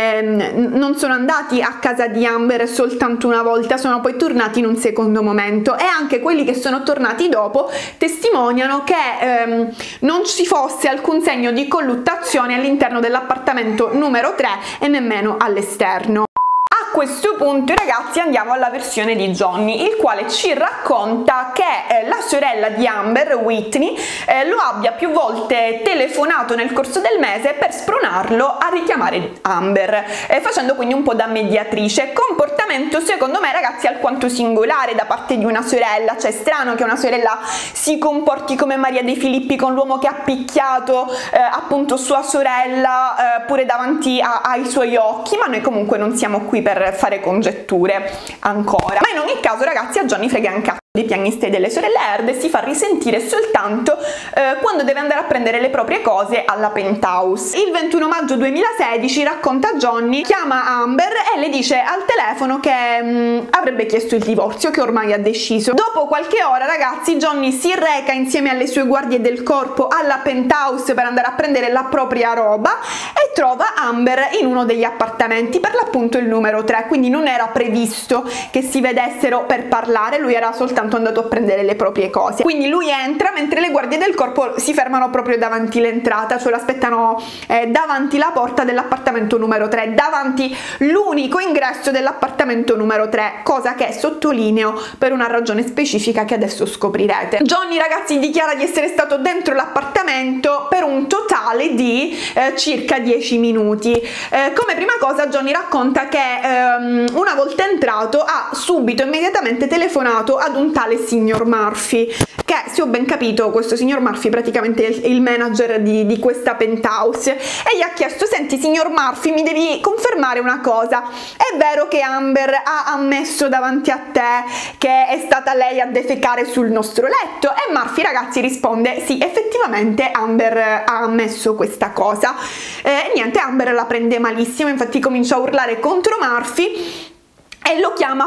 non sono andati a casa di Amber soltanto una volta, sono poi tornati in un secondo momento, e anche quelli che sono tornati dopo testimoniano che non ci fosse alcun segno di colluttazione all'interno dell'appartamento numero 3 e nemmeno all'esterno. A questo punto, ragazzi, andiamo alla versione di Johnny, il quale ci racconta che la sorella di Amber, Whitney, lo abbia più volte telefonato nel corso del mese per spronarlo a richiamare Amber, facendo quindi un po' da mediatrice. Comportamento, secondo me, ragazzi, alquanto singolare da parte di una sorella. Cioè, è strano che una sorella si comporti come Maria De Filippi con l'uomo che ha picchiato appunto sua sorella pure davanti ai suoi occhi, ma noi comunque non siamo qui per fare congetture ancora. Ma in ogni caso, ragazzi, a Johnny frega un cazzo dei pianisti e delle sorelle Heard e si fa risentire soltanto quando deve andare a prendere le proprie cose alla penthouse. Il 21 maggio 2016, racconta Johnny, chiama Amber e le dice al telefono che avrebbe chiesto il divorzio, che ormai ha deciso. Dopo qualche ora, ragazzi, Johnny si reca insieme alle sue guardie del corpo alla penthouse per andare a prendere la propria roba e trova Amber in uno degli appartamenti, per l'appunto il numero 3, quindi non era previsto che si vedessero per parlare, lui era soltanto andato a prendere le proprie cose. Quindi lui entra mentre le guardie del corpo si fermano proprio davanti l'entrata, cioè lo aspettano davanti la porta dell'appartamento numero 3, davanti l'unico ingresso dell'appartamento numero 3, cosa che sottolineo per una ragione specifica che adesso scoprirete. Johnny, ragazzi, dichiara di essere stato dentro l'appartamento per un totale di circa 10 minuti. Come prima cosa, Johnny racconta che una volta entrato ha subito immediatamente telefonato ad un tale signor Murphy, che, se ho ben capito, questo signor Murphy praticamente è il manager di questa penthouse, e gli ha chiesto: senti signor Murphy, mi devi confermare una cosa, è vero che Amber ha ammesso davanti a te che è stata lei a defecare sul nostro letto? E Murphy, ragazzi, risponde: sì, effettivamente Amber ha ammesso questa cosa. Niente, Amber la prende malissimo, infatti comincia a urlare contro Murphy e lo chiama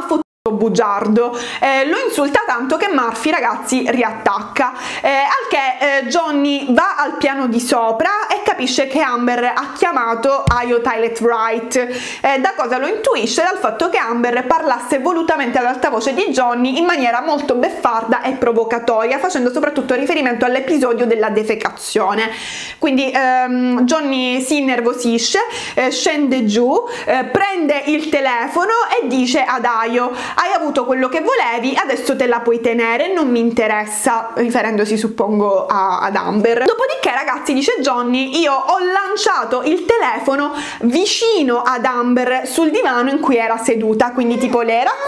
bugiardo. Lo insulta tanto che Murphy, ragazzi, riattacca, al che Johnny va al piano di sopra e capisce che Amber ha chiamato Ayo Tyler Wright. Da cosa lo intuisce? Dal fatto che Amber parlasse volutamente ad alta voce di Johnny in maniera molto beffarda e provocatoria, facendo soprattutto riferimento all'episodio della defecazione. Quindi Johnny si innervosisce, scende giù, prende il telefono e dice ad Ayo: hai avuto quello che volevi, adesso te la puoi tenere, non mi interessa, riferendosi suppongo ad Amber. Dopodiché, ragazzi, dice Johnny, io ho lanciato il telefono vicino ad Amber sul divano in cui era seduta, quindi tipo lei era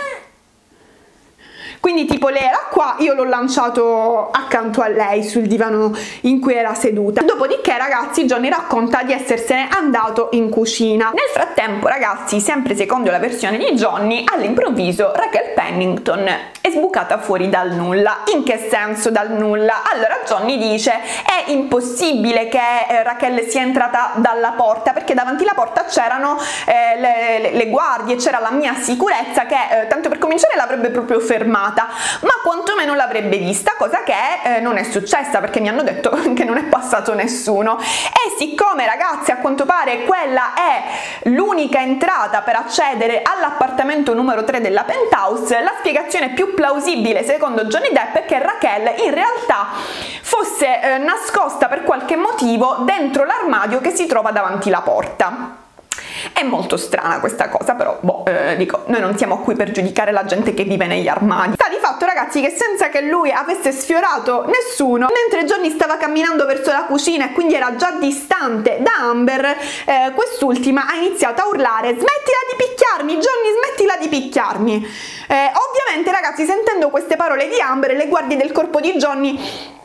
qua, io l'ho lanciato accanto a lei sul divano in cui era seduta. Dopodiché, ragazzi, Johnny racconta di essersene andato in cucina. Nel frattempo, ragazzi, sempre secondo la versione di Johnny, all'improvviso Raquel Pennington è sbucata fuori dal nulla. In che senso dal nulla? Allora Johnny dice: è impossibile che Raquel sia entrata dalla porta, perché davanti alla porta c'erano le guardie, c'era la mia sicurezza che tanto per cominciare l'avrebbe proprio fermata, ma quantomeno l'avrebbe vista, cosa che non è successa, perché mi hanno detto che non è passato nessuno. E siccome, ragazzi, a quanto pare quella è l'unica entrata per accedere all'appartamento numero 3 della penthouse, la spiegazione più plausibile secondo Johnny Depp è che Raquel in realtà fosse nascosta per qualche motivo dentro l'armadio che si trova davanti alla porta. È molto strana questa cosa, però dico, noi non siamo qui per giudicare la gente che vive negli armadi. Sta di fatto, ragazzi, che senza che lui avesse sfiorato nessuno, mentre Johnny stava camminando verso la cucina e quindi era già distante da Amber, quest'ultima ha iniziato a urlare: smettila di picchiarmi, Johnny, smettila di picchiarmi. Ovviamente, ragazzi, sentendo queste parole di Amber, le guardie del corpo di Johnny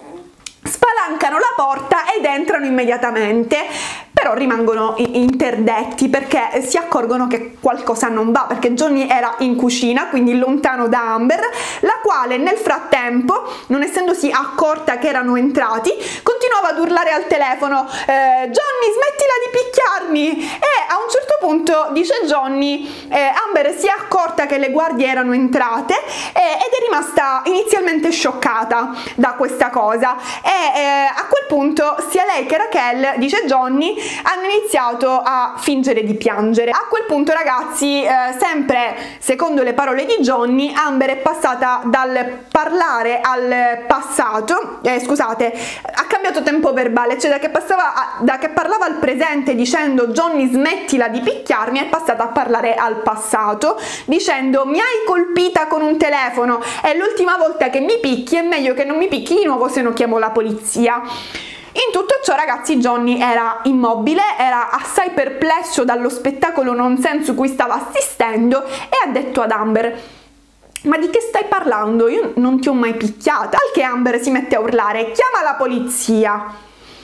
spalancano la porta ed entrano immediatamente, però rimangono interdetti perché si accorgono che qualcosa non va, perché Johnny era in cucina, quindi lontano da Amber, la quale nel frattempo, non essendosi accorta che erano entrati, continuava ad urlare al telefono: Johnny, smettila di picchiarmi. E a un certo punto, dice Johnny, Amber si è accorta che le guardie erano entrate ed è rimasta inizialmente scioccata da questa cosa, e a quel punto sia lei che Raquel, dice Johnny, hanno iniziato a fingere di piangere. A quel punto, ragazzi, sempre secondo le parole di Johnny, Amber è passata dal parlare al passato, scusate, ha cambiato tempo verbale, cioè da che parlava al presente dicendo Johnny smettila di picchiarmi, è passata a parlare al passato dicendo: mi hai colpita con un telefono, è l'ultima volta che mi picchi, è meglio che non mi picchi di nuovo, se no chiamo la polizia. In tutto ciò, ragazzi, Johnny era immobile, era assai perplesso dallo spettacolo non senso cui stava assistendo e ha detto ad Amber: ma di che stai parlando? Io non ti ho mai picchiata. Al che Amber si mette a urlare: chiama la polizia.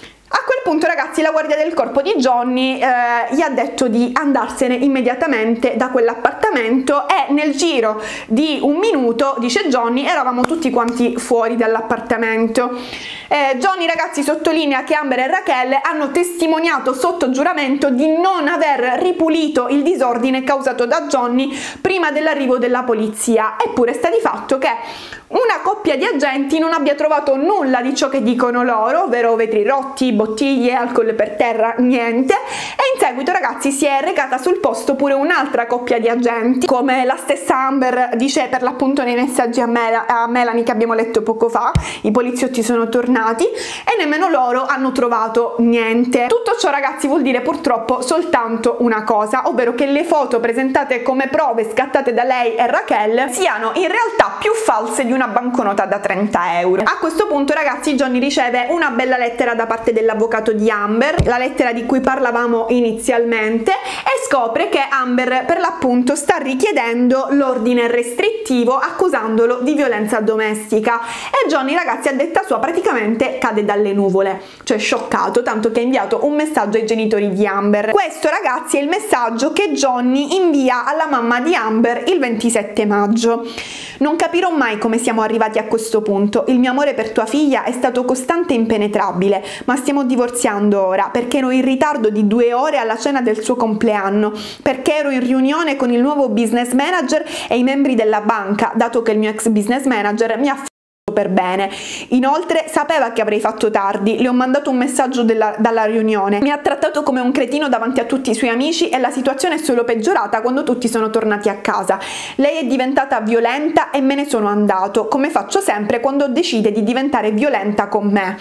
A quel punto, ragazzi, la guardia del corpo di Johnny gli ha detto di andarsene immediatamente da quell'appartamento e nel giro di un minuto, dice Johnny, eravamo tutti quanti fuori dall'appartamento. Johnny, ragazzi, sottolinea che Amber e Raquel hanno testimoniato sotto giuramento di non aver ripulito il disordine causato da Johnny prima dell'arrivo della polizia, eppure sta di fatto che una coppia di agenti non abbia trovato nulla di ciò che dicono loro, ovvero vetri rotti, bottiglie, alcol per terra, niente. E in seguito, ragazzi, si è recata sul posto pure un'altra coppia di agenti, come la stessa Amber dice per l'appunto nei messaggi a Melanie che abbiamo letto poco fa. I poliziotti sono tornati e nemmeno loro hanno trovato niente. Tutto ciò, ragazzi, vuol dire purtroppo soltanto una cosa, ovvero che le foto presentate come prove scattate da lei e Raquel siano in realtà più false di una banconota da 30 euro. A questo punto, ragazzi, Johnny riceve una bella lettera da parte dell'avvocato di Amber, la lettera di cui parlavamo inizialmente, e scopre che Amber per l'appunto sta richiedendo l'ordine restrittivo accusandolo di violenza domestica, e Johnny, ragazzi, a detta sua praticamente cade dalle nuvole, cioè scioccato, tanto che ha inviato un messaggio ai genitori di Amber. Questo, ragazzi, è il messaggio che Johnny invia alla mamma di Amber il 27 maggio. Non capirò mai come sia siamo arrivati a questo punto. Il mio amore per tua figlia è stato costante e impenetrabile, ma stiamo divorziando ora perché ero in ritardo di 2 ore alla cena del suo compleanno, perché ero in riunione con il nuovo business manager e i membri della banca, dato che il mio ex business manager mi ha per bene. Inoltre sapeva che avrei fatto tardi, le ho mandato un messaggio dalla riunione, mi ha trattato come un cretino davanti a tutti i suoi amici e la situazione è solo peggiorata quando tutti sono tornati a casa. Lei è diventata violenta e me ne sono andato, come faccio sempre quando decide di diventare violenta con me.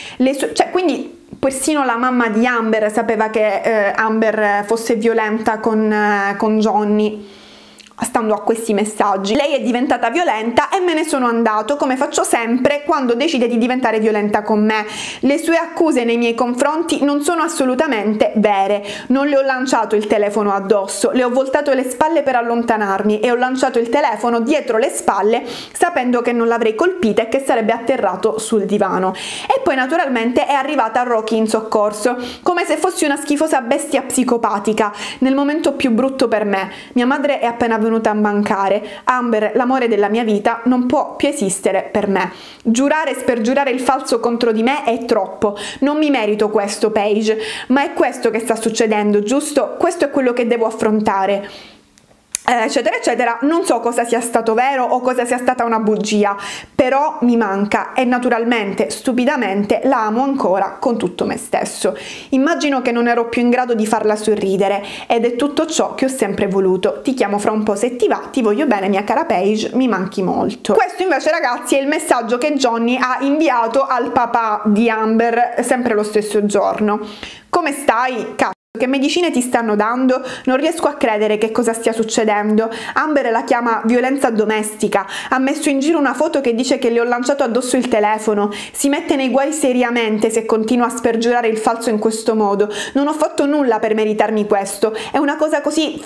Quindi persino la mamma di Amber sapeva che Amber fosse violenta con Johnny, stando a questi messaggi. Lei è diventata violenta e me ne sono andato, come faccio sempre quando decide di diventare violenta con me. Le sue accuse nei miei confronti non sono assolutamente vere. Non le ho lanciato il telefono addosso, le ho voltato le spalle per allontanarmi e ho lanciato il telefono dietro le spalle sapendo che non l'avrei colpita e che sarebbe atterrato sul divano. E poi naturalmente è arrivata Rocky in soccorso, come se fossi una schifosa bestia psicopatica, nel momento più brutto per me. Mia madre è appena venuta a mancare. Amber, l'amore della mia vita, non può più esistere per me. Giurare e spergiurare il falso contro di me è troppo. Non mi merito questo, Paige, ma è questo che sta succedendo, giusto? Questo è quello che devo affrontare, eccetera eccetera. Non so cosa sia stato vero o cosa sia stata una bugia, però mi manca e naturalmente, stupidamente, la amo ancora con tutto me stesso. Immagino che non ero più in grado di farla sorridere ed è tutto ciò che ho sempre voluto. Ti chiamo fra un po' se ti va, ti voglio bene mia cara Paige, mi manchi molto. Questo invece ragazzi è il messaggio che Johnny ha inviato al papà di Amber sempre lo stesso giorno. Come stai? Che medicine ti stanno dando? Non riesco a credere che cosa stia succedendo. Amber la chiama violenza domestica, ha messo in giro una foto che dice che le ho lanciato addosso il telefono, si mette nei guai seriamente se continua a spergiurare il falso in questo modo. Non ho fatto nulla per meritarmi questo, è una cosa così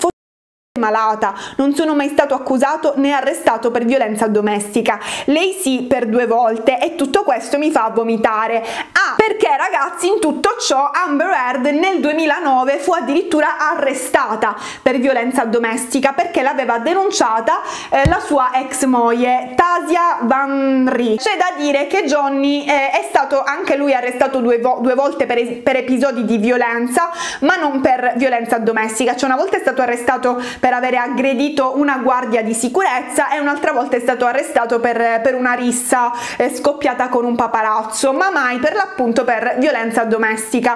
malata, non sono mai stato accusato né arrestato per violenza domestica. Lei sì per 2 volte e tutto questo mi fa vomitare. Perché ragazzi in tutto ciò Amber Heard nel 2009 fu addirittura arrestata per violenza domestica perché l'aveva denunciata la sua ex moglie Tasia Van Rie. C'è da dire che Johnny è stato anche lui arrestato 2 volte per episodi di violenza, ma non per violenza domestica. Cioè una volta è stato arrestato per avere aggredito una guardia di sicurezza e un'altra volta è stato arrestato per una rissa scoppiata con un paparazzo, ma mai per l'appunto per violenza domestica.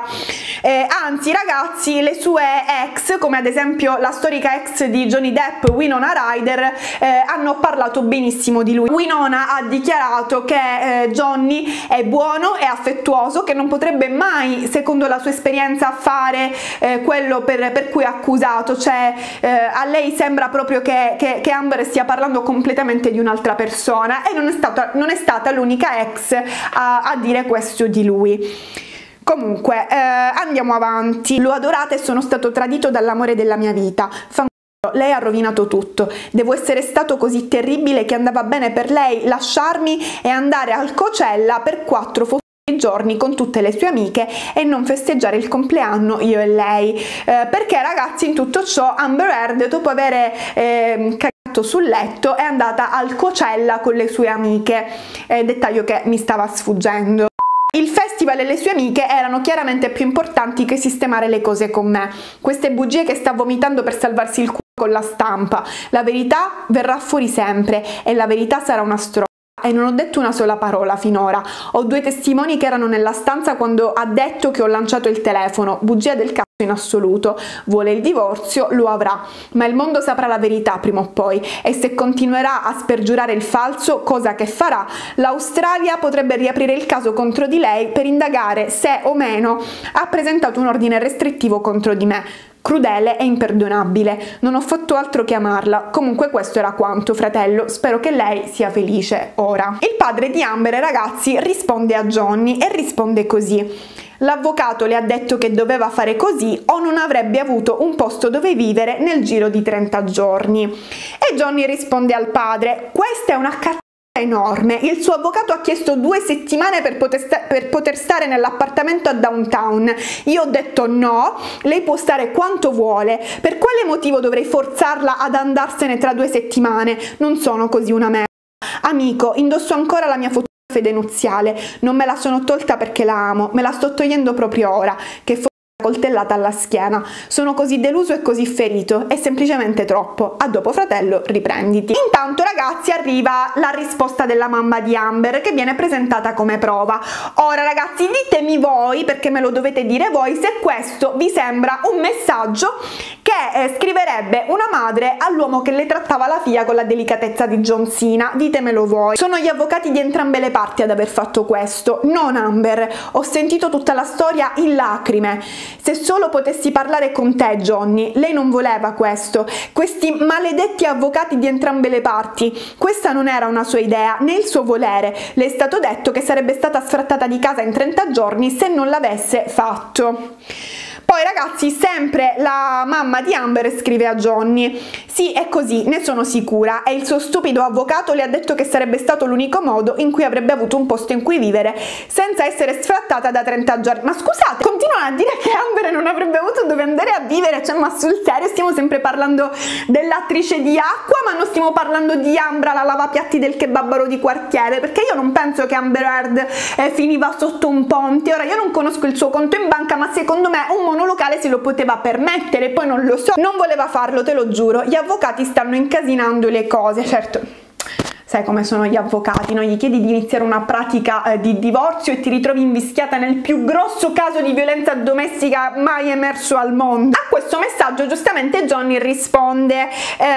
Anzi ragazzi, le sue ex, come ad esempio la storica ex di Johnny Depp, Winona Ryder, hanno parlato benissimo di lui. Winona ha dichiarato che Johnny è buono e affettuoso, che non potrebbe mai, secondo la sua esperienza, fare quello per cui è accusato. Cioè a lei sembra proprio che Amber stia parlando completamente di un'altra persona e non è stata l'unica ex a dire questo di lui. Comunque andiamo avanti. L'ho adorata e sono stato tradito dall'amore della mia vita. Lei ha rovinato tutto. Devo essere stato così terribile che andava bene per lei lasciarmi e andare al Coachella per 4 giorni con tutte le sue amiche e non festeggiare il compleanno io e lei, perché ragazzi in tutto ciò Amber Heard, dopo avere cagato sul letto, è andata al Coachella con le sue amiche, dettaglio che mi stava sfuggendo. Il festival e le sue amiche erano chiaramente più importanti che sistemare le cose con me. Queste bugie che sta vomitando per salvarsi il culo con la stampa. La verità verrà fuori sempre e la verità sarà una stronza. E non ho detto una sola parola finora. Ho 2 testimoni che erano nella stanza quando ha detto che ho lanciato il telefono. Bugia del cazzo in assoluto. Vuole il divorzio, lo avrà, ma il mondo saprà la verità prima o poi, e se continuerà a spergiurare il falso, cosa che farà, l'Australia potrebbe riaprire il caso contro di lei per indagare se o meno ha presentato un ordine restrittivo contro di me. Crudele e imperdonabile. Non ho fatto altro che amarla. Comunque questo era quanto, fratello. Spero che lei sia felice ora. Il padre di Amber, ragazzi, risponde a Johnny e risponde così: l'avvocato le ha detto che doveva fare così o non avrebbe avuto un posto dove vivere nel giro di 30 giorni. E Johnny risponde al padre: questa è una cazzata enorme. Il suo avvocato ha chiesto 2 settimane per poter stare nell'appartamento a downtown. Io ho detto no, lei può stare quanto vuole. Per quale motivo dovrei forzarla ad andarsene tra 2 settimane? Non sono così una merda. A amico, indosso ancora la mia fotografia nuziale, non me la sono tolta perché la amo, me la sto togliendo proprio ora, che coltellata alla schiena. Sono così deluso e così ferito, è semplicemente troppo. A dopo fratello, riprenditi. Intanto ragazzi arriva la risposta della mamma di Amber che viene presentata come prova. Ora ragazzi ditemi voi, perché me lo dovete dire voi, se questo vi sembra un messaggio che scriverebbe una madre all'uomo che le trattava la figlia con la delicatezza di John Cena. Ditemelo voi. Sono gli avvocati di entrambe le parti ad aver fatto questo, non Amber. Ho sentito tutta la storia in lacrime. Se solo potessi parlare con te, Johnny, lei non voleva questo. Questi maledetti avvocati di entrambe le parti. Questa non era una sua idea, né il suo volere. Le è stato detto che sarebbe stata sfrattata di casa in 30 giorni se non l'avesse fatto. Poi ragazzi, sempre la mamma di Amber scrive a Johnny: sì, è così, ne sono sicura, e il suo stupido avvocato le ha detto che sarebbe stato l'unico modo in cui avrebbe avuto un posto in cui vivere senza essere sfrattata da 30 giorni. Ma scusate, continuano a dire che Amber non avrebbe avuto dove andare a vivere, cioè ma sul serio stiamo sempre parlando dell'attrice di Acqua, ma non stiamo parlando di Ambra, la lavapiatti del kebabaro di quartiere, perché io non penso che Amber Heard finiva sotto un ponte. Ora io non conosco il suo conto in banca, ma secondo me un monolocale se lo poteva permettere, poi non lo so, non voleva farlo, te lo giuro. Gli avvocati stanno incasinando le cose, certo. Sai come sono gli avvocati, no? Gli chiedi di iniziare una pratica di divorzio e ti ritrovi invischiata nel più grosso caso di violenza domestica mai emerso al mondo. A questo messaggio giustamente Johnny risponde: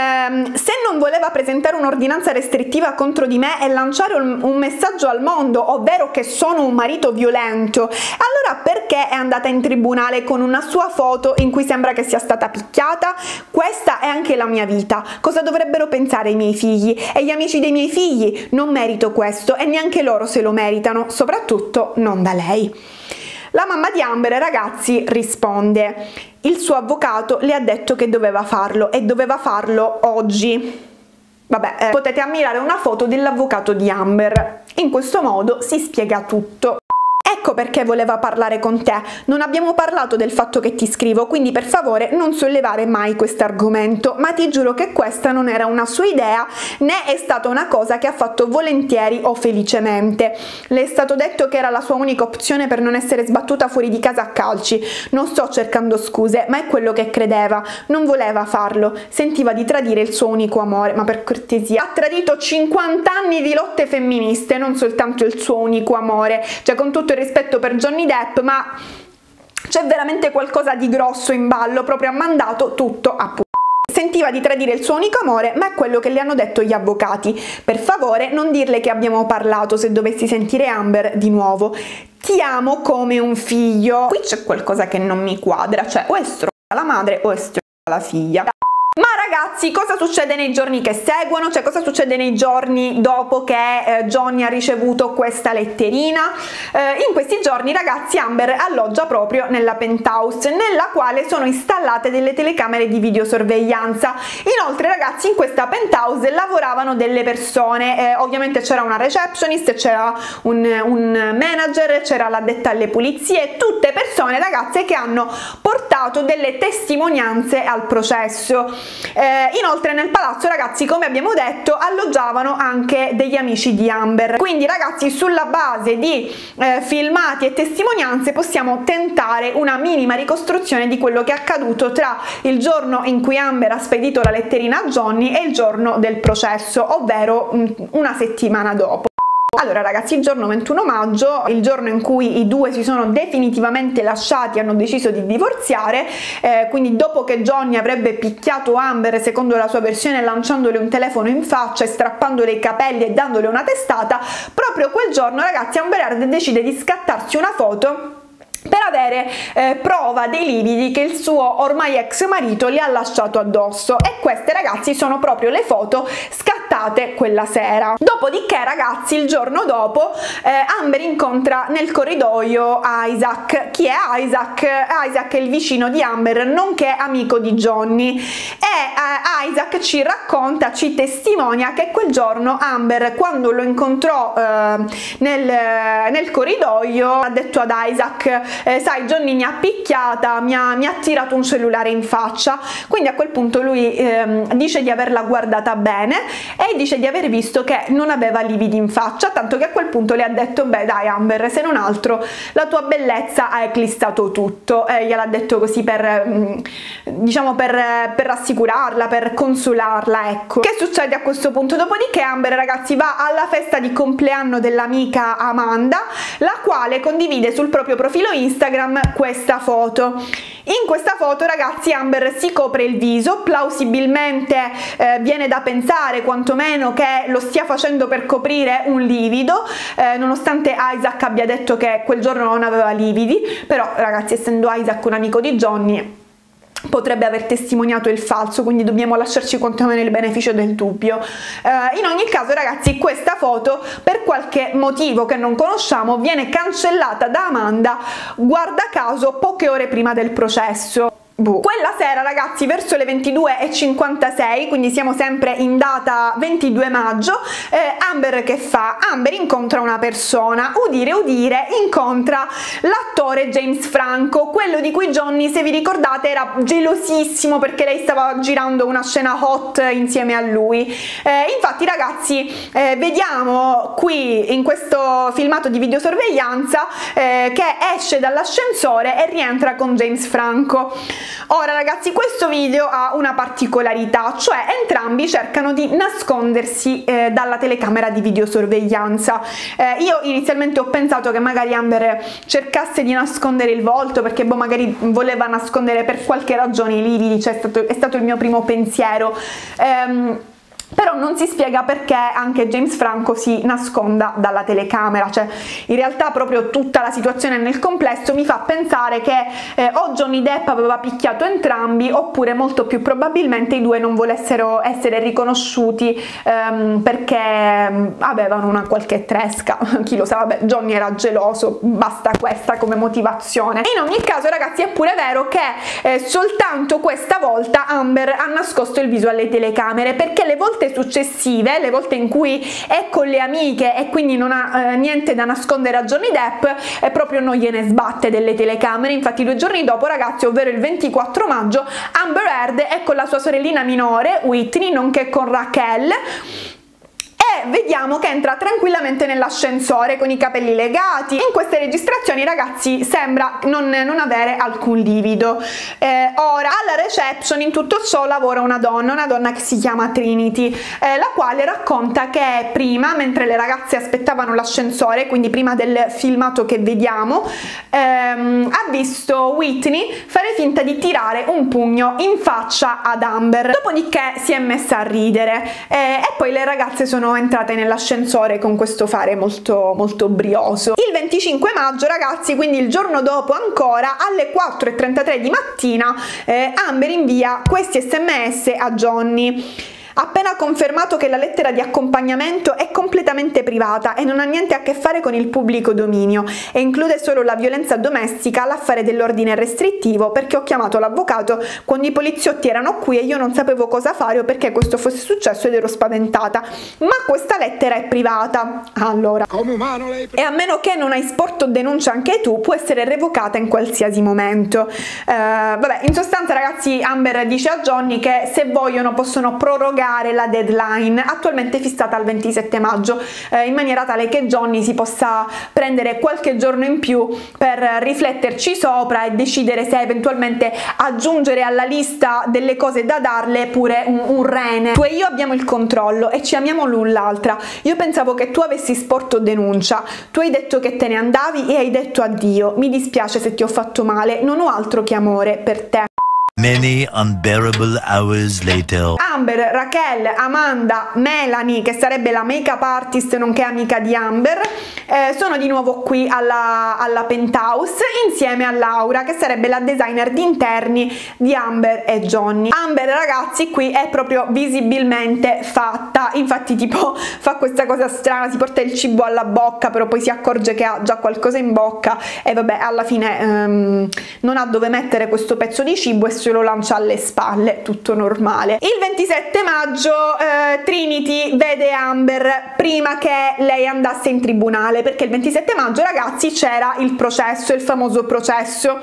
se non voleva presentare un'ordinanza restrittiva contro di me e lanciare un messaggio al mondo, ovvero che sono un marito violento, allora perché è andata in tribunale con una sua foto in cui sembra che sia stata picchiata? Questa è anche la mia vita. Cosa dovrebbero pensare i miei figli e gli amici dei miei figli? Non merito questo e neanche loro se lo meritano, soprattutto non da lei. La mamma di Amber, ragazzi, risponde: il suo avvocato le ha detto che doveva farlo e doveva farlo oggi. Vabbè, potete ammirare una foto dell'avvocato di Amber. In questo modo si spiega tutto. Ecco perché voleva parlare con te. Non abbiamo parlato del fatto che ti scrivo, quindi per favore non sollevare mai questo argomento, ma ti giuro che questa non era una sua idea, né è stata una cosa che ha fatto volentieri o felicemente. Le è stato detto che era la sua unica opzione per non essere sbattuta fuori di casa a calci. Non sto cercando scuse, ma è quello che credeva. Non voleva farlo, sentiva di tradire il suo unico amore, ma per cortesia. Ha tradito 50 anni di lotte femministe, non soltanto il suo unico amore. Cioè, con tutto il rispetto per Johnny Depp, ma c'è veramente qualcosa di grosso in ballo, proprio ha mandato tutto a puttane. Sentiva di tradire il suo unico amore, ma è quello che le hanno detto gli avvocati. Per favore non dirle che abbiamo parlato se dovessi sentire Amber di nuovo. Ti amo come un figlio. Qui c'è qualcosa che non mi quadra, cioè o è stronza la madre o è stronza la figlia. Ma ragazzi, cosa succede nei giorni che seguono? Cioè, cosa succede nei giorni dopo che Johnny ha ricevuto questa letterina? In questi giorni, ragazzi, Amber alloggia proprio nella penthouse, nella quale sono installate delle telecamere di videosorveglianza. Inoltre, ragazzi, in questa penthouse lavoravano delle persone, ovviamente c'era una receptionist, c'era un manager, c'era l'addetta alle pulizie, tutte persone, ragazze, che hanno portato delle testimonianze al processo. Inoltre nel palazzo, ragazzi, come abbiamo detto, alloggiavano anche degli amici di Amber. Quindi, ragazzi, sulla base di filmati e testimonianze possiamo tentare una minima ricostruzione di quello che è accaduto tra il giorno in cui Amber ha spedito la letterina a Johnny e il giorno del processo, ovvero una settimana dopo. Allora ragazzi, il giorno 21 maggio, il giorno in cui i due si sono definitivamente lasciati, hanno deciso di divorziare, quindi dopo che Johnny avrebbe picchiato Amber, secondo la sua versione, lanciandole un telefono in faccia e strappandole i capelli e dandole una testata, proprio quel giorno, ragazzi, Amber Heard decide di scattarsi una foto per avere prova dei lividi che il suo ormai ex marito le ha lasciato addosso, e queste, ragazzi, sono proprio le foto scattate quella sera. Dopodiché, ragazzi, il giorno dopo Amber incontra nel corridoio Isaac. Chi è Isaac? Isaac è il vicino di Amber, nonché amico di Johnny, e Isaac ci racconta, ci testimonia che quel giorno Amber, quando lo incontrò nel corridoio, ha detto ad Isaac sai, Johnny mi ha picchiata, mi ha tirato un cellulare in faccia. Quindi a quel punto lui dice di averla guardata bene e dice di aver visto che non aveva lividi in faccia, tanto che a quel punto le ha detto beh dai Amber, se non altro la tua bellezza ha eclissato tutto, e gliel'ha detto così per diciamo per rassicurarla, per consolarla, ecco. Che succede a questo punto? Dopodiché Amber, ragazzi, va alla festa di compleanno dell'amica Amanda, la quale condivide sul proprio profilo Instagram questa foto. In questa foto, ragazzi, Amber si copre il viso, plausibilmente viene da pensare quantomeno che lo stia facendo per coprire un livido, nonostante Isaac abbia detto che quel giorno non aveva lividi, però ragazzi, essendo Isaac un amico di Johnny, potrebbe aver testimoniato il falso, quindi dobbiamo lasciarci quantomeno il beneficio del dubbio. In ogni caso, ragazzi, questa foto per qualche motivo che non conosciamo viene cancellata da Amanda, guarda caso poche ore prima del processo. Quella sera, ragazzi, verso le 22:56, quindi siamo sempre in data 22 maggio, Amber che fa? Amber incontra una persona, udire udire, incontra l'attore James Franco, quello di cui Johnny, se vi ricordate, era gelosissimo perché lei stava girando una scena hot insieme a lui. Infatti, ragazzi, vediamo qui in questo filmato di videosorveglianza che esce dall'ascensore e rientra con James Franco. Ora, ragazzi, questo video ha una particolarità, cioè entrambi cercano di nascondersi dalla telecamera di videosorveglianza. Io inizialmente ho pensato che magari Amber cercasse di nascondere il volto perché magari voleva nascondere per qualche ragione i lividi, cioè è stato il mio primo pensiero. Però non si spiega perché anche James Franco si nasconda dalla telecamera, cioè in realtà proprio tutta la situazione nel complesso mi fa pensare che o Johnny Depp aveva picchiato entrambi, oppure molto più probabilmente i due non volessero essere riconosciuti perché avevano una qualche tresca, chi lo sa, vabbè, Johnny era geloso, basta questa come motivazione. In ogni caso, ragazzi, è pure vero che soltanto questa volta Amber ha nascosto il viso alle telecamere, perché le volte successive, le volte in cui è con le amiche e quindi non ha niente da nascondere a Johnny Depp, proprio non gliene sbatte delle telecamere. Infatti 2 giorni dopo, ragazzi, ovvero il 24 maggio, Amber Heard è con la sua sorellina minore Whitney, nonché con Raquel, e vediamo che entra tranquillamente nell'ascensore con i capelli legati. In queste registrazioni, ragazzi, sembra non avere alcun livido. Ora, alla reception in tutto ciò lavora una donna che si chiama Trinity, la quale racconta che prima, mentre le ragazze aspettavano l'ascensore, quindi prima del filmato che vediamo, ha visto Whitney fare finta di tirare un pugno in faccia ad Amber, dopodiché si è messa a ridere e poi le ragazze sono entrate nell'ascensore con questo fare molto molto brioso. Il 25 maggio, ragazzi, quindi il giorno dopo ancora, alle 4:33 di mattina, Amber invia questi SMS a Johnny. Appena confermato che la lettera di accompagnamento è completamente privata e non ha niente a che fare con il pubblico dominio e include solo la violenza domestica, l'affare dell'ordine restrittivo, perché ho chiamato l'avvocato quando i poliziotti erano qui e io non sapevo cosa fare o perché questo fosse successo ed ero spaventata, ma questa lettera è privata. Allora, come umano lei... e a meno che non hai sporto denuncia anche tu, può essere revocata in qualsiasi momento. Vabbè, in sostanza, ragazzi, Amber dice a Johnny che se vogliono possono prorogare la deadline attualmente fissata al 27 maggio, in maniera tale che Johnny si possa prendere qualche giorno in più per rifletterci sopra e decidere se eventualmente aggiungere alla lista delle cose da darle pure un rene. Tu e io abbiamo il controllo e ci amiamo l'un l'altra. Io pensavo che tu avessi sporto denuncia, tu hai detto che te ne andavi e hai detto addio. Mi dispiace se ti ho fatto male, non ho altro che amore per te. Many unbearable hours later. Amber, Raquel, Amanda, Melanie, che sarebbe la make-up artist nonché amica di Amber, sono di nuovo qui alla penthouse insieme a Laura, che sarebbe la designer di interni di Amber e Johnny. Amber, ragazzi, qui è proprio visibilmente fatta, infatti tipo fa questa cosa strana, si porta il cibo alla bocca però poi si accorge che ha già qualcosa in bocca e vabbè, alla fine non ha dove mettere questo pezzo di cibo e se lo lancia alle spalle, tutto normale. Il 27 maggio Trinity vede Amber prima che lei andasse in tribunale, perché il 27 maggio, ragazzi, c'era il processo, il famoso processo,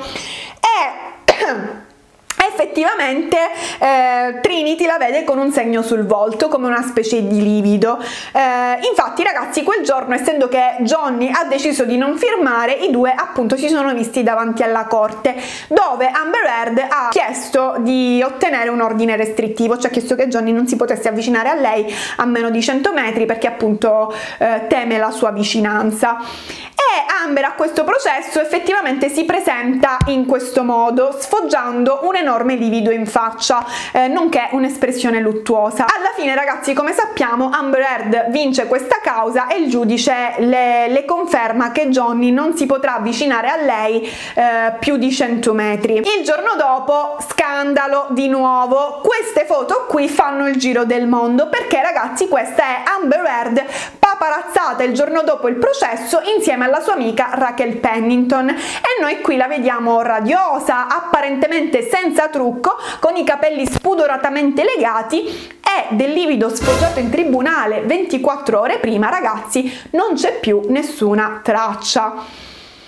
e effettivamente Trinity la vede con un segno sul volto, come una specie di livido. Infatti, ragazzi, quel giorno, essendo che Johnny ha deciso di non firmare, i due appunto si sono visti davanti alla corte, dove Amber Heard ha chiesto di ottenere un ordine restrittivo, cioè ha chiesto che Johnny non si potesse avvicinare a lei a meno di 100 metri perché appunto teme la sua vicinanza. E Amber a questo processo effettivamente si presenta in questo modo, sfoggiando un enorme livido in faccia, nonché un'espressione luttuosa. Alla fine, ragazzi, come sappiamo, Amber Heard vince questa causa e il giudice le conferma che Johnny non si potrà avvicinare a lei più di 100 metri. Il giorno dopo, scandalo di nuovo. Queste foto qui fanno il giro del mondo, perché, ragazzi, questa è Amber Heard paparazzata il giorno dopo il processo insieme alla sua amica Raquel Pennington, e noi qui la vediamo radiosa, apparentemente senza trucco, con i capelli spudoratamente legati, e del livido sfoggiato in tribunale 24 ore prima, ragazzi, non c'è più nessuna traccia.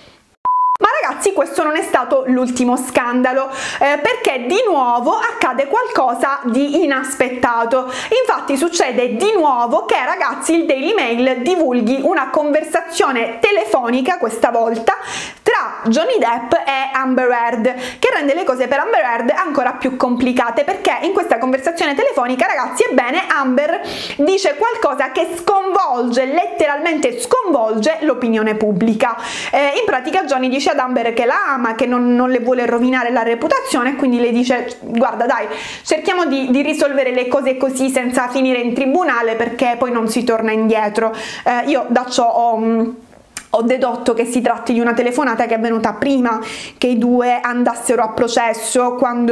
Ma ragazzi, questo non è stato l'ultimo scandalo, perché di nuovo accade qualcosa di inaspettato. Infatti succede di nuovo che, ragazzi, il Daily Mail divulghi una conversazione telefonica, questa volta, tra Johnny Depp e Amber Heard, che rende le cose per Amber Heard ancora più complicate, perché in questa conversazione telefonica, ragazzi, ebbene, Amber dice qualcosa che sconvolge, letteralmente sconvolge, l'opinione pubblica. In pratica Johnny dice ad Amber che la ama, che non le vuole rovinare la reputazione, quindi le dice: guarda, dai, cerchiamo di risolvere le cose così senza finire in tribunale, perché poi non si torna indietro. Io da ciò ho dedotto che si tratti di una telefonata che è avvenuta prima che i due andassero a processo,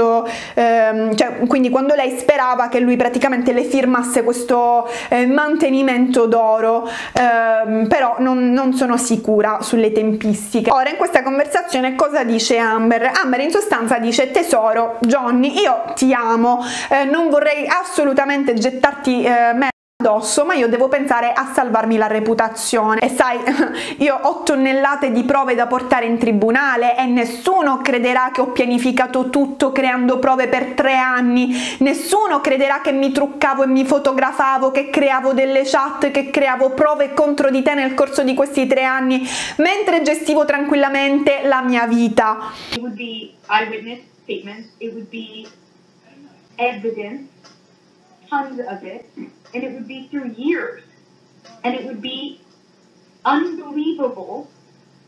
quindi quando lei sperava che lui praticamente le firmasse questo mantenimento d'oro, però non sono sicura sulle tempistiche. Ora, in questa conversazione cosa dice Amber? Amber in sostanza dice: tesoro, Johnny, io ti amo, non vorrei assolutamente gettarti addosso, ma io devo pensare a salvarmi la reputazione, e sai, io ho tonnellate di prove da portare in tribunale e nessuno crederà che ho pianificato tutto creando prove per 3 anni, nessuno crederà che mi truccavo e mi fotografavo, che creavo delle chat, che creavo prove contro di te nel corso di questi 3 anni mentre gestivo tranquillamente la mia vita. It would be eyewitness statements, it would be evidence, tons of it, and it would be through years, and it would be unbelievable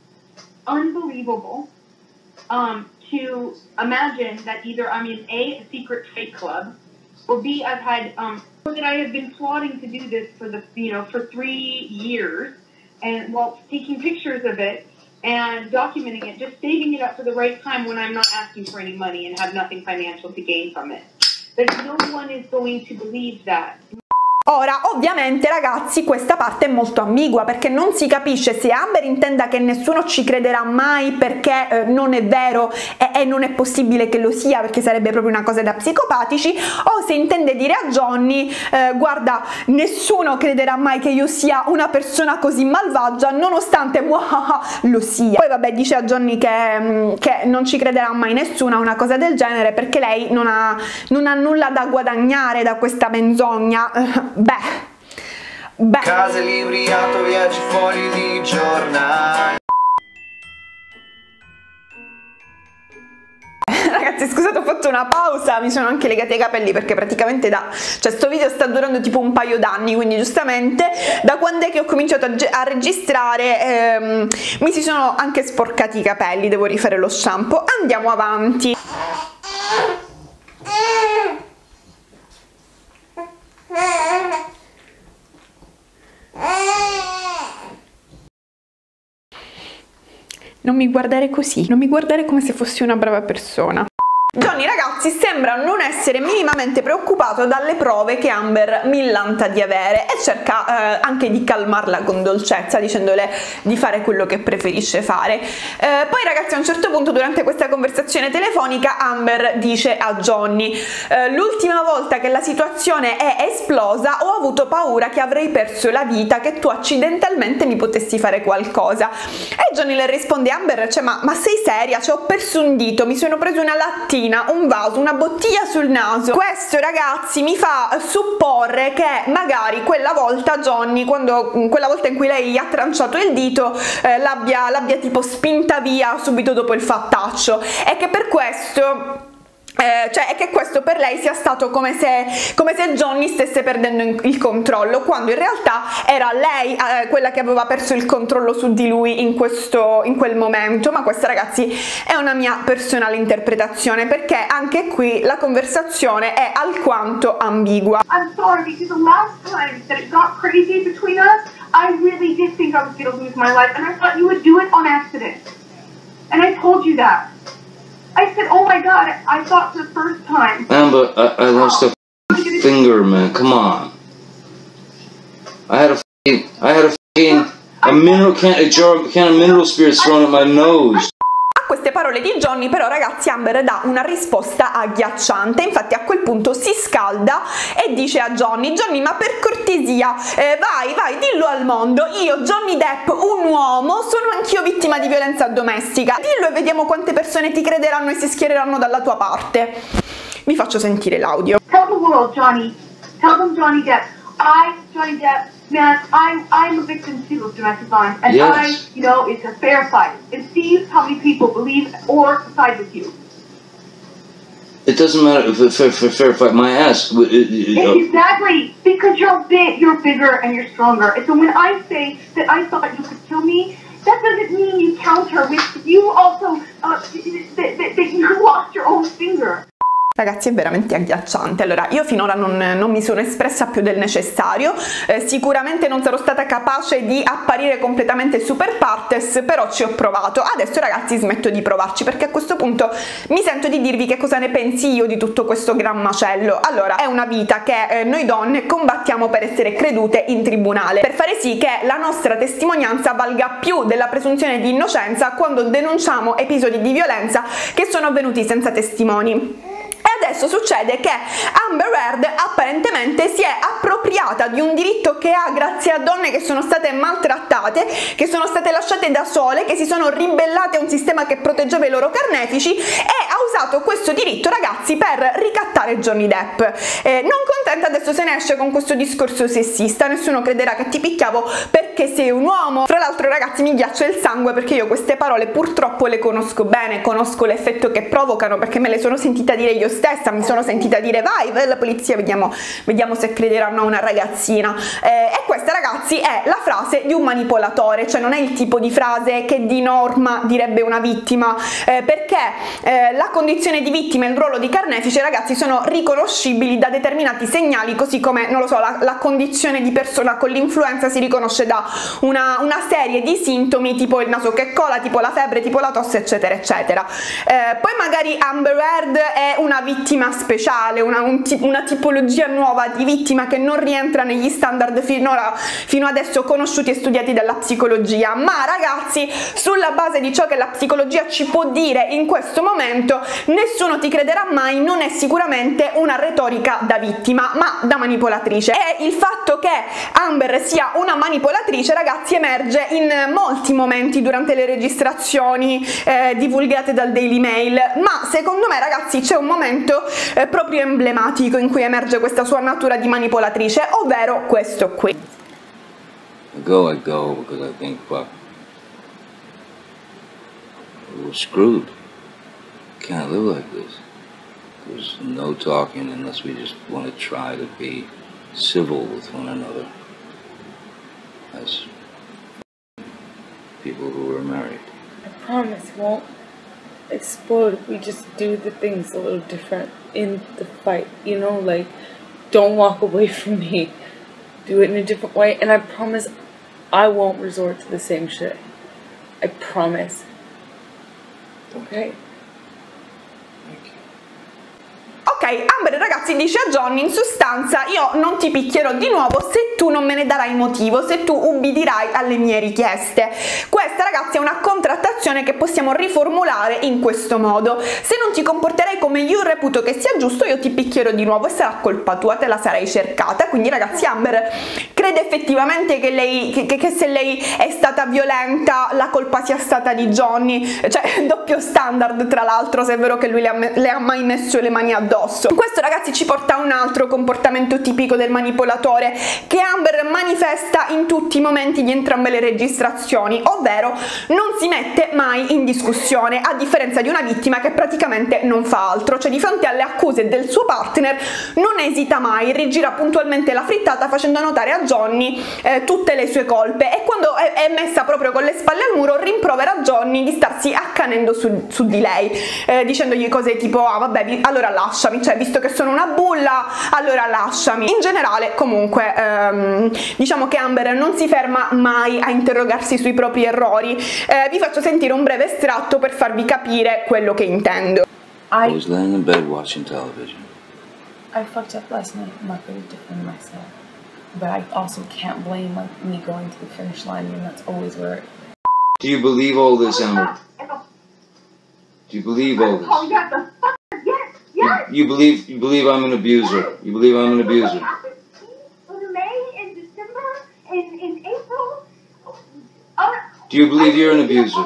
to imagine that either I'm in a secret fake club, or B, I've had that I have been plotting to do this for for 3 years, and while taking pictures of it and documenting it, just saving it up for the right time when I'm not asking for any money and have nothing financial to gain from it. But no one is going to believe that. Ora, ovviamente, ragazzi, questa parte è molto ambigua, perché non si capisce se Amber intenda che nessuno ci crederà mai perché non è vero e non è possibile che lo sia, perché sarebbe proprio una cosa da psicopatici, o se intende dire a Johnny: guarda, nessuno crederà mai che io sia una persona così malvagia, nonostante lo sia. Poi vabbè, dice a Johnny che non ci crederà mai nessuno, una cosa del genere, perché lei non ha nulla da guadagnare da questa menzogna. Beh. Casa libriato, viaggi fuori di giornale. Ragazzi, scusate, ho fatto una pausa, mi sono anche legati i capelli perché praticamente sto video sta durando tipo un paio d'anni, quindi giustamente da quando è che ho cominciato a registrare mi si sono anche sporcati i capelli, devo rifare lo shampoo. Andiamo avanti. Non mi guardare così, non mi guardare come se fossi una brava persona. Johnny, ragazzi, sembra non non essere minimamente preoccupato dalle prove che Amber millanta di avere e cerca anche di calmarla con dolcezza, dicendole di fare quello che preferisce fare. Poi ragazzi, a un certo punto durante questa conversazione telefonica Amber dice a Johnny: l'ultima volta che la situazione è esplosa ho avuto paura che avrei perso la vita, che tu accidentalmente mi potessi fare qualcosa. E Johnny le risponde: Amber, cioè, ma sei seria? Cioè, ho perso un dito, mi sono preso una lattina, un vaso, una bottiglia sul naso. Questo ragazzi mi fa supporre che magari quella volta Johnny, quella volta in cui lei gli ha tranciato il dito, l'abbia tipo spinta via subito dopo il fattaccio, e che per questo è che questo per lei sia stato come se Johnny stesse perdendo il controllo, quando in realtà era lei quella che aveva perso il controllo su di lui in quel momento. Ma questa ragazzi è una mia personale interpretazione, perché anche qui la conversazione è alquanto ambigua. I'm sorry, because the last time that it got crazy between us, I really did think I was going to lose my life, and I thought you would do it on accident. And I told you that. I said, oh my god, I thought for the first time. Amber, I lost a finger, man. Come on. I had a mineral can of mineral spirits thrown at my nose. A queste parole di Johnny però ragazzi Amber dà una risposta agghiacciante. Infatti a quel punto si scalda e dice a Johnny: ma per cortesia vai dillo al mondo, io Johnny Depp, un uomo, sono anch'io vittima di violenza domestica, dillo e vediamo quante persone ti crederanno e si schiereranno dalla tua parte. Vi faccio sentire l'audio. Tell the world, Johnny. Tell them Johnny Depp. Johnny Depp, man, I'm a victim too of domestic violence, and yes. It's a fair fight. And see how many people believe or side with you. It doesn't matter if it's a fair fight. My ass. Exactly, because you're bigger and you're stronger. And so when I say that I thought you could kill me, that doesn't mean you counter with you also that you lost your own finger. Ragazzi, è veramente agghiacciante. Allora, io finora non mi sono espressa più del necessario, sicuramente non sarò stata capace di apparire completamente super partes, però ci ho provato. Adesso ragazzi smetto di provarci, perché a questo punto mi sento di dirvi che cosa ne pensi io di tutto questo gran macello. Allora, è una vita che noi donne combattiamo per essere credute in tribunale, per fare sì che la nostra testimonianza valga più della presunzione di innocenza quando denunciamo episodi di violenza che sono avvenuti senza testimoni. E adesso succede che Amber Heard apparentemente si è appropriata di un diritto che ha grazie a donne che sono state maltrattate, che sono state lasciate da sole, che si sono ribellate a un sistema che proteggeva i loro carnefici, e ha usato questo diritto ragazzi per ricattare Johnny Depp. Non contenta adesso se ne esce con questo discorso sessista: nessuno crederà che ti picchiavo perché sei un uomo. Fra l'altro ragazzi mi ghiaccia il sangue, perché io queste parole purtroppo le conosco bene, conosco l'effetto che provocano, perché me le sono sentita dire io stessa, mi sono sentita dire vai alla polizia, vediamo se crederanno a una ragazzina. E questa ragazzi è la frase di un manipolatore, cioè non è il tipo di frase che di norma direbbe una vittima, perché la condizione di vittima e il ruolo di carnefice ragazzi sono riconoscibili da determinati segnali, così come non lo so, la condizione di persona con l'influenza si riconosce da una serie di sintomi, tipo il naso che cola, tipo la febbre, tipo la tosse, eccetera eccetera. Poi magari Amber Heard è una vittima speciale, una tipologia nuova di vittima che non rientra negli standard fino adesso conosciuti e studiati dalla psicologia. Ma ragazzi, sulla base di ciò che la psicologia ci può dire in questo momento, nessuno ti crederà mai non è sicuramente una retorica da vittima, ma da manipolatrice. E il fatto che Amber sia una manipolatrice ragazzi emerge in molti momenti durante le registrazioni divulgate dal Daily Mail, ma secondo me ragazzi c'è un momento proprio emblematico in cui emerge questa sua natura di manipolatrice, ovvero questo qui. I go because I think, fuck, we're screwed. Can't live like this. There's no talking unless we just want to try to be civil with one another as people who are married. I promise it won't explode if we just do the things a little different in the fight, you know, like don't walk away from me, do it in a different way, and I promise I won't resort to the same shit. I promise. Okay? Ok Amber, ragazzi, dice a Johnny in sostanza: io non ti picchierò di nuovo se tu non me ne darai motivo, se tu ubbidirai alle mie richieste. Questa, ragazzi, è una contrattazione che possiamo riformulare in questo modo: se non ti comporterai come io reputo che sia giusto, io ti picchierò di nuovo e sarà colpa tua, te la sarai cercata. Quindi, ragazzi, Amber crede effettivamente che se lei è stata violenta la colpa sia stata di Johnny, cioè doppio standard, tra l'altro, se è vero che lui le ha mai messo le mani addosso. Questo, ragazzi, ci porta a un altro comportamento tipico del manipolatore che Amber manifesta in tutti i momenti di entrambe le registrazioni, ovvero non si mette mai in discussione, a differenza di una vittima che praticamente non fa altro, cioè di fronte alle accuse del suo partner non esita mai, rigira puntualmente la frittata facendo notare a Johnny tutte le sue colpe, e quando è messa proprio con le spalle al muro rimprovera a Johnny di starsi accanendo su di lei, dicendogli cose tipo: ah vabbè, allora lasciami, cioè visto che sono una bulla allora lasciami. In generale, comunque, diciamo che Amber non si ferma mai a interrogarsi sui propri errori. Vi faccio sentire un breve estratto per farvi capire quello che intendo. I was laying in bed watching television. I fucked up last night. I'm not going to defend myself. But I also can't blame me going to the finish line, and that's always where... Do you believe all this, Amber? Do you believe all this? Oh, yes, yes, yes. You believe I'm an abuser. You believe I'm an abuser. In May, in December, in April. Do you believe you're an abuser?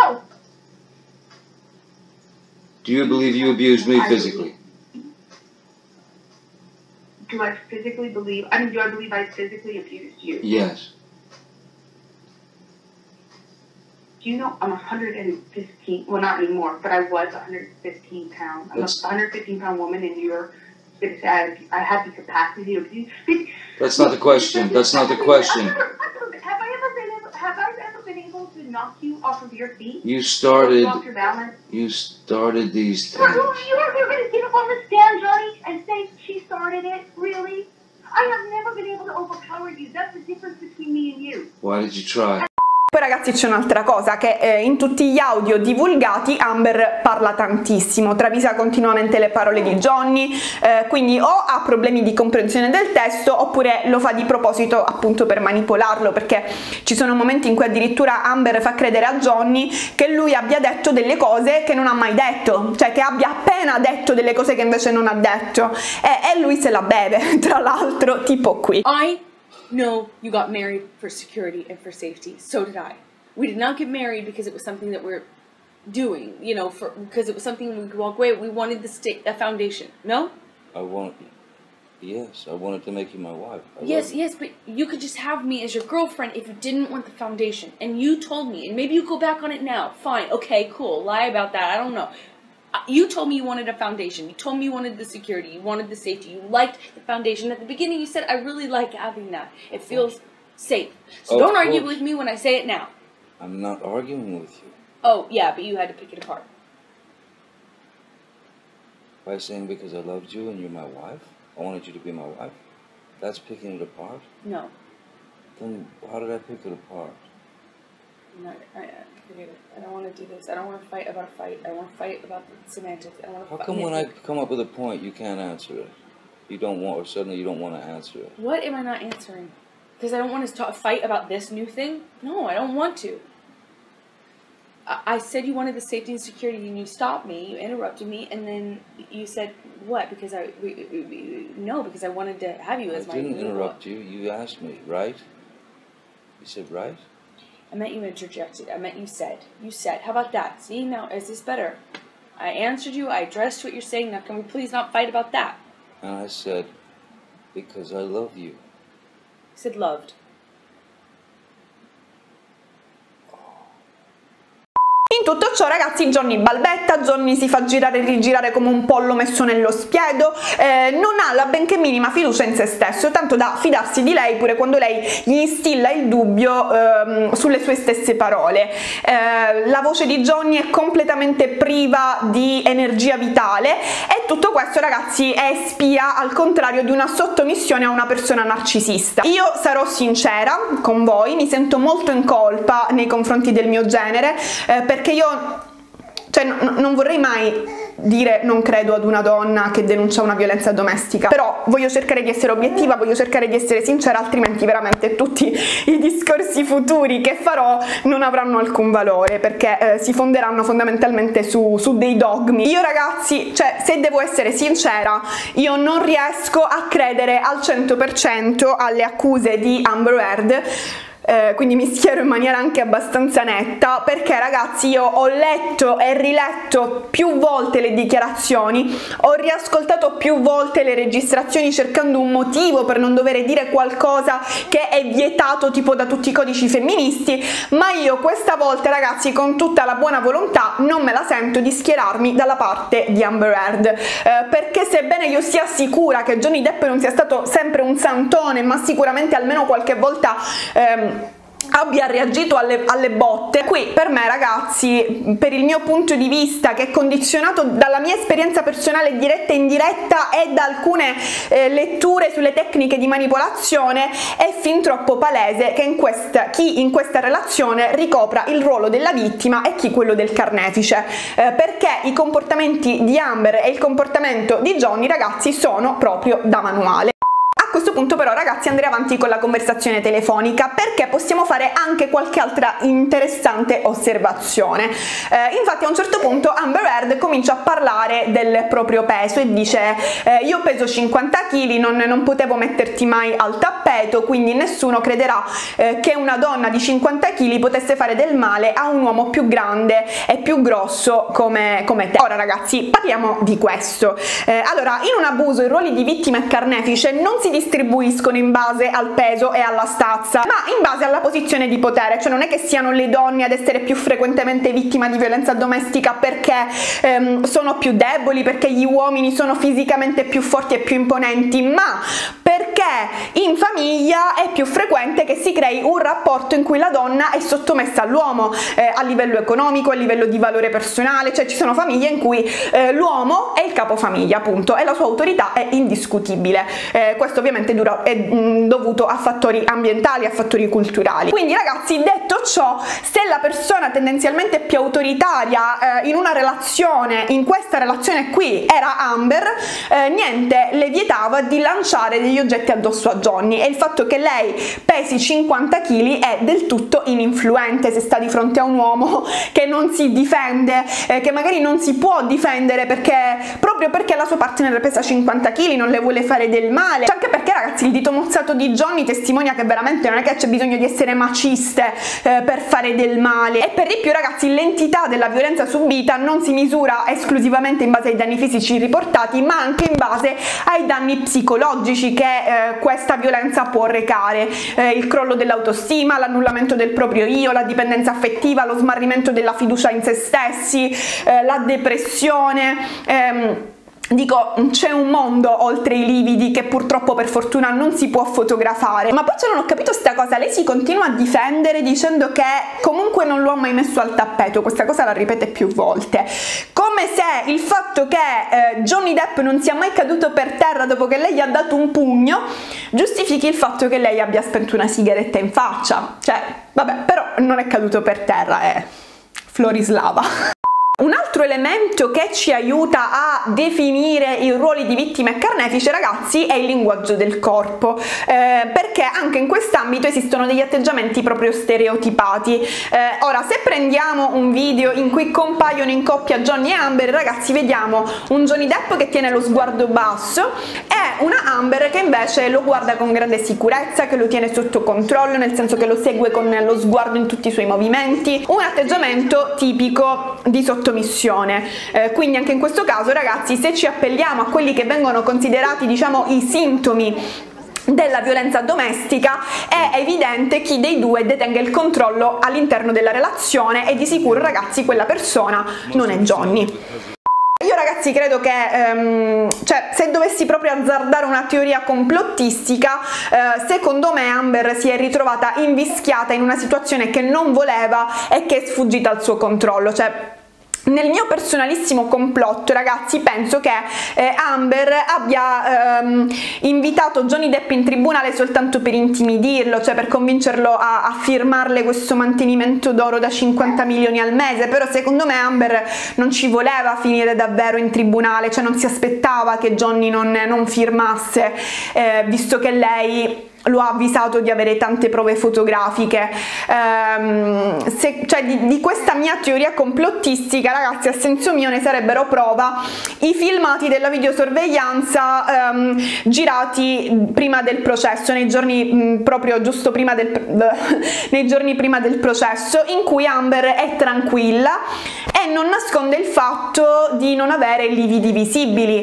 Do you believe you abused me physically? Do I physically believe? I mean, do I believe I physically abused you? Yes. Do you know I'm 115? Well, not anymore, but I was 115 pounds. I'm a 115-pound woman, and you're going to say I have the capacity to abuse. That's not the question. That's not the question. Have I ever been able to knock you off of your feet? You started. Off your balance? You started these things. You are going to get up on the stand, Johnny, and say she started it? Really? I have never been able to overpower you. That's the difference between me and you. Why did you try? Poi, ragazzi, c'è un'altra cosa, che in tutti gli audio divulgati Amber parla tantissimo, travisa continuamente le parole di Johnny, quindi o ha problemi di comprensione del testo oppure lo fa di proposito appunto per manipolarlo, perché ci sono momenti in cui addirittura Amber fa credere a Johnny che lui abbia detto delle cose che non ha mai detto, cioè che abbia appena detto delle cose che invece non ha detto, e lui se la beve, tra l'altro, tipo qui. No, you got married for security and for safety. So did I. We did not get married because it was something that we're doing, you know, because it was something we could walk away. We wanted the foundation. No? Yes, I wanted to make you my wife. Yes, but you could just have me as your girlfriend if you didn't want the foundation. And you told me, and maybe you go back on it now. Fine, okay, cool. Lie about that. I don't know. You told me you wanted a foundation. You told me you wanted the security. You wanted the safety. You liked the foundation. At the beginning, you said, I really like having that. It feels safe. So don't argue with me when I say it now. I'm not arguing with you. Oh, yeah, but you had to pick it apart. By saying because I loved you and you're my wife? I wanted you to be my wife? That's picking it apart? No. Then how did I pick it apart? I don't want to do this. I don't want to fight about a fight. I want to fight about the semantics. I want to. How come when I come up with a point, you can't answer it? You don't want, or suddenly you don't want to answer it? What am I not answering? Because I don't want to fight about this new thing? No, I don't want to. I said you wanted the safety and security, and you stopped me. You interrupted me, and then you said what? Because because I wanted to have you as my. I didn't interrupt you. You asked me, right? You said right. I meant you interjected. I meant you said. You said. How about that? See, now, is this better? I answered you. I addressed what you're saying. Now, can we please not fight about that? And I said, because I love you. I said loved. In tutto ciò, ragazzi, Johnny balbetta, Johnny si fa girare e rigirare come un pollo messo nello spiedo, non ha la benché minima fiducia in se stesso, tanto da fidarsi di lei pure quando lei gli instilla il dubbio sulle sue stesse parole. La voce di Johnny è completamente priva di energia vitale, e tutto questo, ragazzi, è spia, al contrario, di una sottomissione a una persona narcisista. Io sarò sincera con voi, mi sento molto in colpa nei confronti del mio genere, perché io, cioè, non vorrei mai dire non credo ad una donna che denuncia una violenza domestica, però voglio cercare di essere obiettiva, voglio cercare di essere sincera, altrimenti veramente tutti i discorsi futuri che farò non avranno alcun valore, perché si fonderanno fondamentalmente su dei dogmi. Io ragazzi, cioè, se devo essere sincera, io non riesco a credere al 100% alle accuse di Amber Heard. Quindi mi schiero in maniera anche abbastanza netta, perché ragazzi io ho letto e riletto più volte le dichiarazioni, ho riascoltato più volte le registrazioni cercando un motivo per non dover dire qualcosa che è vietato tipo da tutti i codici femministi, ma io questa volta ragazzi con tutta la buona volontà non me la sento di schierarmi dalla parte di Amber Heard, perché sebbene io sia sicura che Johnny Depp non sia stato sempre un santone, ma sicuramente almeno qualche volta abbia reagito alle botte, qui per me ragazzi, per il mio punto di vista che è condizionato dalla mia esperienza personale diretta e indiretta e da alcune letture sulle tecniche di manipolazione, è fin troppo palese che chi in questa relazione ricopra il ruolo della vittima e chi quello del carnefice, perché i comportamenti di Amber e il comportamento di Johnny ragazzi sono proprio da manuale. A questo punto però ragazzi andrei avanti con la conversazione telefonica, perché possiamo fare anche qualche altra interessante osservazione. Infatti a un certo punto Amber Heard comincia a parlare del proprio peso e dice io peso 50 kg, non potevo metterti mai al tappeto, quindi nessuno crederà che una donna di 50 kg potesse fare del male a un uomo più grande e più grosso come te. Ora ragazzi parliamo di questo. Allora, in un abuso i ruoli di vittima e carnefice non si distribuiscono in base al peso e alla stazza, ma in base alla posizione di potere, cioè non è che siano le donne ad essere più frequentemente vittima di violenza domestica perché sono più deboli, perché gli uomini sono fisicamente più forti e più imponenti, ma perché in famiglia è più frequente che si crei un rapporto in cui la donna è sottomessa all'uomo a livello economico, a livello di valore personale, cioè ci sono famiglie in cui l'uomo è il capofamiglia appunto e la sua autorità è indiscutibile. Questo ovviamente è dovuto a fattori ambientali, a fattori culturali. Quindi ragazzi, detto ciò, se la persona tendenzialmente più autoritaria in una relazione, in questa relazione qui, era Amber, niente le vietava di lanciare degli oggetti addosso a Johnny, e il fatto che lei pesi 50 kg è del tutto ininfluente se sta di fronte a un uomo che non si difende, che magari non si può difendere proprio perché la sua partner pesa 50 kg, non le vuole fare del male. Anche perché ragazzi il dito mozzato di Johnny testimonia che veramente non è che c'è bisogno di essere maciste per fare del male, e per di più ragazzi l'entità della violenza subita non si misura esclusivamente in base ai danni fisici riportati, ma anche in base ai danni psicologici che questa violenza può recare, il crollo dell'autostima, l'annullamento del proprio io, la dipendenza affettiva, lo smarrimento della fiducia in se stessi, la depressione. Dico, c'è un mondo oltre i lividi che purtroppo per fortuna non si può fotografare. Ma poi non ho capito sta cosa, lei si continua a difendere dicendo che comunque non lo ha mai messo al tappeto, questa cosa la ripete più volte, come se il fatto che Johnny Depp non sia mai caduto per terra dopo che lei gli ha dato un pugno giustifichi il fatto che lei abbia spento una sigaretta in faccia. Cioè, vabbè, però non è caduto per terra, è Florislava. Un altro elemento che ci aiuta a definire i ruoli di vittima e carnefice ragazzi è il linguaggio del corpo, perché anche in quest'ambito esistono degli atteggiamenti proprio stereotipati. Ora, se prendiamo un video in cui compaiono in coppia Johnny e Amber, ragazzi vediamo un Johnny Depp che tiene lo sguardo basso e una Amber che invece lo guarda con grande sicurezza, che lo tiene sotto controllo, nel senso che lo segue con lo sguardo in tutti i suoi movimenti, un atteggiamento tipico di sottomissione. Quindi anche in questo caso ragazzi, se ci appelliamo a quelli che vengono considerati diciamo i sintomi della violenza domestica, è evidente chi dei due detenga il controllo all'interno della relazione, e di sicuro ragazzi quella persona non è Johnny. Io ragazzi credo che cioè, se dovessi proprio azzardare una teoria complottistica, secondo me Amber si è ritrovata invischiata in una situazione che non voleva e che è sfuggita al suo controllo. Cioè, Nel mio personalissimo complotto, ragazzi, penso che Amber abbia invitato Johnny Depp in tribunale soltanto per intimidirlo, cioè per convincerlo a firmarle questo mantenimento d'oro da 50 milioni al mese. Però secondo me Amber non ci voleva finire davvero in tribunale, cioè non si aspettava che Johnny non firmasse, visto che lei lo ha avvisato di avere tante prove fotografiche. Cioè di questa mia teoria complottistica, ragazzi, a senso mio ne sarebbero prova i filmati della videosorveglianza girati prima del processo, nei giorni proprio giusto prima nei giorni prima del processo, in cui Amber è tranquilla e non nasconde il fatto di non avere lividi visibili,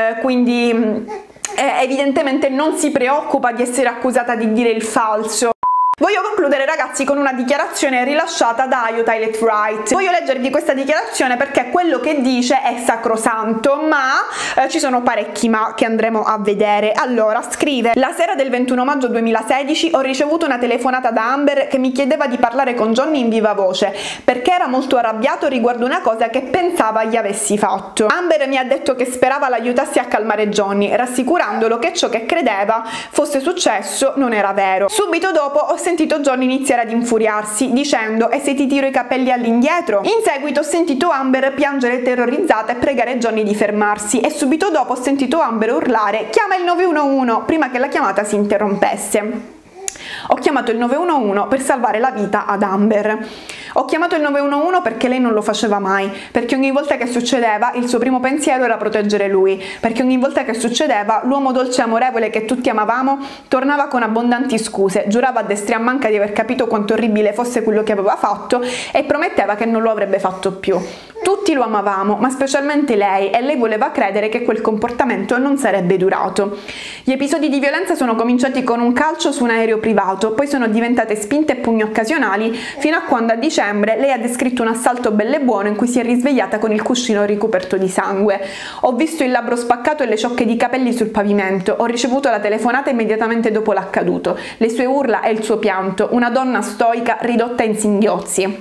quindi evidentemente non si preoccupa di essere accusata di dire il falso. Voglio concludere, ragazzi, con una dichiarazione rilasciata da Ayo Taylor-Wright. Voglio leggervi questa dichiarazione perché quello che dice è sacrosanto, ma ci sono parecchi ma che andremo a vedere. Allora, scrive: la sera del 21 maggio 2016 ho ricevuto una telefonata da Amber che mi chiedeva di parlare con Johnny in viva voce perché era molto arrabbiato riguardo una cosa che pensava gli avessi fatto. Amber mi ha detto che sperava l'aiutassi a calmare Johnny, rassicurandolo che ciò che credeva fosse successo non era vero. Subito dopo ho sentito Johnny iniziare ad infuriarsi dicendo: e se ti tiro i capelli all'indietro? In seguito ho sentito Amber piangere terrorizzata e pregare Johnny di fermarsi, e subito dopo ho sentito Amber urlare: chiama il 911, prima che la chiamata si interrompesse. Ho chiamato il 911 per salvare la vita ad Amber. Ho chiamato il 911 perché lei non lo faceva mai, perché ogni volta che succedeva il suo primo pensiero era proteggere lui, perché ogni volta che succedeva l'uomo dolce e amorevole che tutti amavamo tornava con abbondanti scuse, giurava a destra e a manca di aver capito quanto orribile fosse quello che aveva fatto e prometteva che non lo avrebbe fatto più. Tutti lo amavamo, ma specialmente lei, e lei voleva credere che quel comportamento non sarebbe durato. Gli episodi di violenza sono cominciati con un calcio su un aereo privato, poi sono diventate spinte e pugni occasionali, fino a quando a dicembre lei ha descritto un assalto bello e buono in cui si è risvegliata con il cuscino ricoperto di sangue. Ho visto il labbro spaccato e le ciocche di capelli sul pavimento, ho ricevuto la telefonata immediatamente dopo l'accaduto, le sue urla e il suo pianto, una donna stoica ridotta in singhiozzi.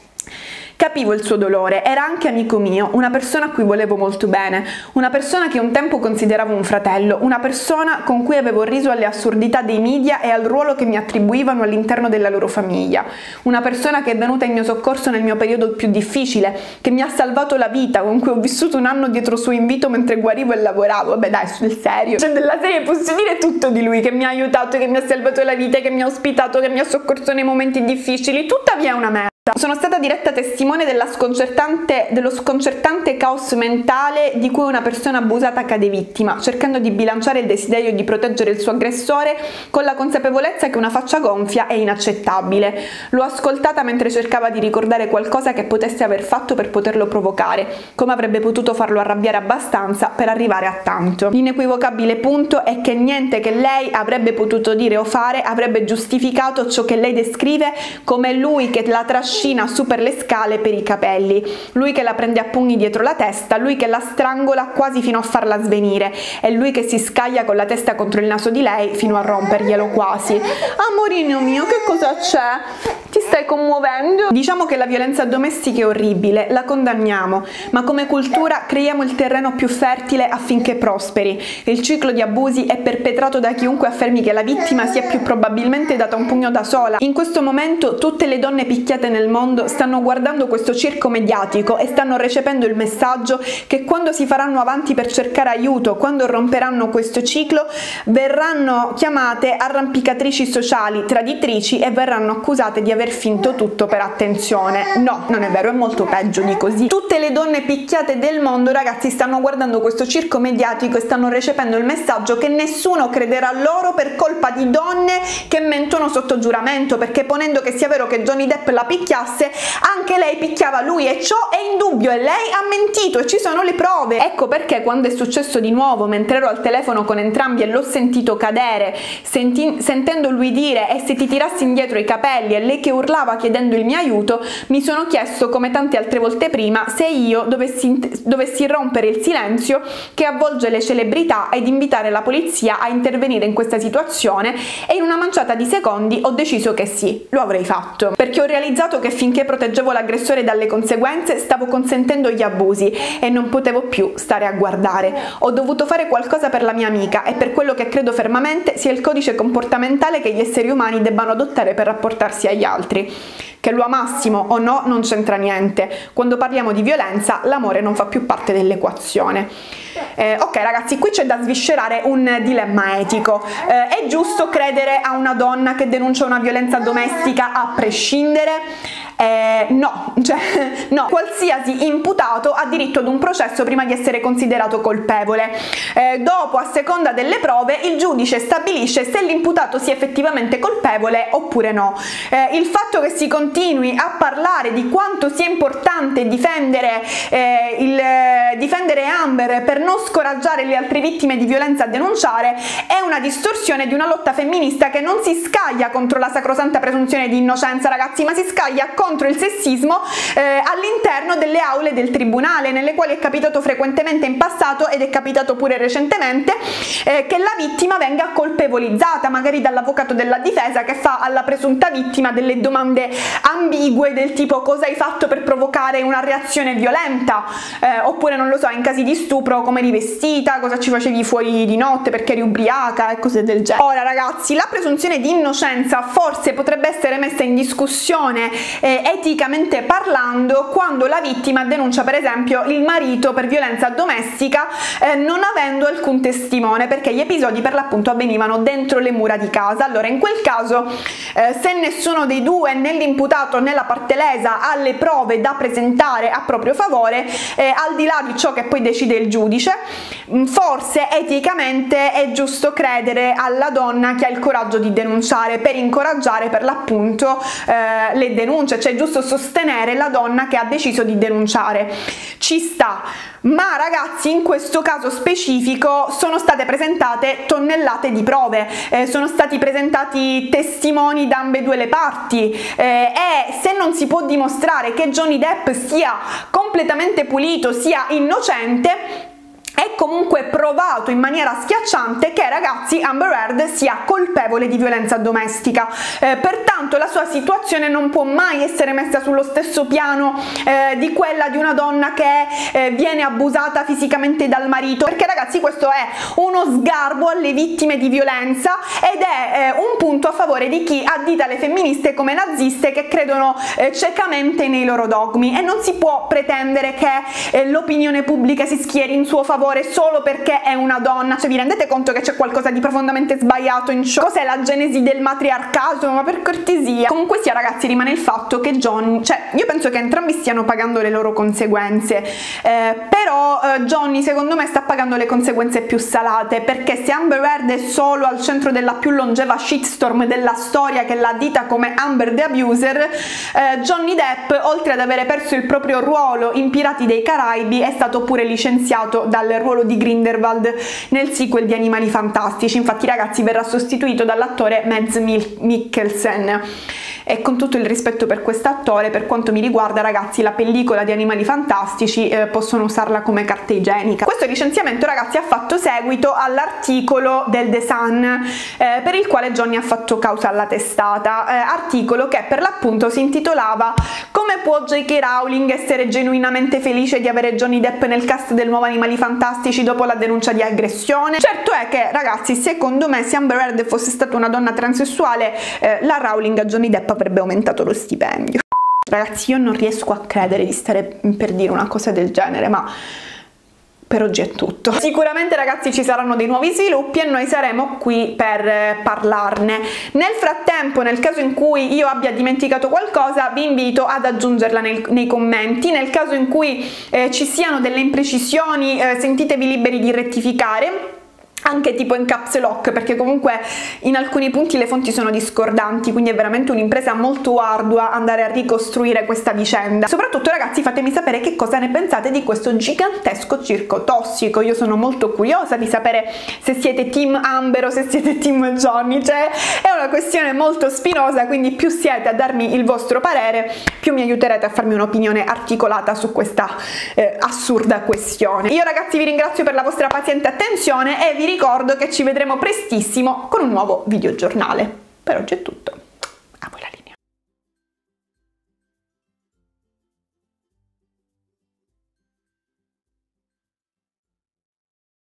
Capivo il suo dolore, era anche amico mio, una persona a cui volevo molto bene, una persona che un tempo consideravo un fratello, una persona con cui avevo riso alle assurdità dei media e al ruolo che mi attribuivano all'interno della loro famiglia, una persona che è venuta in mio soccorso nel mio periodo più difficile, che mi ha salvato la vita, con cui ho vissuto un anno dietro suo invito mentre guarivo e lavoravo. Vabbè dai, sul serio, cioè della serie posso dire tutto di lui, che mi ha aiutato, che mi ha salvato la vita, che mi ha ospitato, che mi ha soccorso nei momenti difficili, tuttavia è una merda. Sono stata diretta testimone dello sconcertante caos mentale di cui una persona abusata cade vittima, cercando di bilanciare il desiderio di proteggere il suo aggressore con la consapevolezza che una faccia gonfia è inaccettabile. L'ho ascoltata mentre cercava di ricordare qualcosa che potesse aver fatto per poterlo provocare, come avrebbe potuto farlo arrabbiare abbastanza per arrivare a tanto. L'inequivocabile punto è che niente che lei avrebbe potuto dire o fare avrebbe giustificato ciò che lei descrive come lui che la trascina su per le scale per i capelli, lui che la prende a pugni dietro la testa, lui che la strangola quasi fino a farla svenire, e lui che si scaglia con la testa contro il naso di lei fino a romperglielo quasi. Amorino mio, che cosa c'è? Ti stai commuovendo? Diciamo che la violenza domestica è orribile, la condanniamo, ma come cultura creiamo il terreno più fertile affinché prosperi. Il ciclo di abusi è perpetrato da chiunque affermi che la vittima sia più probabilmente data un pugno da sola. In questo momento tutte le donne picchiate nel mondo stanno guardando questo circo mediatico e stanno recependo il messaggio che quando si faranno avanti per cercare aiuto, quando romperanno questo ciclo, verranno chiamate arrampicatrici sociali, traditrici, e verranno accusate di aver finto tutto per attenzione. No, non è vero, è molto peggio di così. Tutte le donne picchiate del mondo, ragazzi, stanno guardando questo circo mediatico e stanno recependo il messaggio che nessuno crederà loro per colpa di donne che mentono sotto giuramento, perché ponendo che sia vero che Johnny Depp la picchiasse, anche lei picchiava lui, e ciò è indubbio, e lei ha mentito e ci sono le prove. Ecco perché quando è successo di nuovo, mentre ero al telefono con entrambi e l'ho sentito cadere, sentendo lui dire: e se ti tirassi indietro i capelli, e lei che urlava urlava chiedendo il mio aiuto, mi sono chiesto, come tante altre volte prima, se io dovessi rompere il silenzio che avvolge le celebrità ed invitare la polizia a intervenire in questa situazione, e in una manciata di secondi ho deciso che sì, lo avrei fatto, perché ho realizzato che finché proteggevo l'aggressore dalle conseguenze stavo consentendo gli abusi e non potevo più stare a guardare. Ho dovuto fare qualcosa per la mia amica e per quello che credo fermamente sia il codice comportamentale che gli esseri umani debbano adottare per rapportarsi agli altri. Che lo amassimo o no non c'entra niente. Quando parliamo di violenza, l'amore non fa più parte dell'equazione. Ok ragazzi, qui c'è da sviscerare un dilemma etico. È giusto credere a una donna che denuncia una violenza domestica a prescindere? No, qualsiasi imputato ha diritto ad un processo prima di essere considerato colpevole. Dopo, a seconda delle prove, il giudice stabilisce se l'imputato sia effettivamente colpevole oppure no. Il fatto che si continui a parlare di quanto sia importante difendere Amber per non scoraggiare le altre vittime di violenza a denunciare è una distorsione di una lotta femminista che non si scaglia contro la sacrosanta presunzione di innocenza, ragazzi, ma si scaglia contro il sessismo all'interno delle aule del tribunale, nelle quali è capitato frequentemente in passato ed è capitato pure recentemente che la vittima venga colpevolizzata, magari dall'avvocato della difesa, che fa alla presunta vittima delle domande ambigue del tipo: cosa hai fatto per provocare una reazione violenta, oppure non lo so, in casi di stupro come eri vestita, cosa ci facevi fuori di notte, perché eri ubriaca e cose del genere. Ora ragazzi, la presunzione di innocenza forse potrebbe essere messa in discussione eticamente parlando quando la vittima denuncia per esempio il marito per violenza domestica non avendo alcun testimone, perché gli episodi per l'appunto avvenivano dentro le mura di casa. Allora in quel caso se nessuno dei due, né l'imputato né la parte lesa, ha le prove da presentare a proprio favore, al di là di ciò che poi decide il giudice, forse eticamente è giusto credere alla donna che ha il coraggio di denunciare per incoraggiare per l'appunto le denunce, cioè è giusto sostenere la donna che ha deciso di denunciare. Ci sta, ma ragazzi in questo caso specifico sono state presentate tonnellate di prove, sono stati presentati testimoni da ambedue le parti e se non si può dimostrare che Johnny Depp sia completamente pulito, sia innocente, è comunque provato in maniera schiacciante che ragazzi Amber Heard sia colpevole di violenza domestica, pertanto la sua situazione non può mai essere messa sullo stesso piano di quella di una donna che viene abusata fisicamente dal marito, perché ragazzi questo è uno sgarbo alle vittime di violenza ed è un punto a favore di chi addita le femministe come naziste che credono ciecamente nei loro dogmi, e non si può pretendere che l'opinione pubblica si schieri in suo favore solo perché è una donna. Cioè vi rendete conto che c'è qualcosa di profondamente sbagliato in ciò? Cos'è la genesi del matriarcato? Ma per cortesia. Comunque sia ragazzi, rimane il fatto che Johnny, cioè io penso che entrambi stiano pagando le loro conseguenze, però Johnny secondo me sta pagando le conseguenze più salate, perché se Amber Heard è solo al centro della più longeva shitstorm della storia che l'ha addita come Amber the Abuser, Johnny Depp, oltre ad avere perso il proprio ruolo in Pirati dei Caraibi, è stato pure licenziato dal ruolo di Grindelwald nel sequel di Animali Fantastici. Infatti ragazzi verrà sostituito dall'attore Mads Mikkelsen, e con tutto il rispetto per quest'attore, per quanto mi riguarda ragazzi la pellicola di Animali Fantastici possono usarla come carta igienica. Questo licenziamento ragazzi ha fatto seguito all'articolo del The Sun per il quale Johnny ha fatto causa alla testata, articolo che per l'appunto si intitolava "Come può J.K. Rowling essere genuinamente felice di avere Johnny Depp nel cast del nuovo Animali Fantastici dopo la denuncia di aggressione?". Certo è che ragazzi secondo me se Amber Heard fosse stata una donna transessuale la Rowling a Johnny Depp avrebbe aumentato lo stipendio. Ragazzi io non riesco a credere di stare per dire una cosa del genere, ma per oggi è tutto. Sicuramente ragazzi ci saranno dei nuovi sviluppi e noi saremo qui per parlarne. Nel frattempo, nel caso in cui io abbia dimenticato qualcosa, vi invito ad aggiungerla nei commenti. Nel caso in cui ci siano delle imprecisioni, sentitevi liberi di rettificare. anche tipo in caps lock, perché comunque in alcuni punti le fonti sono discordanti, quindi è veramente un'impresa molto ardua andare a ricostruire questa vicenda. Soprattutto, ragazzi, fatemi sapere che cosa ne pensate di questo gigantesco circo tossico. Io sono molto curiosa di sapere se siete team Amber o se siete team Johnny, cioè è una questione molto spinosa, quindi più siete a darmi il vostro parere, più mi aiuterete a farmi un'opinione articolata su questa assurda questione. Io, ragazzi, vi ringrazio per la vostra paziente attenzione e vi ricordo che ci vedremo prestissimo con un nuovo videogiornale. Per oggi è tutto.